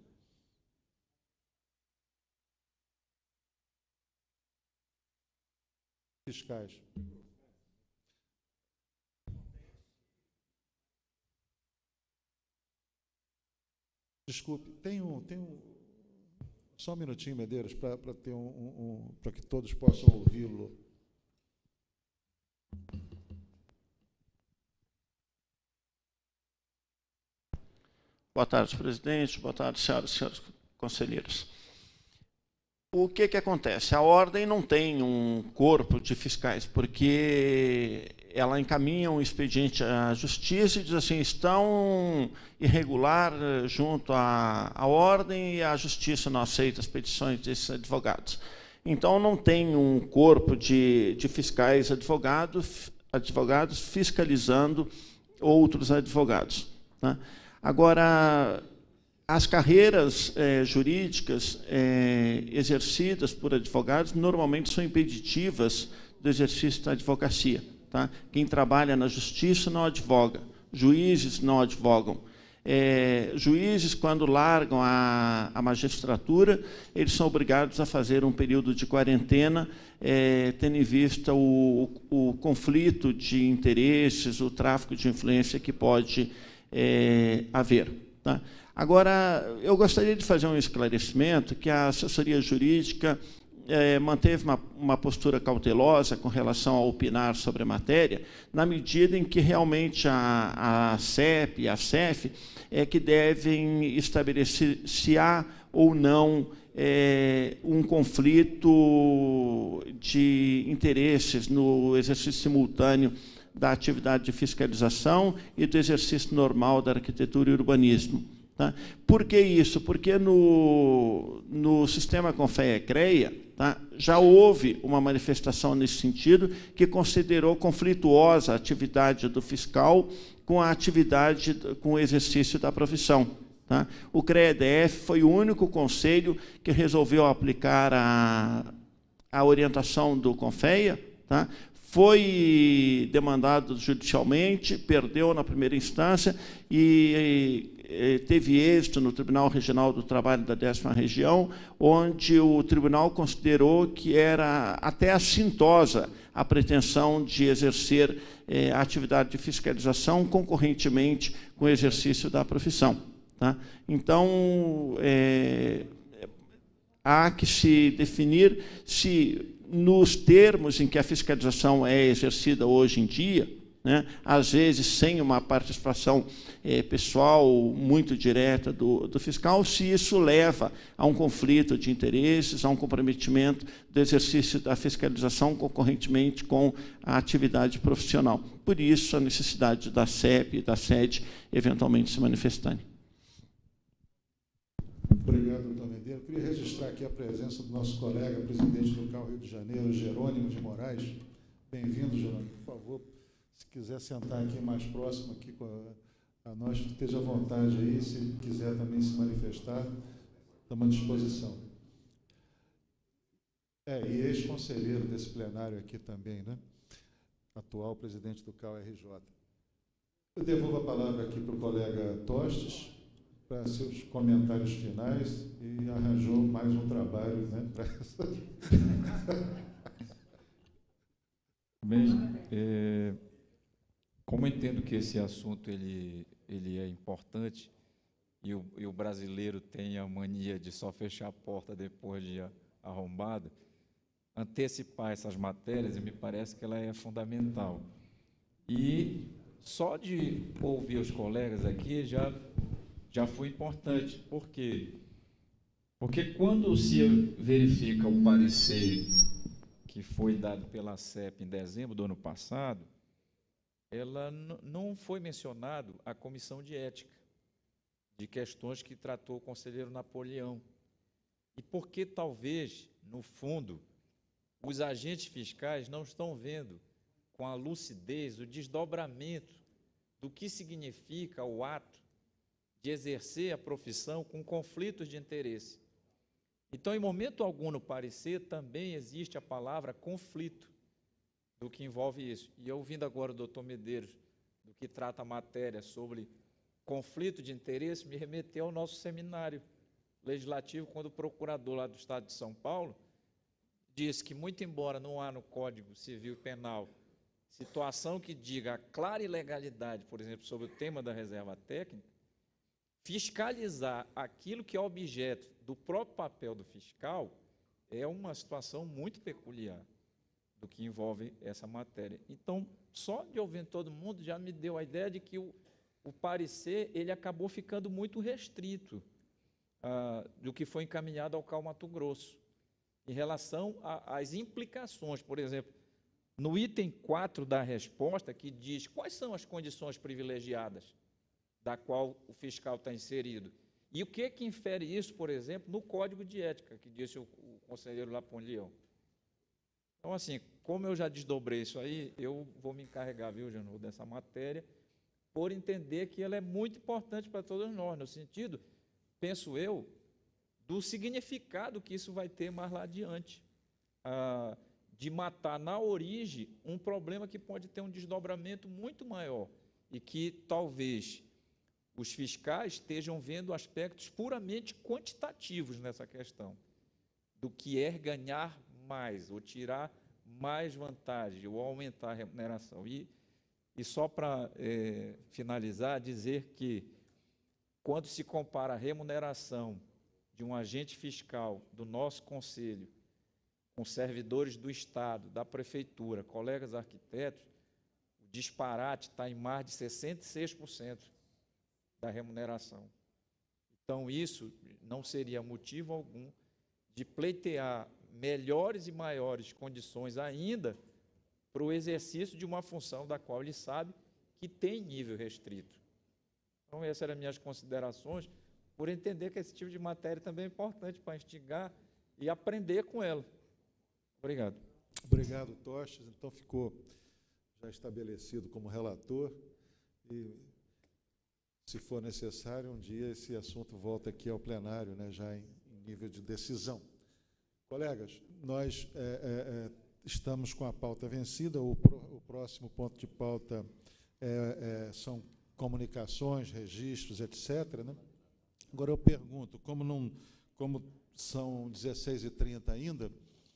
fiscais. Desculpe, tem um, tem um, só um minutinho, Medeiros, para ter um, um, um para que todos possam ouvi-lo. Boa tarde, presidente. Boa tarde, senhoras e senhores conselheiros. O que que acontece? A ordem não tem um corpo de fiscais, porque ela encaminha um expediente à justiça e diz assim, estão irregular junto à, à ordem e a justiça não aceita as petições desses advogados. Então, não tem um corpo de, de fiscais advogados, advogados fiscalizando outros advogados, né? Agora, as carreiras eh, jurídicas eh, exercidas por advogados normalmente são impeditivas do exercício da advocacia. Tá? Quem trabalha na justiça não advoga, juízes não advogam. É, juízes, quando largam a, a magistratura, eles são obrigados a fazer um período de quarentena, é, tendo em vista o, o conflito de interesses, o tráfico de influência que pode é, haver. Tá? Agora, eu gostaria de fazer um esclarecimento que a assessoria jurídica é, manteve uma, uma postura cautelosa com relação a opinar sobre a matéria, na medida em que realmente a, a C E P e a C E F é que devem estabelecer se há ou não é, um conflito de interesses no exercício simultâneo da atividade de fiscalização e do exercício normal da arquitetura e urbanismo. Tá? Por que isso? Porque no, no sistema Confea-CREA, tá, já houve uma manifestação nesse sentido que considerou conflituosa a atividade do fiscal com a atividade, com o exercício da profissão. Tá? O CREA-D F foi o único conselho que resolveu aplicar a, a orientação do Confea, tá? Foi demandado judicialmente, perdeu na primeira instância e, e teve êxito no Tribunal Regional do Trabalho da décima Região, onde o tribunal considerou que era até assintosa a pretensão de exercer eh, a atividade de fiscalização concorrentemente com o exercício da profissão. Tá? Então, é, há que se definir se, nos termos em que a fiscalização é exercida hoje em dia, né, às vezes sem uma participação é, pessoal muito direta do, do fiscal, se isso leva a um conflito de interesses, a um comprometimento do exercício da fiscalização concorrentemente com a atividade profissional. Por isso, a necessidade da C E P e da S E D eventualmente se manifestarem. Obrigado, doutor Medeiros. Eu queria registrar aqui a presença do nosso colega, presidente do C A U Rio de Janeiro, Jerônimo de Moraes. Bem-vindo, Jerônimo. Por favor, se quiser sentar aqui mais próximo aqui com a, a nós, esteja à vontade aí. Se quiser também se manifestar, estamos à disposição. É, e ex-conselheiro desse plenário aqui também, né? Atual presidente do C A U R J. Eu devolvo a palavra aqui para o colega Tostes, para seus comentários finais, e arranjou mais um trabalho, né, para essa... Bem, é, como eu entendo que esse assunto ele, ele é importante e o, e o brasileiro tem a mania de só fechar a porta depois de arrombada, antecipar essas matérias, me parece que ela é fundamental. E só de ouvir os colegas aqui já... já foi importante. Por quê? Porque quando se verifica o parecer que foi dado pela C E P em dezembro do ano passado, ela não foi mencionado a comissão de ética, de questões que tratou o conselheiro Napoleão. E porque talvez, no fundo, os agentes fiscais não estão vendo com a lucidez o desdobramento do que significa o ato de exercer a profissão com conflitos de interesse. Então, em momento algum no parecer, também existe a palavra conflito, do que envolve isso. E eu, ouvindo agora o doutor Medeiros, do que trata a matéria sobre conflito de interesse, me remeteu ao nosso seminário legislativo, quando o procurador lá do Estado de São Paulo disse que, muito embora não há no Código Civil e Penal situação que diga a clara ilegalidade, por exemplo, sobre o tema da reserva técnica, fiscalizar aquilo que é objeto do próprio papel do fiscal é uma situação muito peculiar do que envolve essa matéria. Então, só de ouvir todo mundo já me deu a ideia de que o, o parecer ele acabou ficando muito restrito ah, do que foi encaminhado ao C A U Mato Grosso, em relação às implicações, por exemplo, no item quatro da resposta, que diz quais são as condições privilegiadas da qual o fiscal está inserido. E o que é que infere isso, por exemplo, no Código de Ética, que disse o, o conselheiro Lapon-Leão. Então, assim, como eu já desdobrei isso aí, eu vou me encarregar, viu, Janô, dessa matéria, por entender que ela é muito importante para todos nós, no sentido, penso eu, do significado que isso vai ter mais lá adiante, ah, de matar na origem um problema que pode ter um desdobramento muito maior e que talvez os fiscais estejam vendo aspectos puramente quantitativos nessa questão, do que é ganhar mais, ou tirar mais vantagem, ou aumentar a remuneração. E, e só para é, finalizar, dizer que, quando se compara a remuneração de um agente fiscal do nosso Conselho com servidores do Estado, da Prefeitura, colegas arquitetos, o disparate está em mais de sessenta e seis por cento da remuneração. Então, isso não seria motivo algum de pleitear melhores e maiores condições ainda para o exercício de uma função da qual ele sabe que tem nível restrito. Então, essas eram as minhas considerações, por entender que esse tipo de matéria também é importante para instigar e aprender com ela. Obrigado. Obrigado, Tostes. Então, ficou já estabelecido como relator e, se for necessário, um dia esse assunto volta aqui ao plenário, né, já em, em nível de decisão. Colegas, nós é, é, é, estamos com a pauta vencida, o, pro, o próximo ponto de pauta é, é, são comunicações, registros, etcétera, né? Agora eu pergunto, como, não, como são dezesseis e trinta ainda,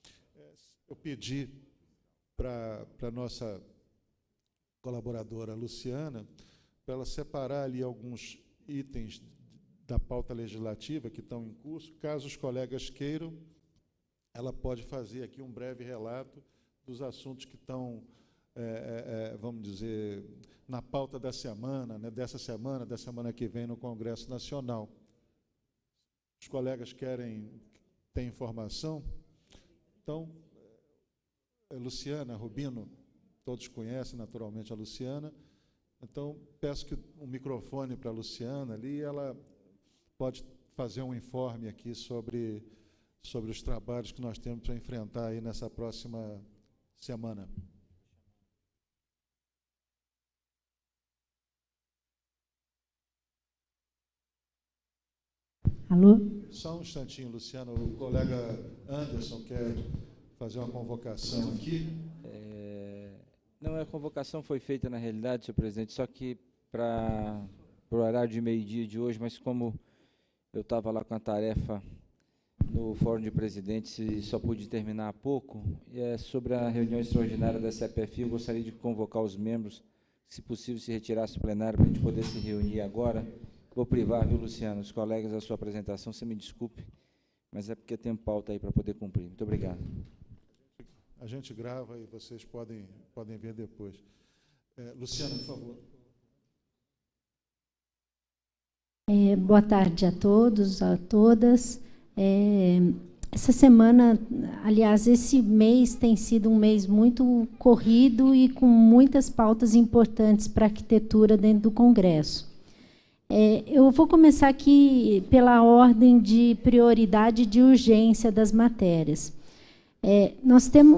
eu pedi para a nossa colaboradora Luciana, para ela separar ali alguns itens da pauta legislativa que estão em curso. Caso os colegas queiram, ela pode fazer aqui um breve relato dos assuntos que estão, é, é, vamos dizer, na pauta da semana, né, dessa semana, da semana que vem no Congresso Nacional. Os colegas querem ter informação? Então, Luciana, Rubino, todos conhecem naturalmente a Luciana, então peço que um microfone para a Luciana ali, ela pode fazer um informe aqui sobre, sobre os trabalhos que nós temos para enfrentar aí nessa próxima semana. Alô? Só um instantinho, Luciana, o colega Anderson quer fazer uma convocação aqui. É, não, a convocação foi feita na realidade, senhor presidente, só que para o horário de meio-dia de hoje, mas como eu estava lá com a tarefa no Fórum de Presidentes e só pude terminar há pouco, é sobre a reunião extraordinária da C P F I, eu gostaria de convocar os membros, se possível, se retirasse do plenário para a gente poder se reunir agora. Vou privar, viu, Luciano, os colegas da sua apresentação, você me desculpe, mas é porque tem pauta aí para poder cumprir. Muito obrigado. A gente grava e vocês podem, podem ver depois. É, Luciana, por favor. É, boa tarde a todos, a todas. É, essa semana, aliás, esse mês tem sido um mês muito corrido e com muitas pautas importantes para a arquitetura dentro do Congresso. É, eu vou começar aqui pela ordem de prioridade e de urgência das matérias. É, nós temos,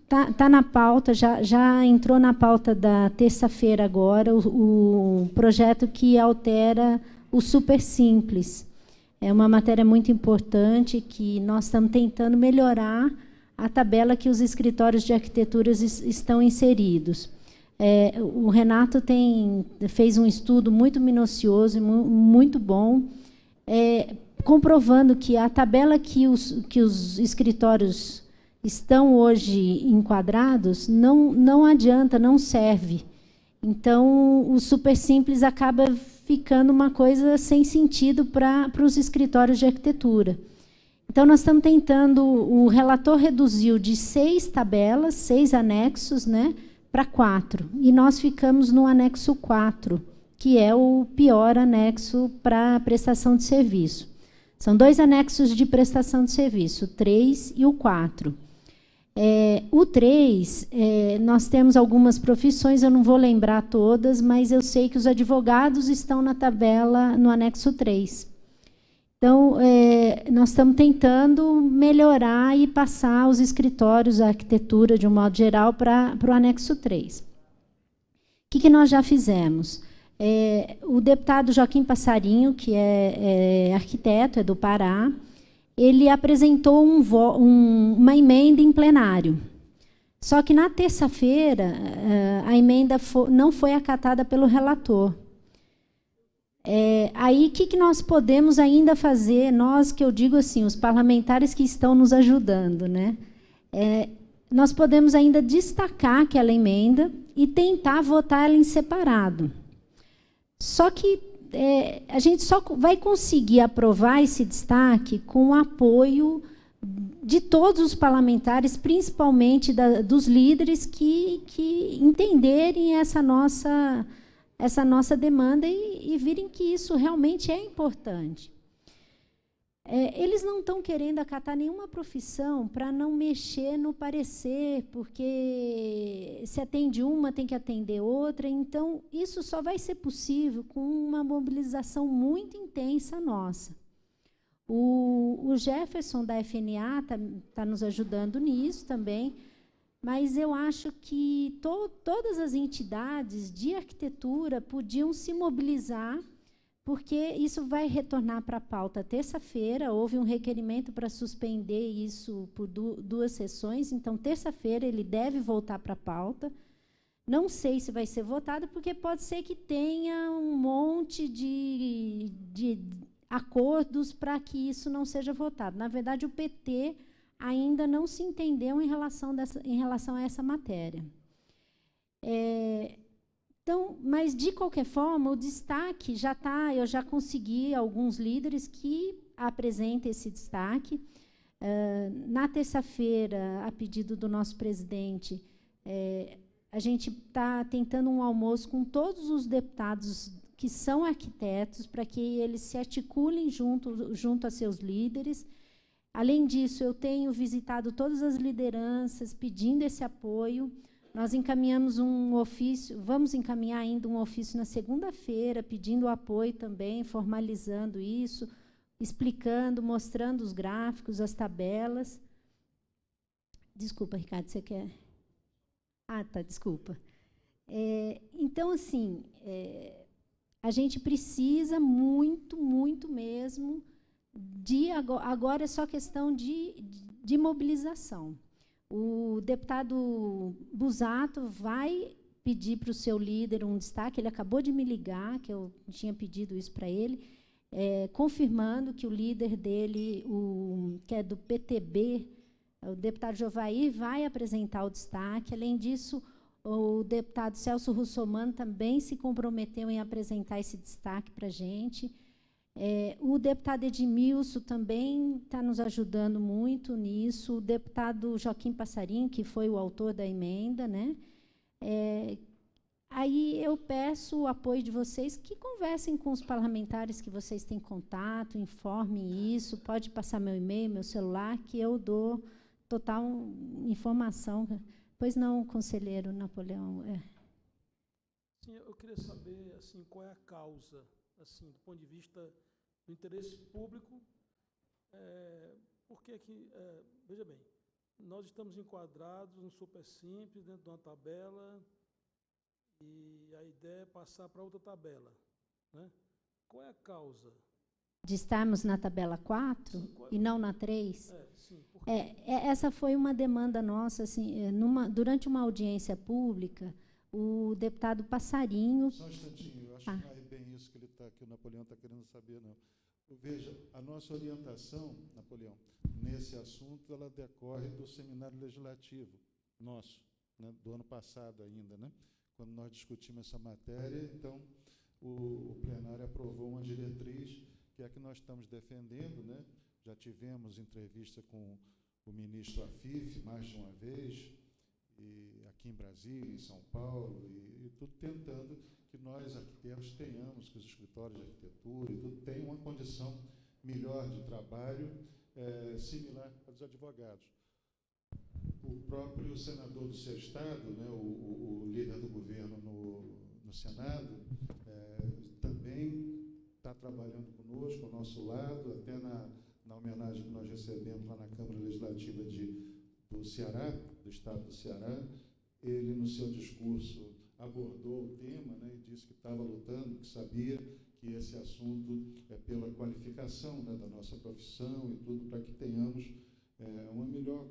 tá, tá na pauta, já, já entrou na pauta da terça-feira agora, o, o projeto que altera o Super Simples. É uma matéria muito importante que nós estamos tentando melhorar a tabela que os escritórios de arquiteturas estão inseridos. É, o Renato tem, fez um estudo muito minucioso e mu muito bom, é, comprovando que a tabela que os, que os escritórios estão hoje enquadrados não, não adianta, não serve. Então, o Super Simples acaba ficando uma coisa sem sentido para os escritórios de arquitetura. Então, nós estamos tentando, o relator reduziu de seis tabelas, seis anexos, né, para quatro. E nós ficamos no anexo quatro, que é o pior anexo para prestação de serviço. São dois anexos de prestação de serviço, o três e o quatro. É, o três, é, nós temos algumas profissões, eu não vou lembrar todas, mas eu sei que os advogados estão na tabela no anexo três. Então, é, nós estamos tentando melhorar e passar os escritórios, a arquitetura, de um modo geral, para o anexo três. O que, que nós já fizemos? É, o deputado Joaquim Passarinho, que é, é arquiteto, é do Pará, ele apresentou um vo, um, uma emenda em plenário. Só que, na terça-feira, a emenda for, não foi acatada pelo relator. É, aí, o que, que nós podemos ainda fazer, nós, que eu digo assim, os parlamentares que estão nos ajudando, né? É, nós podemos ainda destacar aquela emenda e tentar votar ela em separado. Só que é, a gente só vai conseguir aprovar esse destaque com o apoio de todos os parlamentares, principalmente da, dos líderes que, que entenderem essa nossa... essa nossa demanda e, e virem que isso realmente é importante. É, eles não estão querendo acatar nenhuma profissão para não mexer no parecer, porque se atende uma, tem que atender outra. Então, isso só vai ser possível com uma mobilização muito intensa nossa. O, o Jefferson, da F N A, está tá nos ajudando nisso também, mas eu acho que to, todas as entidades de arquitetura podiam se mobilizar, porque isso vai retornar para a pauta terça-feira. Houve um requerimento para suspender isso por du, duas sessões, então, terça-feira, ele deve voltar para a pauta. Não sei se vai ser votado, porque pode ser que tenha um monte de, de acordos para que isso não seja votado. Na verdade, o P T ainda não se entendeu em relação, dessa, em relação a essa matéria. É, então, mas, de qualquer forma, o destaque já está, eu já consegui alguns líderes que apresentem esse destaque. Uh, na terça-feira, a pedido do nosso presidente, é, a gente está tentando um almoço com todos os deputados que são arquitetos, para que eles se articulem junto, junto a seus líderes. Além disso, eu tenho visitado todas as lideranças pedindo esse apoio. Nós encaminhamos um ofício, vamos encaminhar ainda um ofício na segunda-feira, pedindo apoio também, formalizando isso, explicando, mostrando os gráficos, as tabelas. Desculpa, Ricardo, você quer? Ah, tá, desculpa. É, então, assim, é, a gente precisa muito, muito mesmo de agora, agora é só questão de, de mobilização. O deputado Busato vai pedir para o seu líder um destaque, ele acabou de me ligar, que eu tinha pedido isso para ele, é, confirmando que o líder dele, o, que é do P T B, o deputado Jovair, vai apresentar o destaque. Além disso, o deputado Celso Russomano também se comprometeu em apresentar esse destaque para a gente. É, o deputado Edmilson também está nos ajudando muito nisso, o deputado Joaquim Passarinho, que foi o autor da emenda, né? É, aí eu peço o apoio de vocês, que conversem com os parlamentares que vocês têm contato, informem isso, pode passar meu e-mail, meu celular, que eu dou total informação. Pois não, conselheiro Napoleão? É. Sim, eu queria saber assim, qual é a causa, assim, do ponto de vista do interesse público, é, porque que, é, veja bem, nós estamos enquadrados no super simples, dentro de uma tabela, e a ideia é passar para outra tabela, né? Qual é a causa? De estarmos na tabela quatro e não na três? É, sim, é, é, essa foi uma demanda nossa, assim, é, numa, durante uma audiência pública, o deputado Passarinho... Só um instantinho, eu acho ah. que não é bem isso que, ele tá, que o Napoleão está querendo saber, não. Veja, a nossa orientação, Napoleão, nesse assunto, ela decorre do seminário legislativo nosso, né, do ano passado ainda, né? Quando nós discutimos essa matéria, então o, o plenário aprovou uma diretriz que é a que nós estamos defendendo, né? Já tivemos entrevista com o ministro Afif mais de uma vez, e aqui em Brasília, em São Paulo, e, e tudo tentando que nós, arquitetos, tenhamos, que os escritórios de arquitetura e tudo tenham uma condição melhor de trabalho, é, similar à dos advogados. O próprio senador do seu estado, né, o, o, o líder do governo no, no Senado, é, também está trabalhando conosco, ao nosso lado, até na, na homenagem que nós recebemos lá na Câmara Legislativa de, do Ceará, do estado do Ceará. Ele, no seu discurso, abordou o tema, né, e disse que estava lutando, que sabia que esse assunto é pela qualificação, né, da nossa profissão e tudo, para que tenhamos é, uma melhor,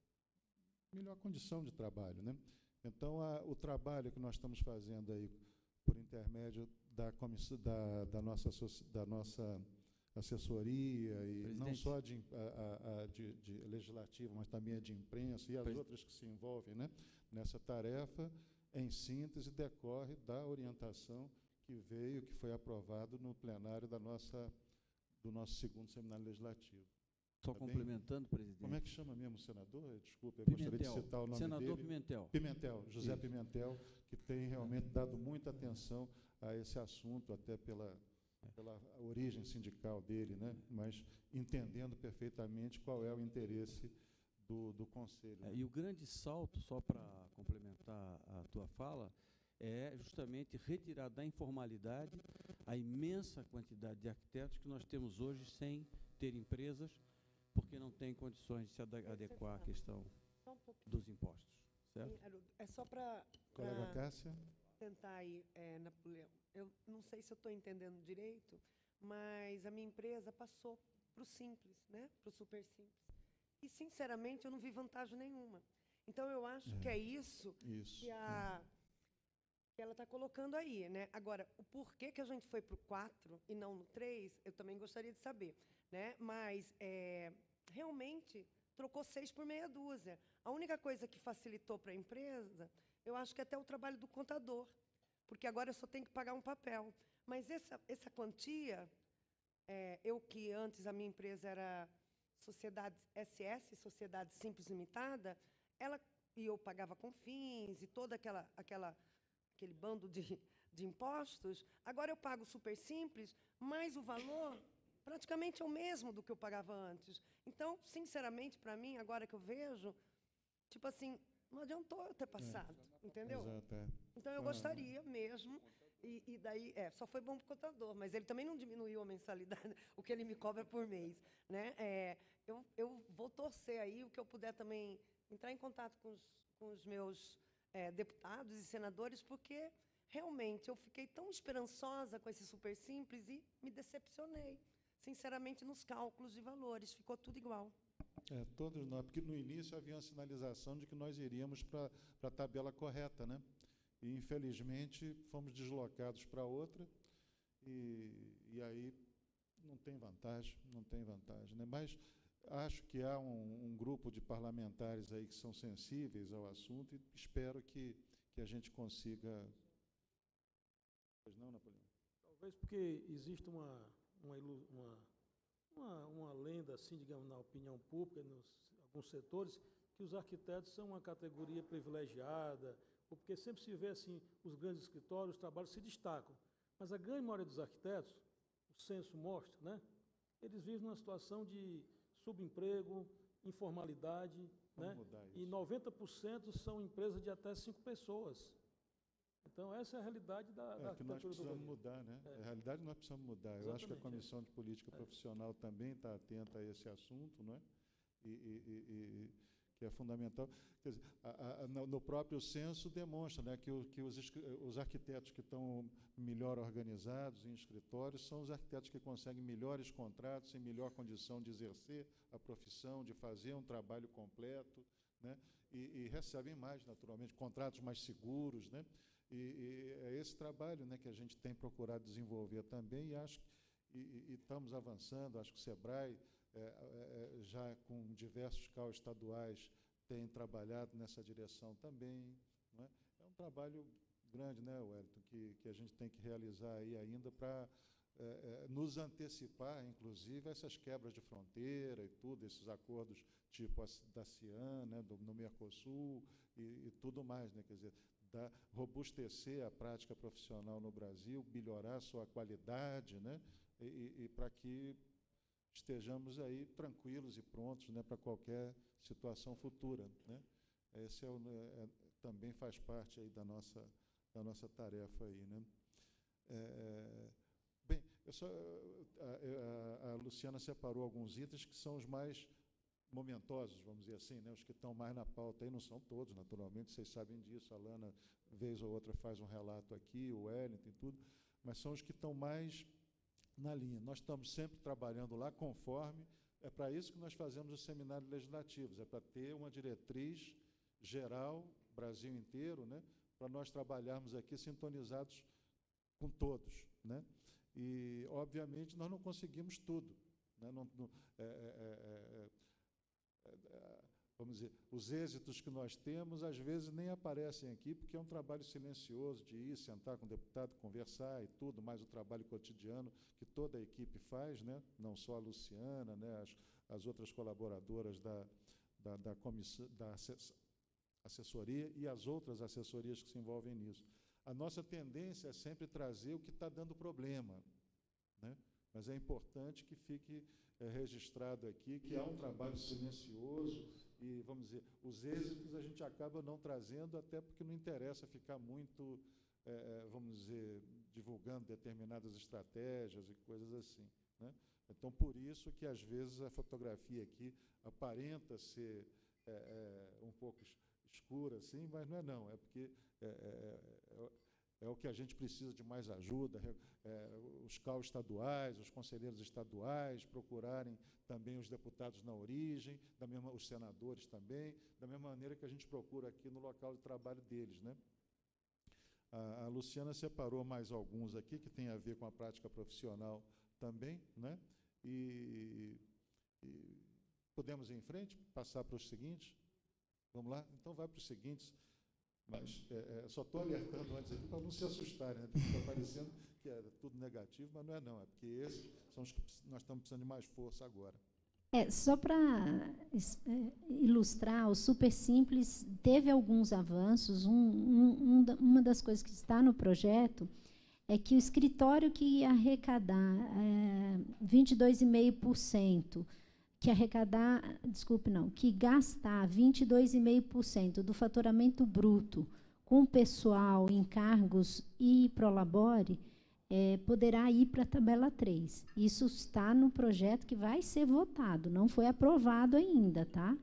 melhor condição de trabalho, né? Então, a, o trabalho que nós estamos fazendo aí, por intermédio da, comissão, da, da, nossa, da nossa assessoria, e Presidente. Não só de, a, a, de, de legislativo, mas também a de imprensa e as Presidente. Outras que se envolvem, né, nessa tarefa, em síntese, decorre da orientação que veio, que foi aprovado no plenário da nossa, do nosso segundo seminário legislativo. Só tá complementando, bem? Presidente. Como é que chama mesmo o senador? Desculpa, eu Pimentel. gostaria de citar o nome Senador dele. Pimentel. Pimentel, José Isso. Pimentel, que tem realmente dado muita atenção a esse assunto, até pela, pela origem sindical dele, né? Mas entendendo perfeitamente qual é o interesse do, do Conselho. É, e o grande salto, só para complementar a tua fala, é justamente retirar da informalidade a imensa quantidade de arquitetos que nós temos hoje sem ter empresas, porque não têm condições de se adequar à questão dos impostos. Certo? É só para Colega Cássia? tentar aí, é, Napoleão. Eu não sei se eu estou entendendo direito, mas a minha empresa passou para o simples, né? Para o super simples. E, sinceramente, eu não vi vantagem nenhuma. Então, eu acho é. que é isso, isso que, a, que ela está colocando aí, né? Agora, o porquê que a gente foi para o quatro e não no três, eu também gostaria de saber, né? Mas, é, realmente, trocou seis por meia dúzia. A única coisa que facilitou para a empresa, eu acho que é até o trabalho do contador, porque agora eu só tenho que pagar um papel. Mas essa, essa quantia, é, eu que antes a minha empresa era Sociedade S S, Sociedade Simples Limitada, ela, e eu pagava Confins e todo aquela, aquela, aquele bando de, de impostos, agora eu pago super simples, mas o valor praticamente é o mesmo do que eu pagava antes. Então, sinceramente, para mim, agora que eu vejo, tipo assim, não adiantou eu ter passado, é. entendeu? Exato, é. Então, eu gostaria mesmo, e, e daí, é, só foi bom para o contador, mas ele também não diminuiu a mensalidade, o que ele me cobra por mês, né? É, eu, eu vou torcer aí, o que eu puder também, entrar em contato com os, com os meus é, deputados e senadores, porque, realmente, eu fiquei tão esperançosa com esse super simples e me decepcionei, sinceramente, nos cálculos de valores, ficou tudo igual. É, todos nós, porque no início havia uma sinalização de que nós iríamos para a tabela correta, né? E, infelizmente, fomos deslocados para outra, e, e aí não tem vantagem, não tem vantagem, né? Mas acho que há um, um grupo de parlamentares aí que são sensíveis ao assunto, e espero que, que a gente consiga... Pois não, Napoleão? Talvez porque existe uma... Uma, uma, uma, uma lenda, assim, digamos, na opinião pública, nos alguns setores, que os arquitetos são uma categoria privilegiada, ou porque sempre se vê assim, os grandes escritórios, os trabalhos se destacam. Mas a grande maioria dos arquitetos, o censo mostra, né, eles vivem numa situação de subemprego, informalidade, né, e noventa por cento são empresas de até cinco pessoas. Então, essa é a realidade da, é, da arquitetura. Que nós precisamos mudar, né? É. A realidade nós precisamos mudar. Exatamente. Eu acho que a Comissão de Política é. Profissional também está atenta a esse assunto, não é? E, e, e, e que é fundamental. Quer dizer, a, a, no próprio censo demonstra, né, que, o, que os, os arquitetos que estão melhor organizados em escritórios são os arquitetos que conseguem melhores contratos, em melhor condição de exercer a profissão, de fazer um trabalho completo, né, e, e recebem mais, naturalmente, contratos mais seguros, né, e, e é esse trabalho, né, que a gente tem procurado desenvolver também, e acho e, e, e estamos avançando. Acho que o SEBRAE, é, é, já com diversos C A U estaduais, tem trabalhado nessa direção também, né? É um trabalho grande, né, Wellington, que, que a gente tem que realizar aí ainda para é, é, nos antecipar, inclusive, a essas quebras de fronteira e tudo, esses acordos tipo a, da CIAN, né, do, no Mercosul e, e tudo mais, né? Quer dizer, da, robustecer a prática profissional no Brasil, melhorar a sua qualidade, né, e, e, e para que estejamos aí tranquilos e prontos, né, para qualquer situação futura, né? Esse é, o, é, também faz parte aí da nossa, da nossa tarefa aí, né? É, bem, eu só, a, a, a Luciana separou alguns itens que são os mais momentosos, vamos dizer assim, né? Os que estão mais na pauta aí, não são todos, naturalmente, vocês sabem disso, a Lana, vez ou outra, faz um relato aqui, o Wellington e tudo, mas são os que estão mais na linha. Nós estamos sempre trabalhando lá conforme, é para isso que nós fazemos os seminários legislativos, é para ter uma diretriz geral, Brasil inteiro, né, para nós trabalharmos aqui sintonizados com todos, né? E, obviamente, nós não conseguimos tudo, né? Não, não, é, é, é, é, vamos dizer, os êxitos que nós temos, às vezes, nem aparecem aqui, porque é um trabalho silencioso de ir, sentar com o deputado, conversar e tudo, mais o trabalho cotidiano que toda a equipe faz, né? Não só a Luciana, né? as, as outras colaboradoras da, da, da, comissão, da assessoria e as outras assessorias que se envolvem nisso. A nossa tendência é sempre trazer o que está dando problema, né? Mas é importante que fique é, registrado aqui que há um trabalho silencioso e, vamos dizer, os êxitos a gente acaba não trazendo, até porque não interessa ficar muito, é, vamos dizer, divulgando determinadas estratégias e coisas assim, né? Então, por isso que, às vezes, a fotografia aqui aparenta ser é, é, um pouco escura, assim, mas não é não, é porque é, é, é, é o que a gente precisa de mais ajuda, é, os C A U estaduais, os conselheiros estaduais, procurarem também os deputados na origem, da mesma, os senadores também, da mesma maneira que a gente procura aqui no local de trabalho deles, né? A, a Luciana separou mais alguns aqui, que tem a ver com a prática profissional também, né? E, e podemos ir em frente, passar para os seguintes? Vamos lá? Então, vai para os seguintes. Mas é, é, só estou alertando antes aqui para não se assustarem, né? Está parecendo que é tudo negativo, mas não é não, é porque esses são os que nós estamos precisando de mais força agora. É, só para é, ilustrar, o Super Simples teve alguns avanços. Um, um, um, uma das coisas que está no projeto é que o escritório que ia arrecadar é, vinte e dois vírgula cinco por cento, que arrecadar, desculpe, não, que gastar vinte e dois vírgula cinco por cento do faturamento bruto com pessoal, encargos e prolabore, é, poderá ir para a tabela três. Isso está no projeto que vai ser votado, não foi aprovado ainda, tá?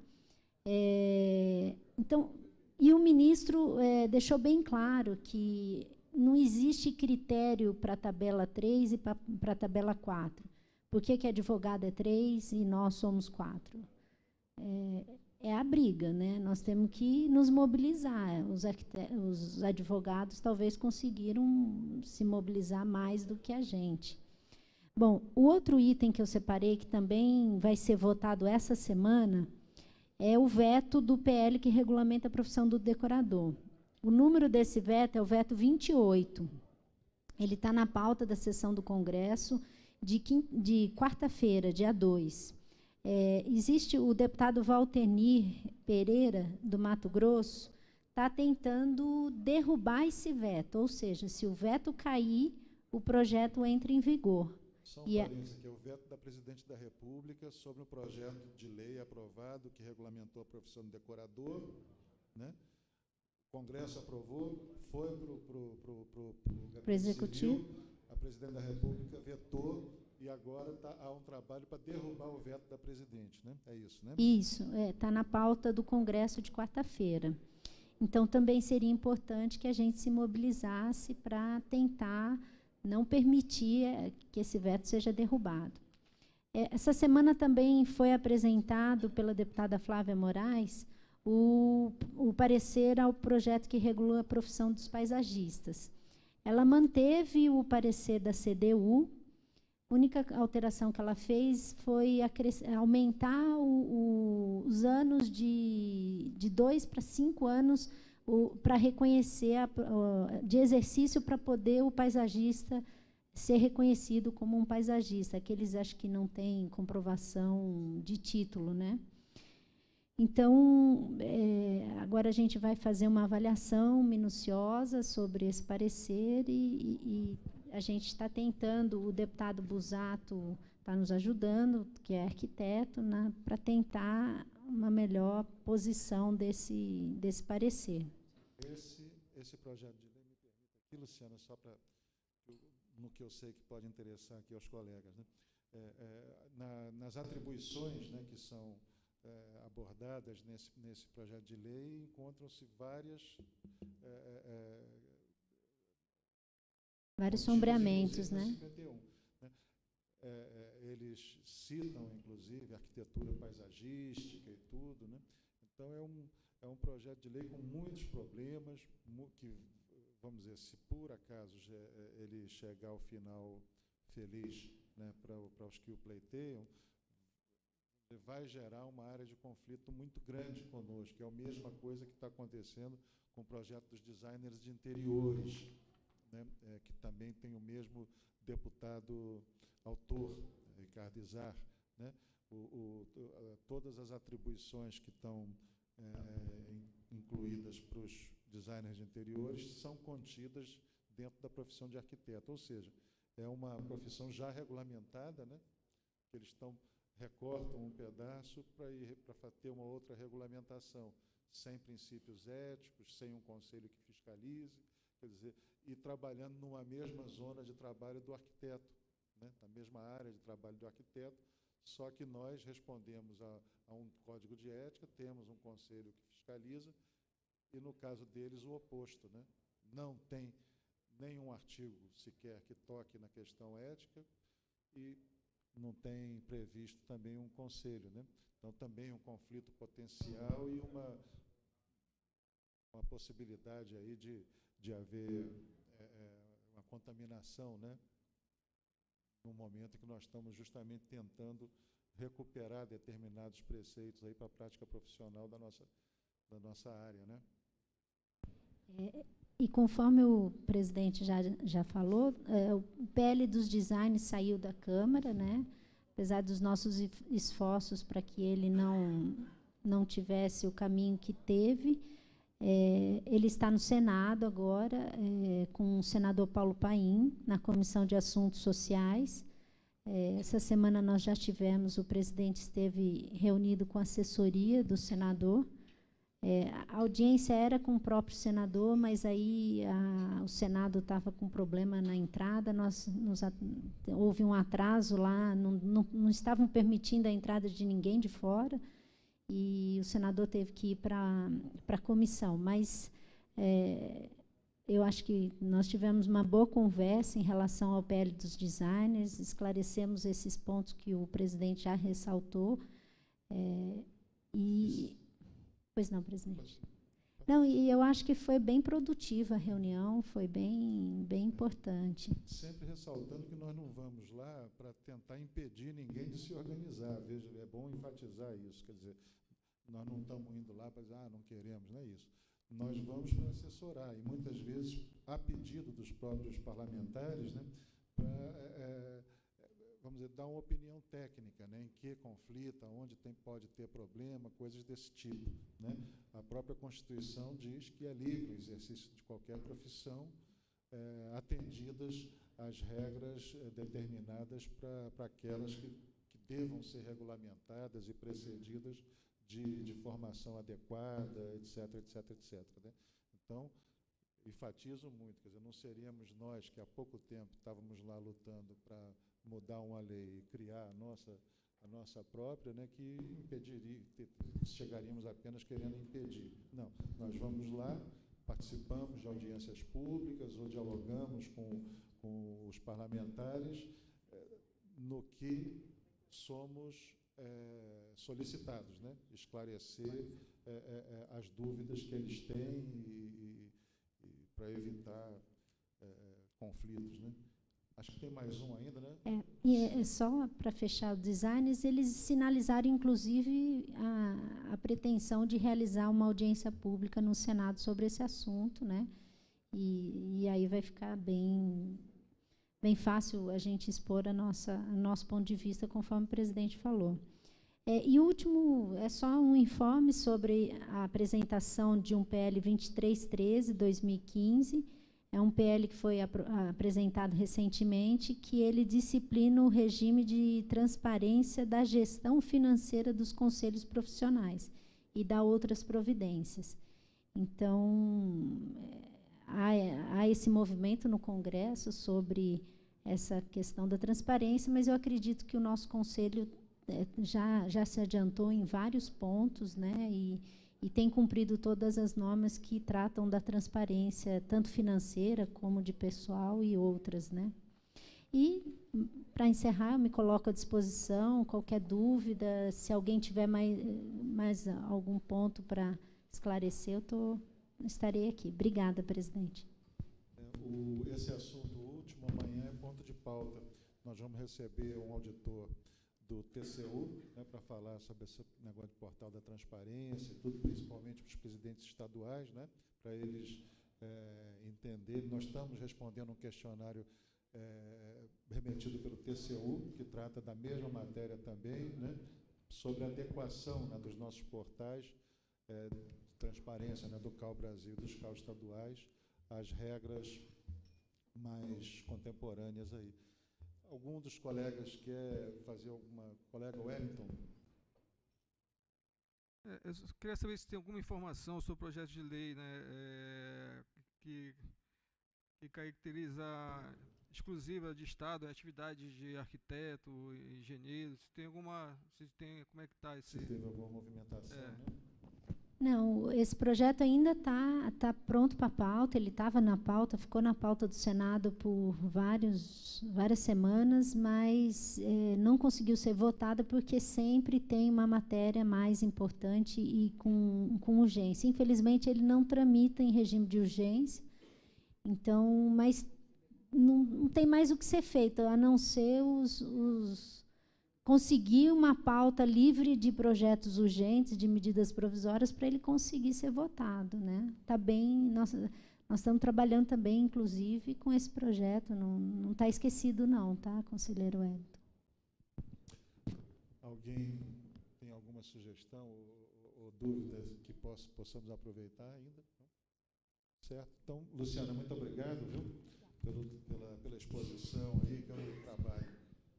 É, então, e o ministro é, deixou bem claro que não existe critério para a tabela três e para a tabela quatro. Por que que advogado é três e nós somos quatro? É, é a briga, né? Nós temos que nos mobilizar. Os, os advogados talvez conseguiram se mobilizar mais do que a gente. Bom, o outro item que eu separei, que também vai ser votado essa semana, é o veto do P L que regulamenta a profissão do decorador. O número desse veto é o veto vinte e oito. Ele está na pauta da sessão do Congresso, de, de quarta-feira, dia dois. É, existe o deputado Valtenir Pereira, do Mato Grosso, está tentando derrubar esse veto, ou seja, se o veto cair, o projeto entra em vigor. Só um e parênteses aqui, é o veto da Presidente da República sobre o projeto de lei aprovado que regulamentou a profissão de decorador, né? O Congresso aprovou, foi para o Executivo. Civil, a Presidente da República vetou, e agora tá, há um trabalho para derrubar o veto da presidente, né? É isso, né? Isso, está na pauta do Congresso de quarta-feira. Então, também seria importante que a gente se mobilizasse para tentar não permitir é, que esse veto seja derrubado. É, essa semana também foi apresentado pela deputada Flávia Moraes o, o parecer ao projeto que regula a profissão dos paisagistas. Ela manteve o parecer da C D U. A única alteração que ela fez foi aumentar o, o, os anos de, de dois para cinco anos para reconhecer a, o, de exercício para poder o paisagista ser reconhecido como um paisagista. Aqueles acho que não têm comprovação de título, né? Então, é, agora a gente vai fazer uma avaliação minuciosa sobre esse parecer e, e, e a gente está tentando, o deputado Busato está nos ajudando, que é arquiteto, né, para tentar uma melhor posição desse, desse parecer. Esse, esse projeto de lei, me permite aqui, Luciana, só para, no que eu sei que pode interessar aqui aos colegas, né? É, é, na, nas atribuições, né, que são é, abordadas nesse, nesse projeto de lei, encontram-se várias... É, é, vários sombreamentos, né? cinquenta e um, né? É, é, eles citam, inclusive, arquitetura paisagística e tudo, né? Então, é um, é um projeto de lei com muitos problemas, que, vamos dizer, se por acaso ele chegar ao final feliz, né, para os que o pleiteiam, vai gerar uma área de conflito muito grande conosco, que é a mesma coisa que está acontecendo com o projeto dos designers de interiores, né, é, que também tem o mesmo deputado autor, Ricardo Izar, né? O, o, todas as atribuições que estão é, incluídas para os designers de interiores são contidas dentro da profissão de arquiteto, ou seja, é uma profissão já regulamentada, né? Que eles estão, recortam um pedaço para ir para ter uma outra regulamentação, sem princípios éticos, sem um conselho que fiscalize, quer dizer, e trabalhando numa mesma zona de trabalho do arquiteto, né? Na mesma área de trabalho do arquiteto, só que nós respondemos a, a um código de ética, temos um conselho que fiscaliza, e no caso deles o oposto, né? Não tem nenhum artigo sequer que toque na questão ética e não tem previsto também um conselho, né? Então também um conflito potencial e uma, uma possibilidade aí de, de haver é, uma contaminação, né? No momento que nós estamos justamente tentando recuperar determinados preceitos aí para a prática profissional da nossa, da nossa área, né? É, e conforme o presidente já, já falou, é, o P L dos designs saiu da Câmara, né? Apesar dos nossos esforços para que ele não, não tivesse o caminho que teve, é, ele está no Senado agora, é, com o senador Paulo Paim, na Comissão de Assuntos Sociais. É, essa semana nós já tivemos, o presidente esteve reunido com a assessoria do senador. É, a audiência era com o próprio senador, mas aí a, o Senado estava com problema na entrada, nós, nos, houve um atraso lá, não, não, não estavam permitindo a entrada de ninguém de fora, e o senador teve que ir para a comissão. Mas é, eu acho que nós tivemos uma boa conversa em relação ao P L dos designers, esclarecemos esses pontos que o presidente já ressaltou, é, e... Pois não, presidente. Não, e eu acho que foi bem produtiva a reunião, foi bem, bem importante. Sempre ressaltando que nós não vamos lá para tentar impedir ninguém de se organizar. Veja, é bom enfatizar isso. Quer dizer, nós não estamos indo lá para dizer, ah, não queremos, não é isso. Nós vamos para assessorar, e muitas vezes, a pedido dos próprios parlamentares, né, para... É, vamos dizer, dar uma opinião técnica, né, em que conflita, onde tem, pode ter problema, coisas desse tipo, né? A própria Constituição diz que é livre o exercício de qualquer profissão, é, atendidas as regras é, determinadas para aquelas que, que devam ser regulamentadas e precedidas de, de formação adequada, etc, etc, etc, né? Então, enfatizo muito, quer dizer, não seríamos nós que há pouco tempo estávamos lá lutando para mudar uma lei e criar a nossa, a nossa própria, né, que impediria, chegaríamos apenas querendo impedir. Não, nós vamos lá, participamos de audiências públicas ou dialogamos com, com os parlamentares eh, no que somos eh, solicitados, né, esclarecer eh, eh, as dúvidas que eles têm e, e, e para evitar eh, conflitos, né. Acho que tem mais um ainda, né? É, e é só para fechar o designers, eles sinalizaram, inclusive, a, a pretensão de realizar uma audiência pública no Senado sobre esse assunto, né? E, e aí vai ficar bem, bem fácil a gente expor a nossa, o nosso ponto de vista, conforme o presidente falou. É, e o último é só um informe sobre a apresentação de um P L vinte e três treze, dois mil e quinze. É um P L que foi ap apresentado recentemente, que ele disciplina o regime de transparência da gestão financeira dos conselhos profissionais e dá outras providências. Então, há, há esse movimento no Congresso sobre essa questão da transparência, mas eu acredito que o nosso conselho é, já, já se adiantou em vários pontos, né, e, e tem cumprido todas as normas que tratam da transparência, tanto financeira como de pessoal e outras, né. E, para encerrar, eu me coloco à disposição, qualquer dúvida, se alguém tiver mais, mais algum ponto para esclarecer, eu tô, estarei aqui. Obrigada, presidente. O, esse assunto último, amanhã, é ponto de pauta. Nós vamos receber um auditor do T C U, né, para falar sobre esse negócio de portal da transparência, tudo, principalmente para os presidentes estaduais, né, para eles é, entenderem. Nós estamos respondendo um questionário é, remetido pelo T C U, que trata da mesma matéria também, né, sobre a adequação, né, dos nossos portais é, de transparência, né, do C A U Brasil, dos C A U estaduais, às regras mais contemporâneas aí. Algum dos colegas quer fazer alguma... Colega Wellington? É, eu queria saber se tem alguma informação sobre o projeto de lei, né, é, que, que caracteriza exclusiva de Estado, atividades de arquiteto, engenheiro, se tem alguma... Se tem, como é que está esse... Se teve alguma movimentação, é. né? Não, esse projeto ainda está tá pronto para a pauta, ele estava na pauta, ficou na pauta do Senado por vários, várias semanas, mas eh, não conseguiu ser votada porque sempre tem uma matéria mais importante e com, com urgência. Infelizmente, ele não tramita em regime de urgência, então, mas não, não tem mais o que ser feito, a não ser os... os conseguir uma pauta livre de projetos urgentes, de medidas provisórias, para ele conseguir ser votado, né? Tá bem, nós, nós estamos trabalhando também, inclusive, com esse projeto, não está esquecido não, tá, conselheiro Wellington? Alguém tem alguma sugestão ou, ou dúvidas que poss, possamos aproveitar ainda? Certo? Então, Luciana, muito obrigado, viu? Pelo, pela, pela exposição aí, pelo trabalho.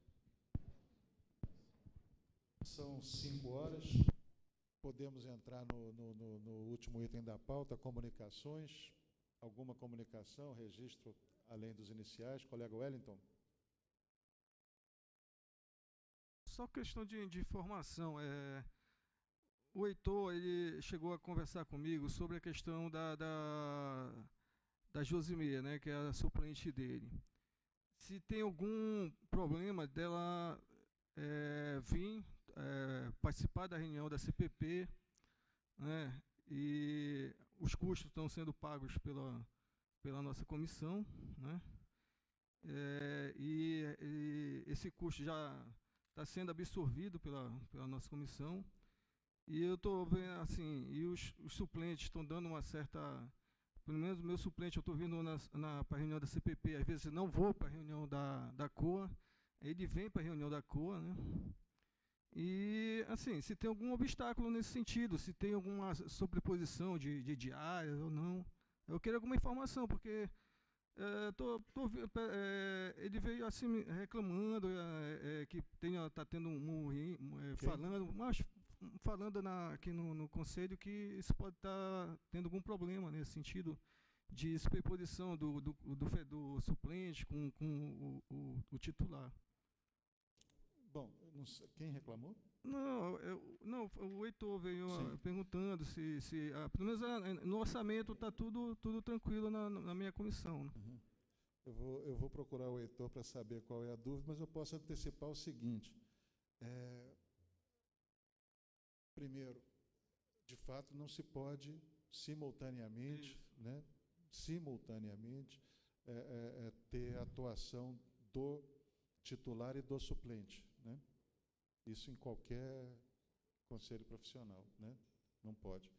São cinco horas, podemos entrar no, no, no, no último item da pauta, comunicações. Alguma comunicação, registro além dos iniciais? Colega Wellington? Só questão de, de informação. É, o Heitor, ele chegou a conversar comigo sobre a questão da, da, da Josimê, né, que é a suplente dele. Se tem algum problema dela é, vir... É, participar da reunião da C P P, né, e os custos estão sendo pagos pela, pela nossa comissão, né, é, e, e esse custo já está sendo absorvido pela, pela nossa comissão, e eu estou vendo assim, e os, os suplentes estão dando uma certa, pelo menos o meu suplente, eu estou vindo na, na, para a reunião da C P P, às vezes não vou para a reunião da, da C O A, ele vem para a reunião da C O A, né. E, assim, se tem algum obstáculo nesse sentido, se tem alguma sobreposição de, de diárias ou não. Eu quero alguma informação, porque é, tô, tô, é, ele veio assim reclamando é, é, que está tendo um, um é, falando, mas falando na, aqui no, no Conselho que isso pode estar tá tendo algum problema nesse sentido de superposição do, do, do, do, do suplente com, com o, o, o titular. Bom, não sei, quem reclamou? Não, eu, não, o Heitor veio uh, perguntando se, se uh, pelo menos uh, no orçamento está tudo, tudo tranquilo na, na minha comissão. Né? Uhum. Eu, vou, eu vou procurar o Heitor para saber qual é a dúvida, mas eu posso antecipar o seguinte. É, primeiro, de fato, não se pode simultaneamente, né, simultaneamente é, é, é, ter a atuação do titular e do suplente, né? Isso em qualquer conselho profissional, né? Não pode.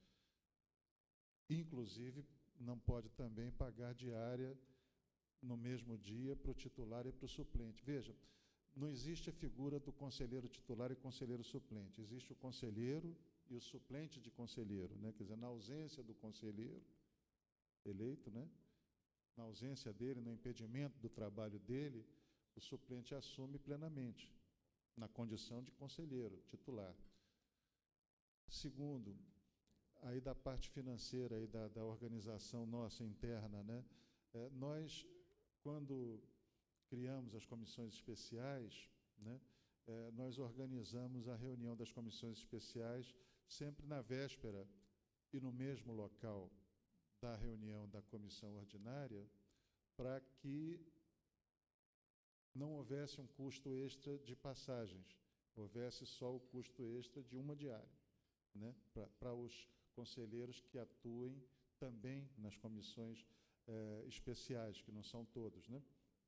Inclusive, não pode também pagar diária no mesmo dia para o titular e para o suplente. Veja, não existe a figura do conselheiro titular e conselheiro suplente. Existe o conselheiro e o suplente de conselheiro, né? Quer dizer, na ausência do conselheiro eleito, né? Na ausência dele, no impedimento do trabalho dele, o suplente assume plenamente, na condição de conselheiro titular. Segundo, aí da parte financeira, aí da, da organização nossa interna, né? É, nós, quando criamos as comissões especiais, né? É, nós organizamos a reunião das comissões especiais sempre na véspera e no mesmo local da reunião da comissão ordinária, para que não houvesse um custo extra de passagens, houvesse só o custo extra de uma diária, né, para os conselheiros que atuem também nas comissões eh, especiais, que não são todos, né?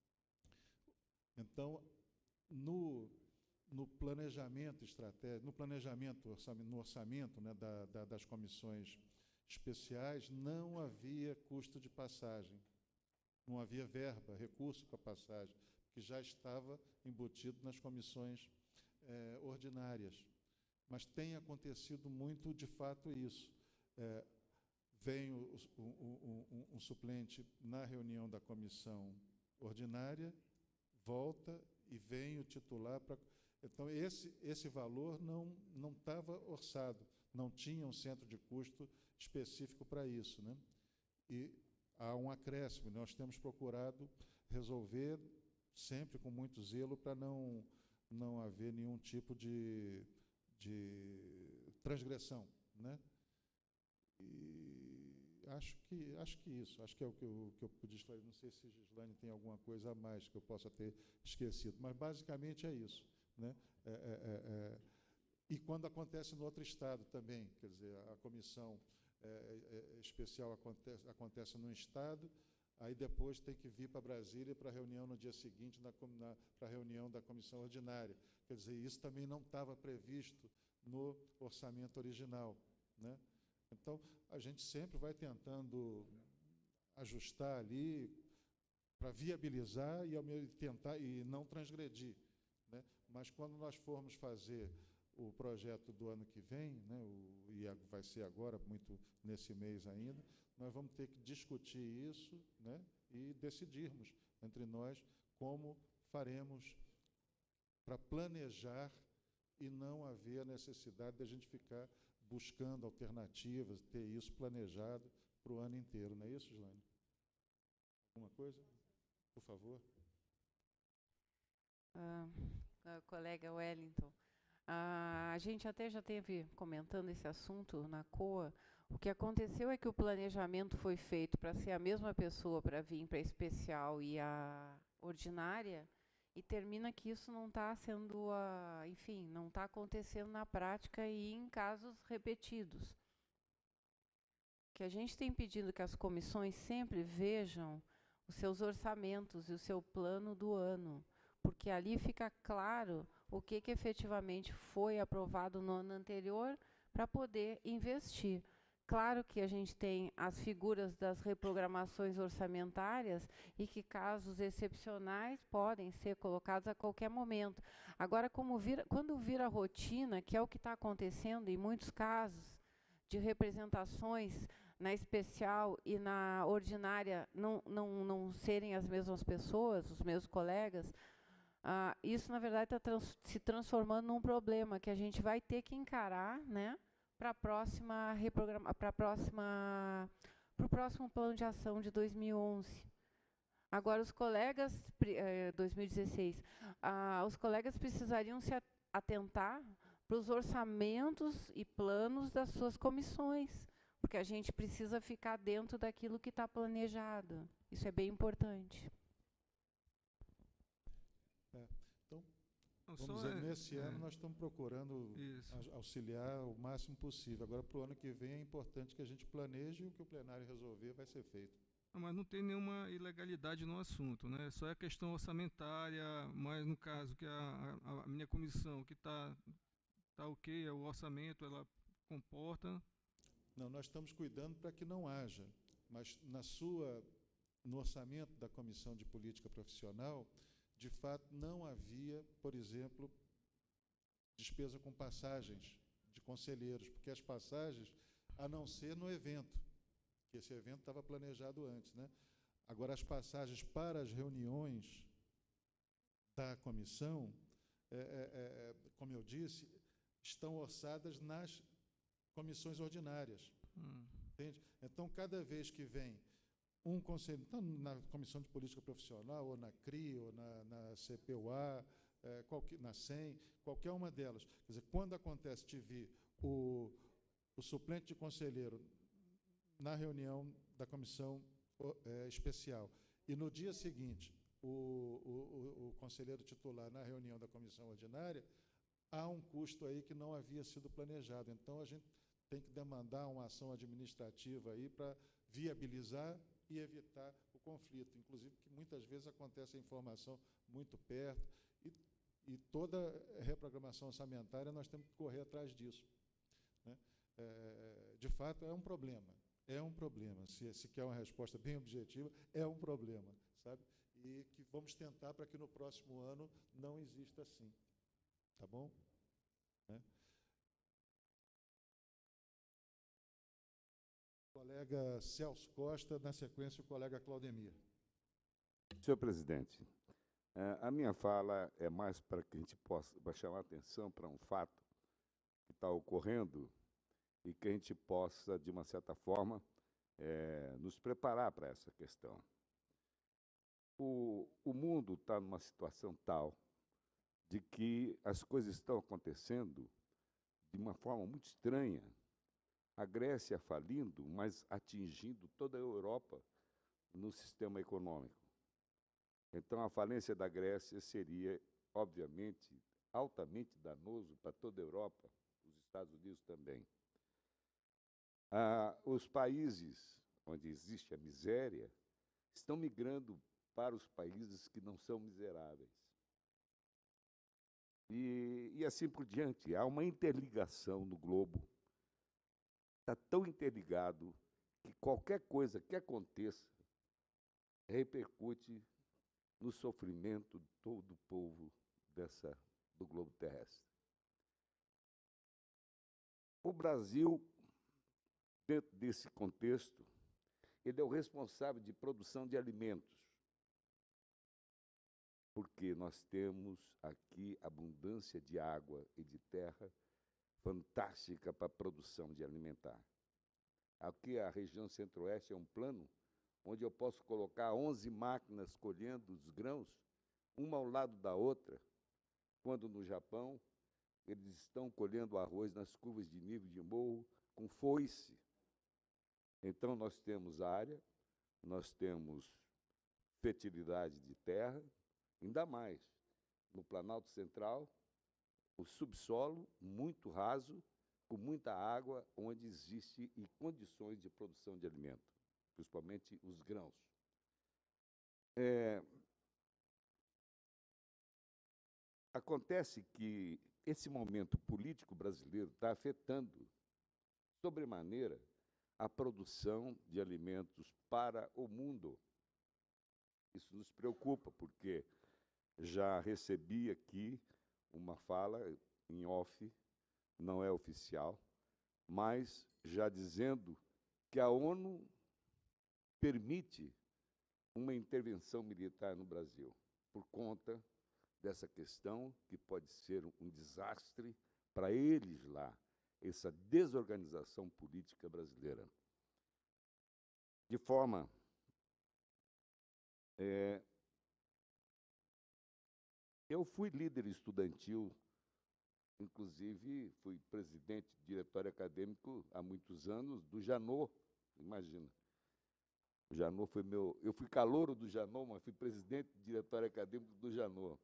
Então, no, no planejamento estratégico, no planejamento, no orçamento, né, da, da, das comissões especiais, não havia custo de passagem, não havia verba, recurso para passagem, que já estava embutido nas comissões eh, ordinárias. Mas tem acontecido muito, de fato, isso. É, vem o, o, o, um, um suplente na reunião da comissão ordinária, volta e vem o titular para... Então, esse, esse valor não não estava orçado, não tinha um centro de custo específico para isso, né? E há um acréscimo. Nós temos procurado resolver sempre com muito zelo para não, não haver nenhum tipo de, de transgressão, né? E acho que, acho que isso, acho que é o que eu, que eu podia esclarecer. Não sei se Gislaine tem alguma coisa a mais que eu possa ter esquecido, mas basicamente é isso, né? É, é, é, e quando acontece no outro estado também, quer dizer, a comissão é, é, especial acontece, acontece no estado, aí depois tem que vir para Brasília para a reunião no dia seguinte, na, na, para a reunião da comissão ordinária. Quer dizer, isso também não estava previsto no orçamento original, né? Então, a gente sempre vai tentando ajustar ali para viabilizar e ao tentar e não transgredir, né? Mas quando nós formos fazer o projeto do ano que vem, né, o, e vai ser agora, muito nesse mês ainda, nós vamos ter que discutir isso, né, e decidirmos entre nós como faremos para planejar e não haver a necessidade de a gente ficar buscando alternativas, ter isso planejado para o ano inteiro. Não é isso, Gislaine? Alguma coisa? Por favor. Ah, colega Wellington, ah, a gente até já teve comentando esse assunto na C O A. O que aconteceu é que o planejamento foi feito para ser a mesma pessoa para vir para a especial e a ordinária, e termina que isso não está sendo, a, enfim, não está acontecendo na prática e em casos repetidos. Que a gente tem pedido que as comissões sempre vejam os seus orçamentos e o seu plano do ano, porque ali fica claro o que, que efetivamente foi aprovado no ano anterior para poder investir. Claro que a gente tem as figuras das reprogramações orçamentárias e que casos excepcionais podem ser colocados a qualquer momento. Agora, como vira, quando vira rotina, que é o que está acontecendo em muitos casos, de representações na especial e na ordinária não, não, não serem as mesmas pessoas, os mesmos colegas, ah, isso, na verdade, está trans, se transformando num problema que a gente vai ter que encarar, né, para a próxima reprograma, para a próxima, para o próximo plano de ação de dois mil e onze. Agora, os colegas, eh, dois mil e dezesseis, ah, os colegas precisariam se atentar para os orçamentos e planos das suas comissões, porque a gente precisa ficar dentro daquilo que está planejado. Isso é bem importante. É, então, Não, vamos só dizer, é- nesse é. ano nós estamos procurando Isso. a- auxiliar o máximo possível. Agora, para o ano que vem, é importante que a gente planeje e o que o plenário resolver vai ser feito. Não, mas não tem nenhuma ilegalidade no assunto, né? Só é questão orçamentária, mas no caso que a, a, a minha comissão que está tá ok, é o orçamento, ela comporta. Não, nós estamos cuidando para que não haja, mas na sua, no orçamento da Comissão de Política Profissional, de fato, não havia, por exemplo, despesa com passagens de conselheiros, porque as passagens, a não ser no evento, que esse evento estava planejado antes, né? Agora, as passagens para as reuniões da comissão, é, é, é, como eu disse, estão orçadas nas comissões ordinárias. Hum. Entende? Então, cada vez que vem um conselho, então, na Comissão de Política Profissional, ou na C R I, ou na, na C P U A, é, qualquer, na S E M, qualquer uma delas, quer dizer, quando acontece de vir o, o suplente de conselheiro na reunião da comissão é, especial, e no dia seguinte o, o, o, o conselheiro titular na reunião da comissão ordinária, há um custo aí que não havia sido planejado. Então, a gente tem que demandar uma ação administrativa aí para viabilizar e evitar o conflito. Inclusive, que muitas vezes acontece a informação muito perto, e, e toda reprogramação orçamentária nós temos que correr atrás disso, né? É, de fato, é um problema. É um problema. Se, se quer uma resposta bem objetiva, é um problema, sabe? E que vamos tentar para que no próximo ano não exista assim. Tá bom? Né? O colega Celso Costa, na sequência, o colega Claudemir. Senhor presidente, a minha fala é mais para que a gente possa chamar a atenção para um fato que está ocorrendo e que a gente possa, de uma certa forma, é, nos preparar para essa questão. O, o mundo está numa situação tal de que as coisas estão acontecendo de uma forma muito estranha. A Grécia falindo, mas atingindo toda a Europa no sistema econômico. Então, a falência da Grécia seria, obviamente, altamente danoso para toda a Europa, os Estados Unidos também. Ah, os países onde existe a miséria estão migrando para os países que não são miseráveis. E, e assim por diante. Há uma interligação no globo. Está tão interligado que qualquer coisa que aconteça repercute no sofrimento de todo o povo dessa, do globo terrestre. O Brasil, dentro desse contexto, ele é o responsável de produção de alimentos, porque nós temos aqui abundância de água e de terra fantástica para a produção de alimentar. Aqui, a região centro-oeste é um plano onde eu posso colocar onze máquinas colhendo os grãos, uma ao lado da outra, quando no Japão eles estão colhendo arroz nas curvas de nível de morro com foice. Então, nós temos área, nós temos fertilidade de terra, ainda mais no Planalto Central, o subsolo muito raso, com muita água, onde existe e condições de produção de alimento, principalmente os grãos. É, acontece que esse momento político brasileiro está afetando, sobremaneira, a produção de alimentos para o mundo. Isso nos preocupa, porque já recebi aqui uma fala em off, não é oficial, mas já dizendo que a ONU permite uma intervenção militar no Brasil, por conta dessa questão que pode ser um desastre para eles lá, essa desorganização política brasileira. De forma É, eu fui líder estudantil, inclusive fui presidente do diretório acadêmico há muitos anos do Janot, imagina. O Janot foi meu... Eu fui calouro do Janot, mas fui presidente do diretório acadêmico do Janot.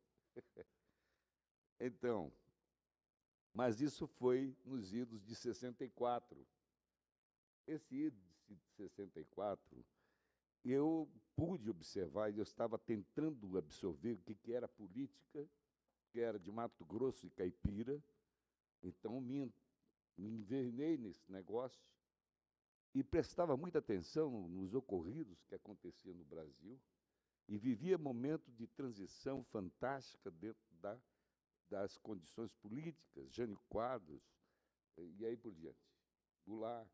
Então, mas isso foi nos idos de sessenta e quatro. Esse ido de sessenta e quatro, eu pude observar, e eu estava tentando absorver o que, que era política, que era de Mato Grosso e caipira, então me, me envernei nesse negócio e prestava muita atenção nos ocorridos que aconteciam no Brasil e vivia momentos de transição fantástica dentro da, das condições políticas, Jânio Quadros, e aí por diante, Goulart.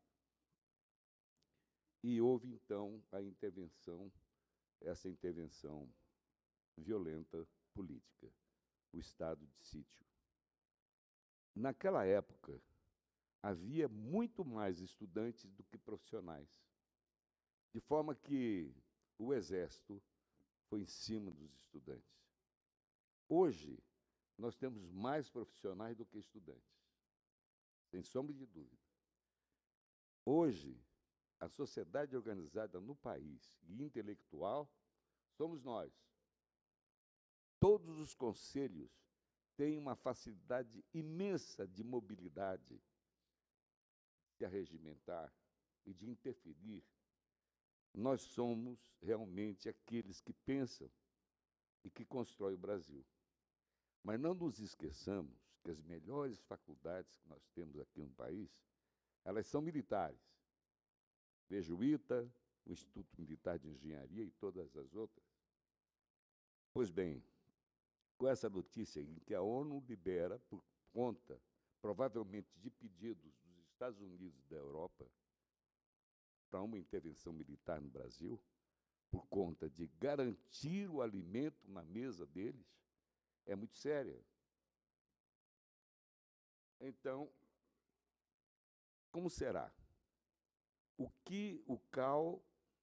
E houve, então, a intervenção, essa intervenção violenta política, o estado de sítio. Naquela época, havia muito mais estudantes do que profissionais, de forma que o Exército foi em cima dos estudantes. Hoje, nós temos mais profissionais do que estudantes, sem sombra de dúvida. Hoje, a sociedade organizada no país e intelectual somos nós. Todos os conselhos têm uma facilidade imensa de mobilidade, de arregimentar e de interferir. Nós somos realmente aqueles que pensam e que constroem o Brasil. Mas não nos esqueçamos que as melhores faculdades que nós temos aqui no país, elas são militares. Veja o ITA, o Instituto Militar de Engenharia e todas as outras. Pois bem, com essa notícia em que a ONU libera, por conta, provavelmente, de pedidos dos Estados Unidos e da Europa, para uma intervenção militar no Brasil, por conta de garantir o alimento na mesa deles, é muito séria. Então, como será? O que o C A U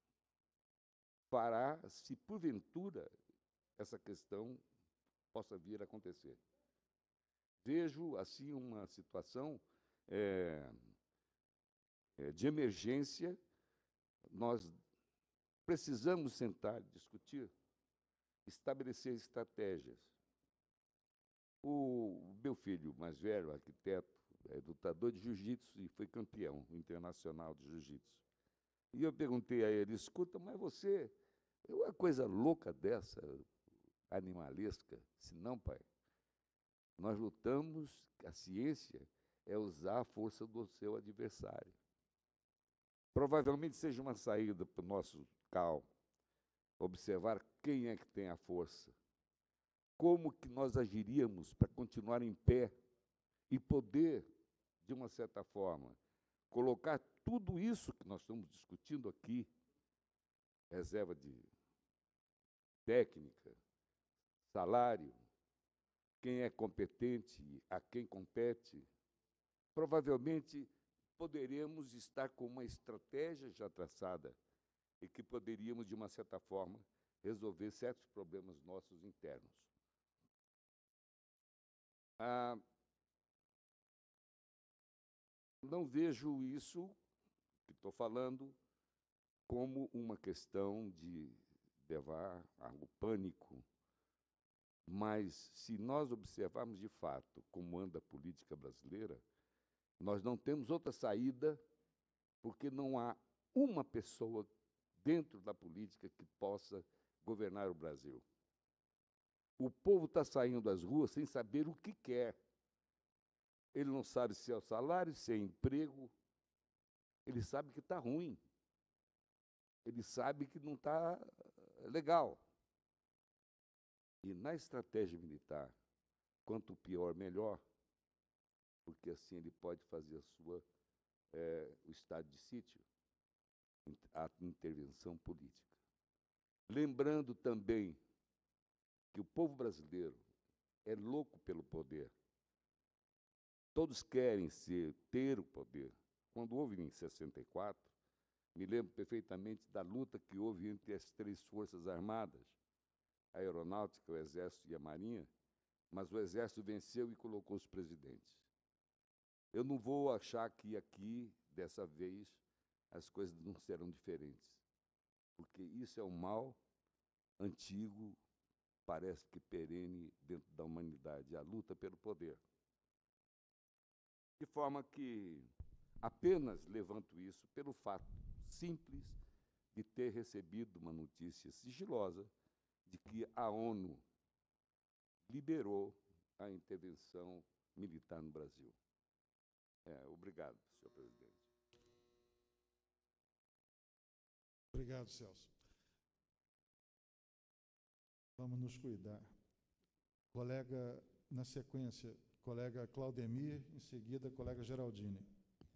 fará se, porventura, essa questão possa vir a acontecer? Vejo, assim, uma situação é, é, de emergência. Nós precisamos sentar e discutir, estabelecer estratégias. O meu filho mais velho, arquiteto, é lutador de jiu-jitsu e foi campeão internacional de jiu-jitsu. E eu perguntei a ele, escuta, mas você, é uma coisa louca dessa, animalesca? Se não, pai, nós lutamos, a ciência é usar a força do seu adversário. Provavelmente seja uma saída para o nosso C A U, observar quem é que tem a força, como que nós agiríamos para continuar em pé e poder, de uma certa forma, colocar tudo isso que nós estamos discutindo aqui, reserva de técnica, salário, quem é competente, a quem compete, provavelmente poderemos estar com uma estratégia já traçada e que poderíamos, de uma certa forma, resolver certos problemas nossos internos. Ah, não vejo isso, que estou falando, como uma questão de levar ao pânico, mas, se nós observarmos de fato como anda a política brasileira, nós não temos outra saída, porque não há uma pessoa dentro da política que possa governar o Brasil. O povo está saindo às ruas sem saber o que quer. Ele não sabe se é o salário, se é emprego. Ele sabe que está ruim. Ele sabe que não está legal. E na estratégia militar, quanto pior, melhor, porque assim ele pode fazer a sua, é, o estado de sítio, a intervenção política. Lembrando também que o povo brasileiro é louco pelo poder. Todos querem ser, ter o poder. Quando houve em sessenta e quatro, Me lembro perfeitamente da luta que houve entre as três forças armadas, a Aeronáutica, o Exército e a Marinha, mas o Exército venceu e colocou os presidentes. Eu não vou achar que aqui, dessa vez, as coisas não serão diferentes, porque isso é um mal antigo, parece que perene dentro da humanidade, a luta pelo poder. De forma que apenas levanto isso pelo fato simples de ter recebido uma notícia sigilosa de que a ONU liberou a intervenção militar no Brasil. É, obrigado, senhor presidente. Obrigado, Celso. Vamos nos cuidar. Colega, na sequência, colega Claudemir, em seguida, colega Geraldine.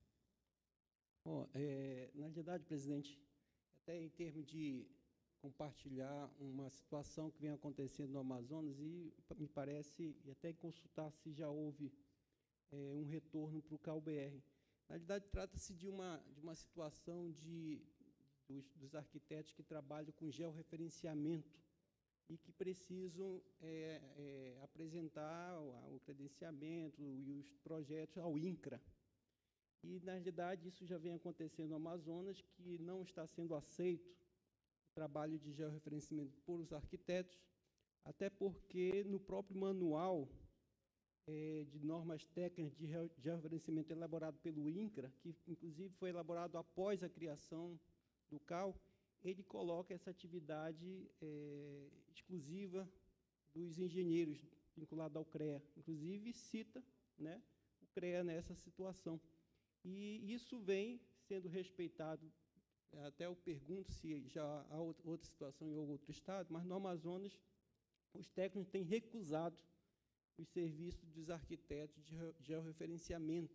Bom, é, na realidade, presidente, até em termos de compartilhar uma situação que vem acontecendo no Amazonas e me parece, e até consultar se já houve é, um retorno para o C A U B R. Na realidade, trata-se de uma, de uma situação de, dos, dos arquitetos que trabalham com georreferenciamento e que precisam é, é, apresentar o, o credenciamento e os projetos ao INCRA. E, na realidade, isso já vem acontecendo no Amazonas, que não está sendo aceito o trabalho de georreferenciamento por os arquitetos, até porque no próprio manual é, de normas técnicas de georreferenciamento elaborado pelo INCRA, que inclusive foi elaborado após a criação do C A U, ele coloca essa atividade é, exclusiva dos engenheiros vinculada ao CREA, inclusive cita, né, o CREA nessa situação. E isso vem sendo respeitado, até eu pergunto se já há outra situação em outro estado, mas no Amazonas os técnicos têm recusado os serviços dos arquitetos de georreferenciamento.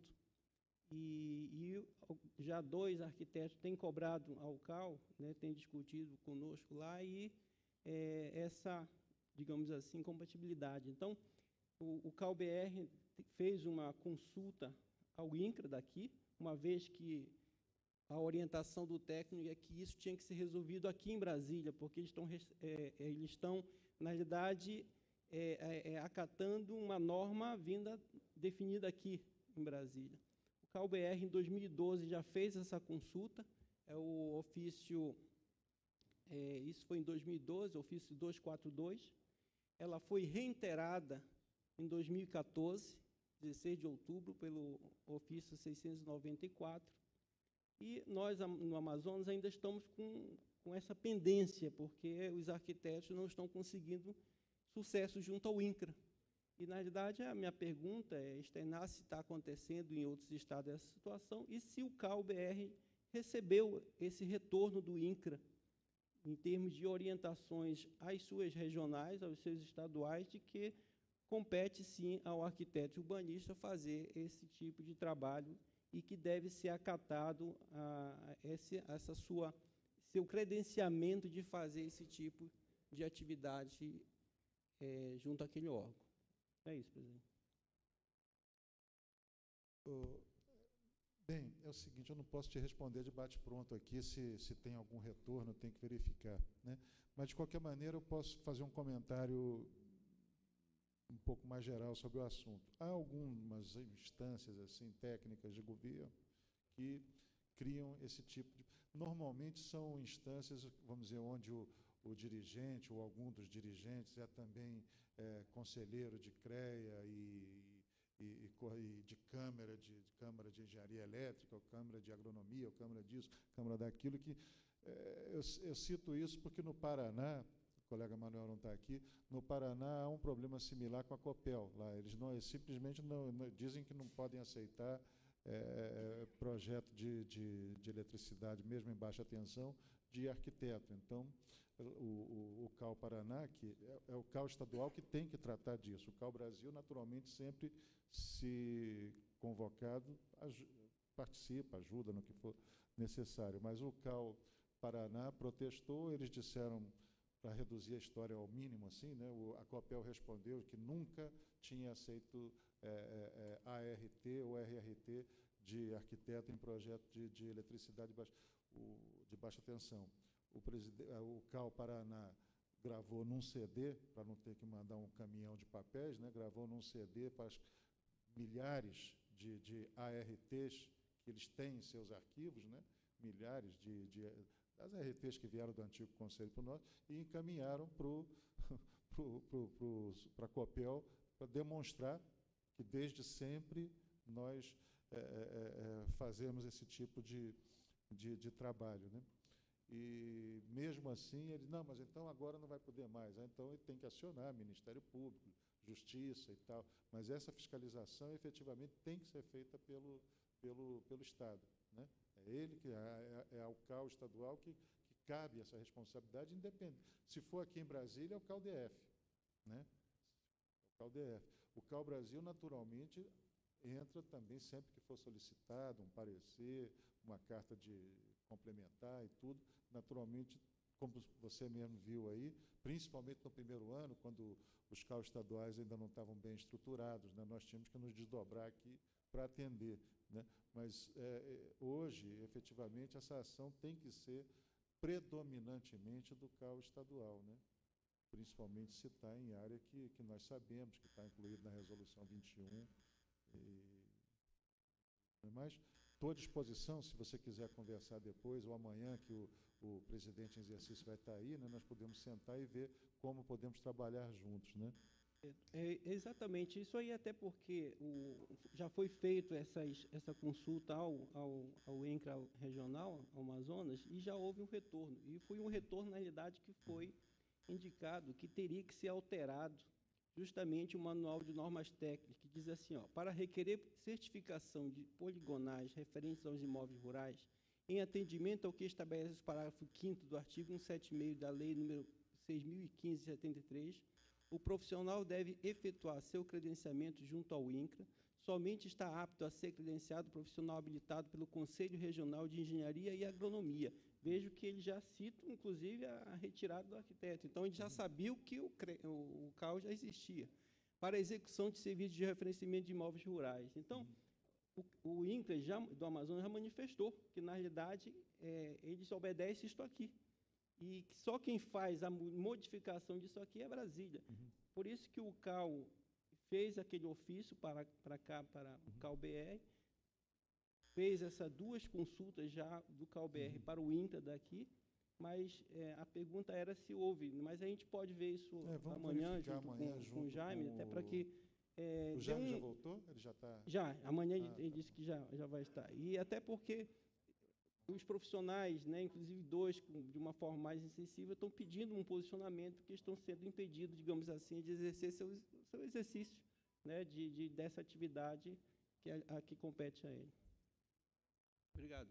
E, e já dois arquitetos têm cobrado ao C A U, né, têm discutido conosco lá, e é, essa, digamos assim, compatibilidade. Então, o, o C A U B R fez uma consulta ao INCRA daqui, uma vez que a orientação do técnico é que isso tinha que ser resolvido aqui em Brasília, porque eles estão, é, eles estão na realidade, é, é, acatando uma norma vinda definida aqui em Brasília. O C A U B R, em dois mil e doze, já fez essa consulta, é o ofício, é, isso foi em dois mil e doze, ofício duzentos e quarenta e dois, ela foi reiterada em dois mil e quatorze, dezesseis de outubro, pelo ofício seiscentos e noventa e quatro, e nós, no Amazonas, ainda estamos com, com essa pendência, porque os arquitetos não estão conseguindo sucesso junto ao INCRA. E, na realidade, a minha pergunta é externar se está acontecendo em outros estados essa situação e se o C A U B R recebeu esse retorno do INCRA em termos de orientações às suas regionais, aos seus estaduais, de que compete, sim, ao arquiteto urbanista fazer esse tipo de trabalho e que deve ser acatado a esse, essa sua, seu credenciamento de fazer esse tipo de atividade é, junto àquele órgão. É isso, presidente. Oh, bem, é o seguinte, eu não posso te responder de bate-pronto aqui, se, se tem algum retorno, eu tenho que verificar, né? Mas, de qualquer maneira, eu posso fazer um comentário um pouco mais geral sobre o assunto. Há algumas instâncias assim técnicas de governo que criam esse tipo de... Normalmente são instâncias, vamos dizer, onde o, o dirigente ou algum dos dirigentes é também é, conselheiro de CREA e, e, e de Câmara de, de Câmara de Engenharia Elétrica, ou Câmara de Agronomia, ou Câmara disso, Câmara daquilo, que é, eu, eu cito isso porque no Paraná, o colega Manuel não está aqui, no Paraná há um problema similar com a Copel. Lá eles, não, eles simplesmente não, não, dizem que não podem aceitar é, projeto de, de, de eletricidade, mesmo em baixa tensão, de arquiteto. Então, o, o, o C A U Paraná, que é, é o C A U estadual que tem que tratar disso. O C A U Brasil, naturalmente, sempre, se convocado, participa, ajuda no que for necessário. Mas o C A U Paraná protestou, eles disseram, para reduzir a história ao mínimo, assim, né, o, a Copel respondeu que nunca tinha aceito é, é, A R T ou R R T de arquiteto em projeto de, de eletricidade de baixa, o, de baixa tensão. O, o C A U Paraná gravou num C D, para não ter que mandar um caminhão de papéis, né, gravou num C D para as milhares de, de A R Ts que eles têm em seus arquivos, né, milhares de, de das A R Ts que vieram do antigo Conselho para o Norte, e encaminharam para a COPEL para demonstrar que, desde sempre, nós é, é, fazemos esse tipo de, de, de trabalho, né? E, mesmo assim, ele, não, mas então agora não vai poder mais. Ah, então, ele tem que acionar Ministério Público, Justiça e tal. Mas essa fiscalização, efetivamente, tem que ser feita pelo, pelo, pelo Estado, né? É ele, que é, é ao C A U estadual que, que cabe essa responsabilidade, independente. Se for aqui em Brasília, é o C A U D F, né? O C A U D F. O C A U Brasil, naturalmente, entra também sempre que for solicitado um parecer, uma carta de complementar e tudo. Naturalmente, como você mesmo viu aí, principalmente no primeiro ano, quando os C A Us estaduais ainda não estavam bem estruturados, né, nós tínhamos que nos desdobrar aqui para atender, né? Mas é, hoje, efetivamente, essa ação tem que ser predominantemente do C A U estadual, né? Principalmente se está em área que, que nós sabemos, que está incluído na Resolução vinte e um. E, mas estou à disposição, se você quiser conversar depois, ou amanhã, que o, o presidente em exercício vai estar aí, né, nós podemos sentar e ver como podemos trabalhar juntos, né? É, é exatamente isso aí, até porque o, já foi feito essas, essa consulta ao, ao, ao ENCRA regional, ao Amazonas, e já houve um retorno. E foi um retorno, na realidade, que foi indicado que teria que ser alterado justamente o manual de normas técnicas, que diz assim, ó, para requerer certificação de poligonais referentes aos imóveis rurais, em atendimento ao que estabelece o parágrafo quinto do artigo cento e setenta e seis da Lei número seis mil e quinze de setenta e três, o profissional deve efetuar seu credenciamento junto ao INCRA. Somente está apto a ser credenciado profissional habilitado pelo Conselho Regional de Engenharia e Agronomia. Vejo que ele já cita, inclusive, a retirada do arquiteto. Então, ele já sabia que o, o, o C A U já existia, para a execução de serviços de referenciamento de imóveis rurais. Então, o, o INCRA já, do Amazonas já manifestou que, na realidade, é, eles obedecem isto aqui. E que só quem faz a modificação disso aqui é Brasília. Uhum. Por isso que o C A U fez aquele ofício para, para cá, para uhum. o C A U B R, fez essas duas consultas já do C A U B R uhum. para o INCRA daqui, mas é, a pergunta era se houve, mas a gente pode ver isso é, amanhã, junto, amanhã com, junto com o Jaime, com até para que... É, o Jaime um, já voltou? Ele já está... Já, amanhã ah, ele, ele tá. disse que já, já vai estar. E até porque os profissionais, né, inclusive dois, de uma forma mais incisiva, estão pedindo um posicionamento, porque estão sendo impedidos, digamos assim, de exercer seu, seu exercício, né, de, de, dessa atividade que, a, a que compete a ele. Obrigado.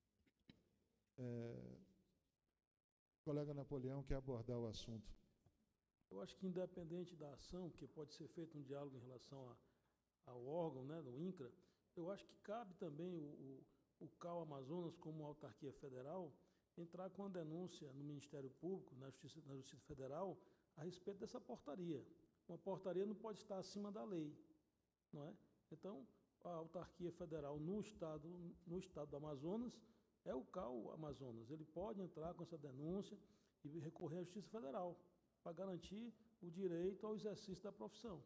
É, o colega Napoleão quer abordar o assunto. Eu acho que, independente da ação, que pode ser feito um diálogo em relação a, ao órgão, né, do INCRA, eu acho que cabe também o, o o C A U Amazonas, como autarquia federal, entrar com a denúncia no Ministério Público, na Justiça, na Justiça Federal, a respeito dessa portaria. Uma portaria não pode estar acima da lei, não é? Então, a autarquia federal no estado, no estado do Amazonas é o C A U Amazonas. Ele pode entrar com essa denúncia e recorrer à Justiça Federal para garantir o direito ao exercício da profissão.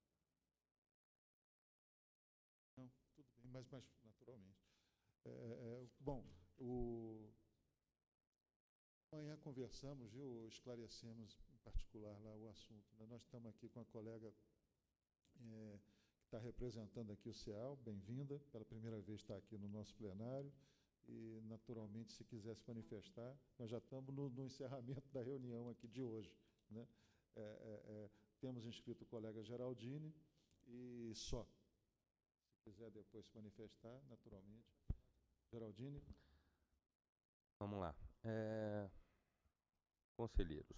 Não, tudo bem, mas, mas naturalmente. É, é, bom, o... amanhã conversamos, viu, esclarecemos em particular lá o assunto, né? Nós estamos aqui com a colega é, que está representando aqui o C E A L, bem-vinda, pela primeira vez está aqui no nosso plenário, e naturalmente, se quiser se manifestar, nós já estamos no, no encerramento da reunião aqui de hoje, né? É, é, é, temos inscrito o colega Geraldine e só. Se quiser depois se manifestar, naturalmente. Geraldine. Vamos lá. É, conselheiros,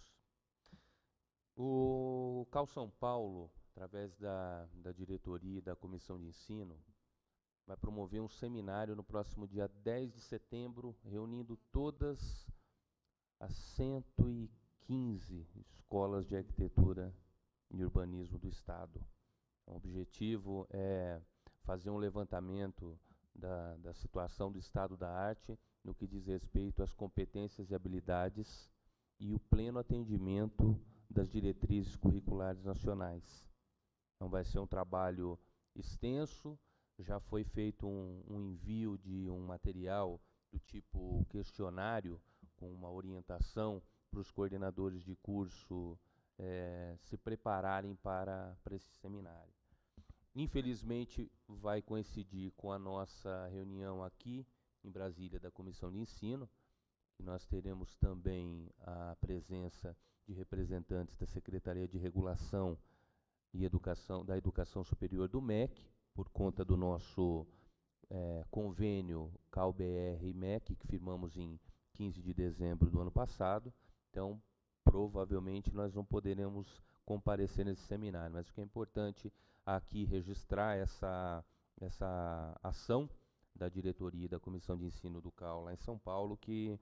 o C A U São Paulo, através da, da diretoria e da comissão de ensino, vai promover um seminário no próximo dia dez de setembro, reunindo todas as cento e quinze escolas de arquitetura e urbanismo do Estado. O objetivo é fazer um levantamento da, da situação do estado da arte no que diz respeito às competências e habilidades e o pleno atendimento das diretrizes curriculares nacionais. Então vai ser um trabalho extenso, já foi feito um, um envio de um material do tipo questionário, com uma orientação para os coordenadores de curso eh, se prepararem para, para esse seminário. Infelizmente, vai coincidir com a nossa reunião aqui em Brasília da Comissão de Ensino, e nós teremos também a presença de representantes da Secretaria de Regulação e Educação, da Educação Superior do M E C, por conta do nosso é, convênio C A U B R e M E C, que firmamos em quinze de dezembro do ano passado. Então, provavelmente, nós não poderemos comparecer nesse seminário, mas o que é importante aqui registrar essa, essa ação da diretoria e da Comissão de Ensino do C A U lá em São Paulo, que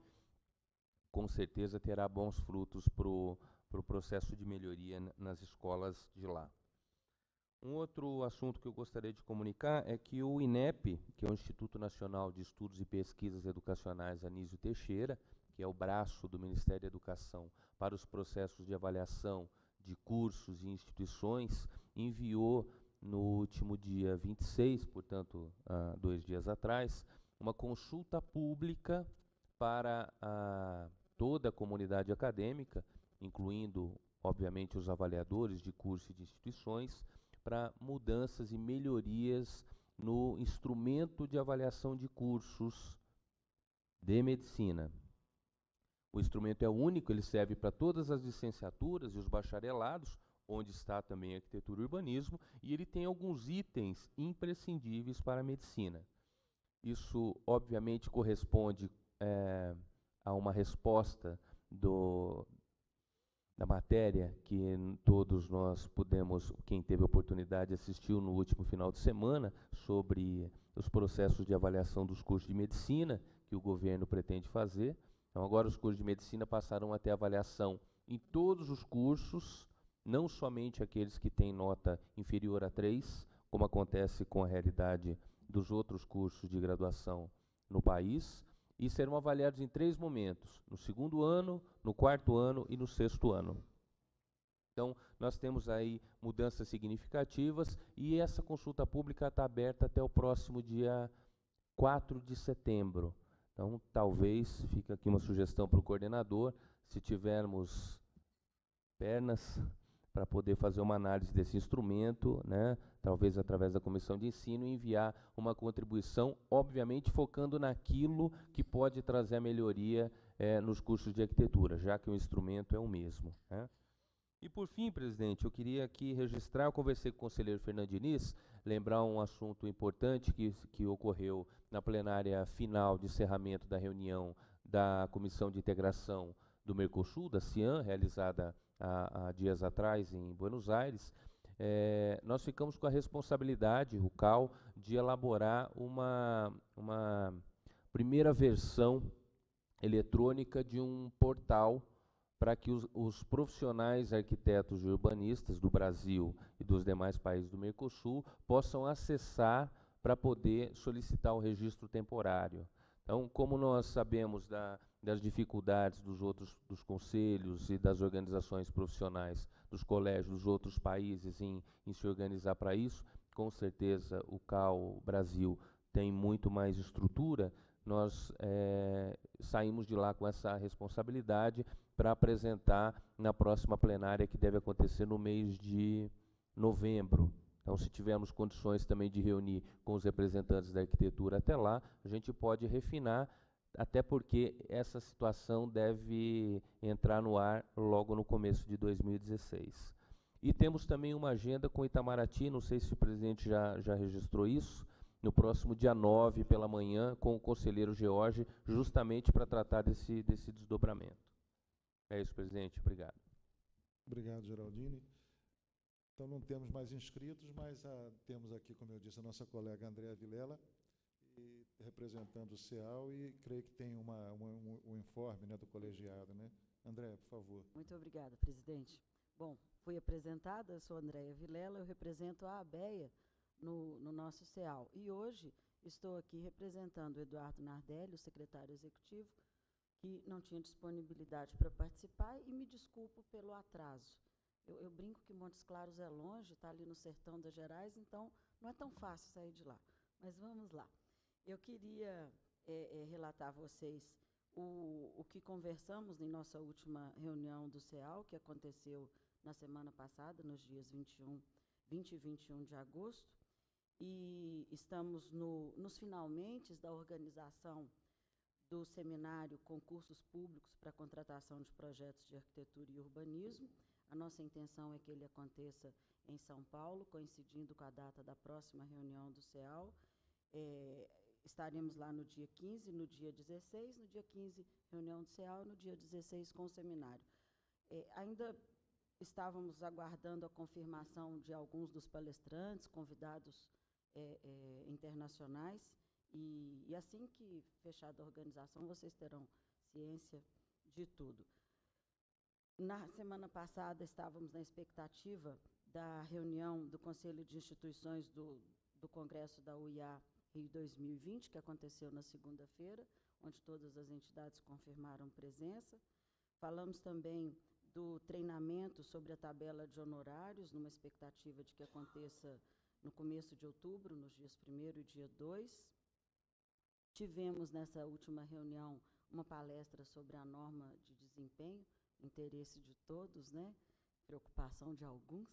com certeza terá bons frutos para o pro processo de melhoria nas escolas de lá. Um outro assunto que eu gostaria de comunicar é que o INEP, que é o Instituto Nacional de Estudos e Pesquisas Educacionais Anísio Teixeira, que é o braço do Ministério da Educação para os processos de avaliação de cursos e instituições, enviou no último dia vinte e seis, portanto, há dois dias atrás, uma consulta pública para a, toda a comunidade acadêmica, incluindo, obviamente, os avaliadores de cursos e de instituições, para mudanças e melhorias no instrumento de avaliação de cursos de medicina. O instrumento é único, ele serve para todas as licenciaturas e os bacharelados, onde está também a arquitetura e urbanismo, e ele tem alguns itens imprescindíveis para a medicina. Isso, obviamente, corresponde é, a uma resposta do, da matéria que todos nós pudemos, quem teve a oportunidade assistiu no último final de semana, sobre os processos de avaliação dos cursos de medicina que o governo pretende fazer. Então, agora os cursos de medicina passaram a ter avaliação em todos os cursos, não somente aqueles que têm nota inferior a três, como acontece com a realidade dos outros cursos de graduação no país, e serão avaliados em três momentos: no segundo ano, no quarto ano e no sexto ano. Então, nós temos aí mudanças significativas, e essa consulta pública está aberta até o próximo dia quatro de setembro. Então, talvez, fica aqui uma sugestão para o coordenador, se tivermos pernas para poder fazer uma análise desse instrumento, né, talvez através da comissão de ensino, e enviar uma contribuição, obviamente focando naquilo que pode trazer a melhoria eh, nos cursos de arquitetura, já que o instrumento é o mesmo, né. E, por fim, presidente, eu queria aqui registrar, eu conversei com o conselheiro Fernando Diniz, lembrar um assunto importante que, que ocorreu na plenária final de encerramento da reunião da Comissão de Integração do Mercosul, da CIAN, realizada há, há dias atrás em Buenos Aires. É, nós ficamos com a responsabilidade, o C A U, de elaborar uma, uma primeira versão eletrônica de um portal para que os, os profissionais arquitetos e urbanistas do Brasil e dos demais países do Mercosul possam acessar para poder solicitar o registro temporário. Então, como nós sabemos da, das dificuldades dos outros dos conselhos e das organizações profissionais, dos colégios dos outros países em, em se organizar para isso, com certeza o C A U Brasil tem muito mais estrutura. Nós é, saímos de lá com essa responsabilidade para apresentar na próxima plenária, que deve acontecer no mês de novembro. Então, se tivermos condições também de reunir com os representantes da arquitetura até lá, a gente pode refinar, até porque essa situação deve entrar no ar logo no começo de dois mil e dezesseis. E temos também uma agenda com Itamaraty, não sei se o presidente já, já registrou isso, no próximo dia nove, pela manhã, com o conselheiro George, justamente para tratar desse, desse desdobramento. É isso, presidente. Obrigado. Obrigado, Geraldine. Então, não temos mais inscritos, mas ah, temos aqui, como eu disse, a nossa colega Andréa Vilela, e, representando o C E A U, e creio que tem uma, uma, um, um informe, né, do colegiado, né? Andréa, por favor. Muito obrigada, presidente. Bom, fui apresentada, eu sou Andréa Vilela, eu represento a ABEA no, no nosso C E A U. E hoje Estou aqui representando o Eduardo Nardelli, o secretário executivo, que não tinha disponibilidade para participar, e me desculpo pelo atraso. Eu, eu brinco que Montes Claros é longe, está ali no sertão das Gerais, então não é tão fácil sair de lá. Mas vamos lá. Eu queria é, é, relatar a vocês o, o que conversamos em nossa última reunião do C E A L, que aconteceu na semana passada, nos dias vinte e um, vinte e vinte e um de agosto, e estamos no, nos finalmente da organização do seminário Concursos Públicos para Contratação de Projetos de Arquitetura e Urbanismo. A nossa intenção é que ele aconteça em São Paulo, coincidindo com a data da próxima reunião do C E A L. É, estaremos lá no dia quinze, no dia dezesseis, no dia quinze, reunião do C E A L, no dia dezesseis, com o seminário. É, ainda estávamos aguardando a confirmação de alguns dos palestrantes, convidados é, é, internacionais, e, e assim que fechada a organização, vocês terão ciência de tudo. Na semana passada, estávamos na expectativa da reunião do Conselho de Instituições do, do Congresso da U I A Rio dois mil e vinte, que aconteceu na segunda-feira, onde todas as entidades confirmaram presença. Falamos também do treinamento sobre a tabela de honorários, numa expectativa de que aconteça no começo de outubro, nos dias primeiro e dia dois. Tivemos, nessa última reunião, uma palestra sobre a norma de desempenho, interesse de todos, né? Preocupação de alguns.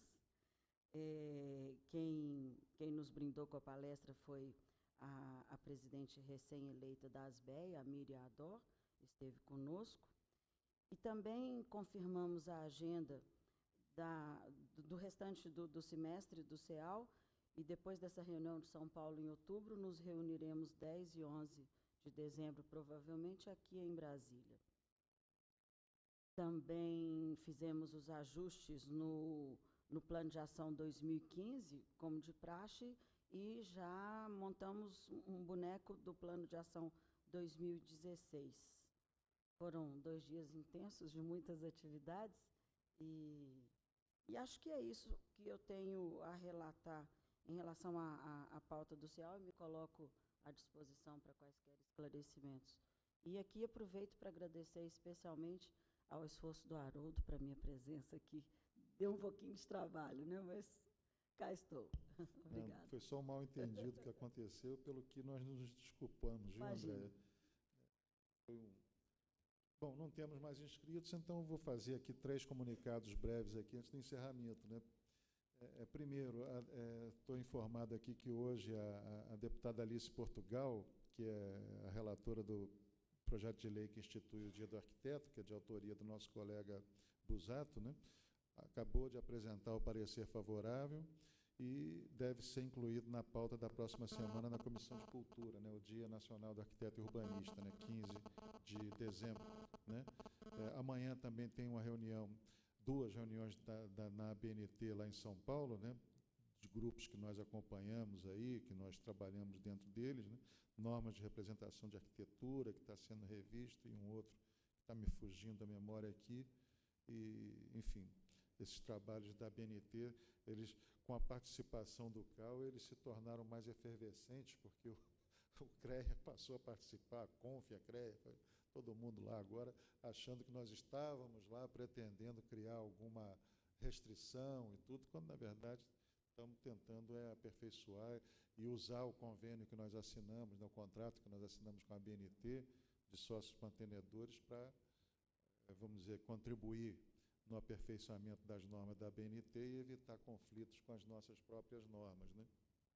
É, quem, quem nos brindou com a palestra foi a, a presidente recém-eleita da ASBEA, a Miriam Ador, esteve conosco. E também confirmamos a agenda da, do, do restante do, do semestre do C E A L, e depois dessa reunião de São Paulo em outubro, nos reuniremos dez e onze de dezembro, provavelmente aqui em Brasília. Também fizemos os ajustes no, no Plano de Ação dois mil e quinze, como de praxe, e já montamos um boneco do Plano de Ação dois mil e dezesseis. Foram dois dias intensos de muitas atividades, e, e acho que é isso que eu tenho a relatar em relação à pauta do C E A L. Eu me coloco à disposição para quaisquer esclarecimentos. E aqui aproveito para agradecer especialmente ao esforço do Haroldo para a minha presença aqui. Deu um pouquinho de trabalho, né? Mas cá estou. Obrigada. Não, foi só um mal-entendido que aconteceu, pelo que nós nos desculpamos, viu, André? Foi um... Bom, não temos mais inscritos, então eu vou fazer aqui três comunicados breves aqui antes do encerramento, né? É, é, primeiro, estou é, informado aqui que hoje a, a deputada Alice Portugal, que é a relatora do projeto de lei que institui o Dia do Arquiteto, que é de autoria do nosso colega Busato, né, acabou de apresentar o parecer favorável e deve ser incluído na pauta da próxima semana na Comissão de Cultura, né, o Dia Nacional do Arquiteto e Urbanista, né, quinze de dezembro. Né. É, amanhã também tem uma reunião, duas reuniões da, da, na A B N T lá em São Paulo, né, de grupos que nós acompanhamos aí, que nós trabalhamos dentro deles, né, normas de representação de arquitetura, que está sendo revista, e um outro que está me fugindo da memória aqui, e, enfim, esses trabalhos da A B N T, eles, com a participação do C A U, eles se tornaram mais efervescentes, porque o, o CREA passou a participar, a CONF, a CREA, todo mundo lá agora, achando que nós estávamos lá pretendendo criar alguma restrição e tudo, quando, na verdade, estamos tentando é, aperfeiçoar e usar o convênio que nós assinamos, né, o contrato que nós assinamos com a A B N T, de sócios mantenedores, para, é, vamos dizer, contribuir no aperfeiçoamento das normas da A B N T e evitar conflitos com as nossas próprias normas, né?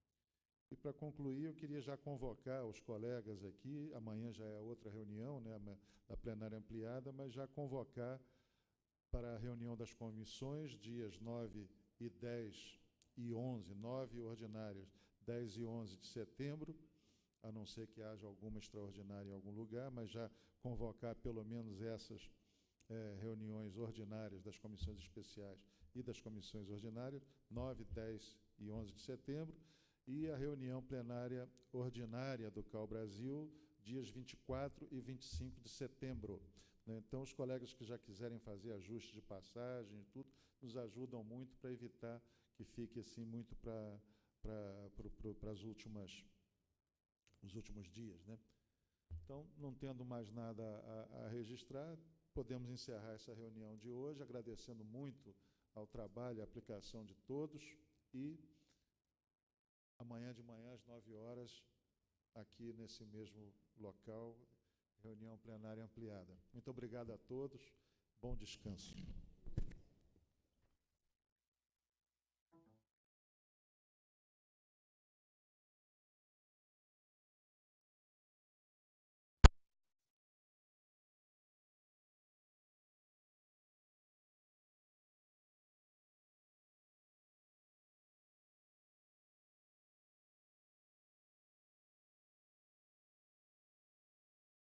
E, para concluir, eu queria já convocar os colegas aqui, amanhã já é outra reunião, né, da plenária ampliada, mas já convocar para a reunião das comissões, dias nove e dez e onze, nove ordinárias, dez e onze de setembro, a não ser que haja alguma extraordinária em algum lugar, mas já convocar pelo menos essas é, reuniões ordinárias das comissões especiais e das comissões ordinárias, nove, dez e onze de setembro, e a reunião plenária ordinária do C A U Brasil, dias vinte e quatro e vinte e cinco de setembro. Né? Então, os colegas que já quiserem fazer ajustes de passagem e tudo, nos ajudam muito para evitar que fique assim muito para para as últimas os últimos dias, né? Então, não tendo mais nada a, a registrar, podemos encerrar essa reunião de hoje, agradecendo muito ao trabalho e à aplicação de todos, e amanhã de manhã, às nove horas, aqui nesse mesmo local, reunião plenária ampliada. Muito obrigado a todos, bom descanso.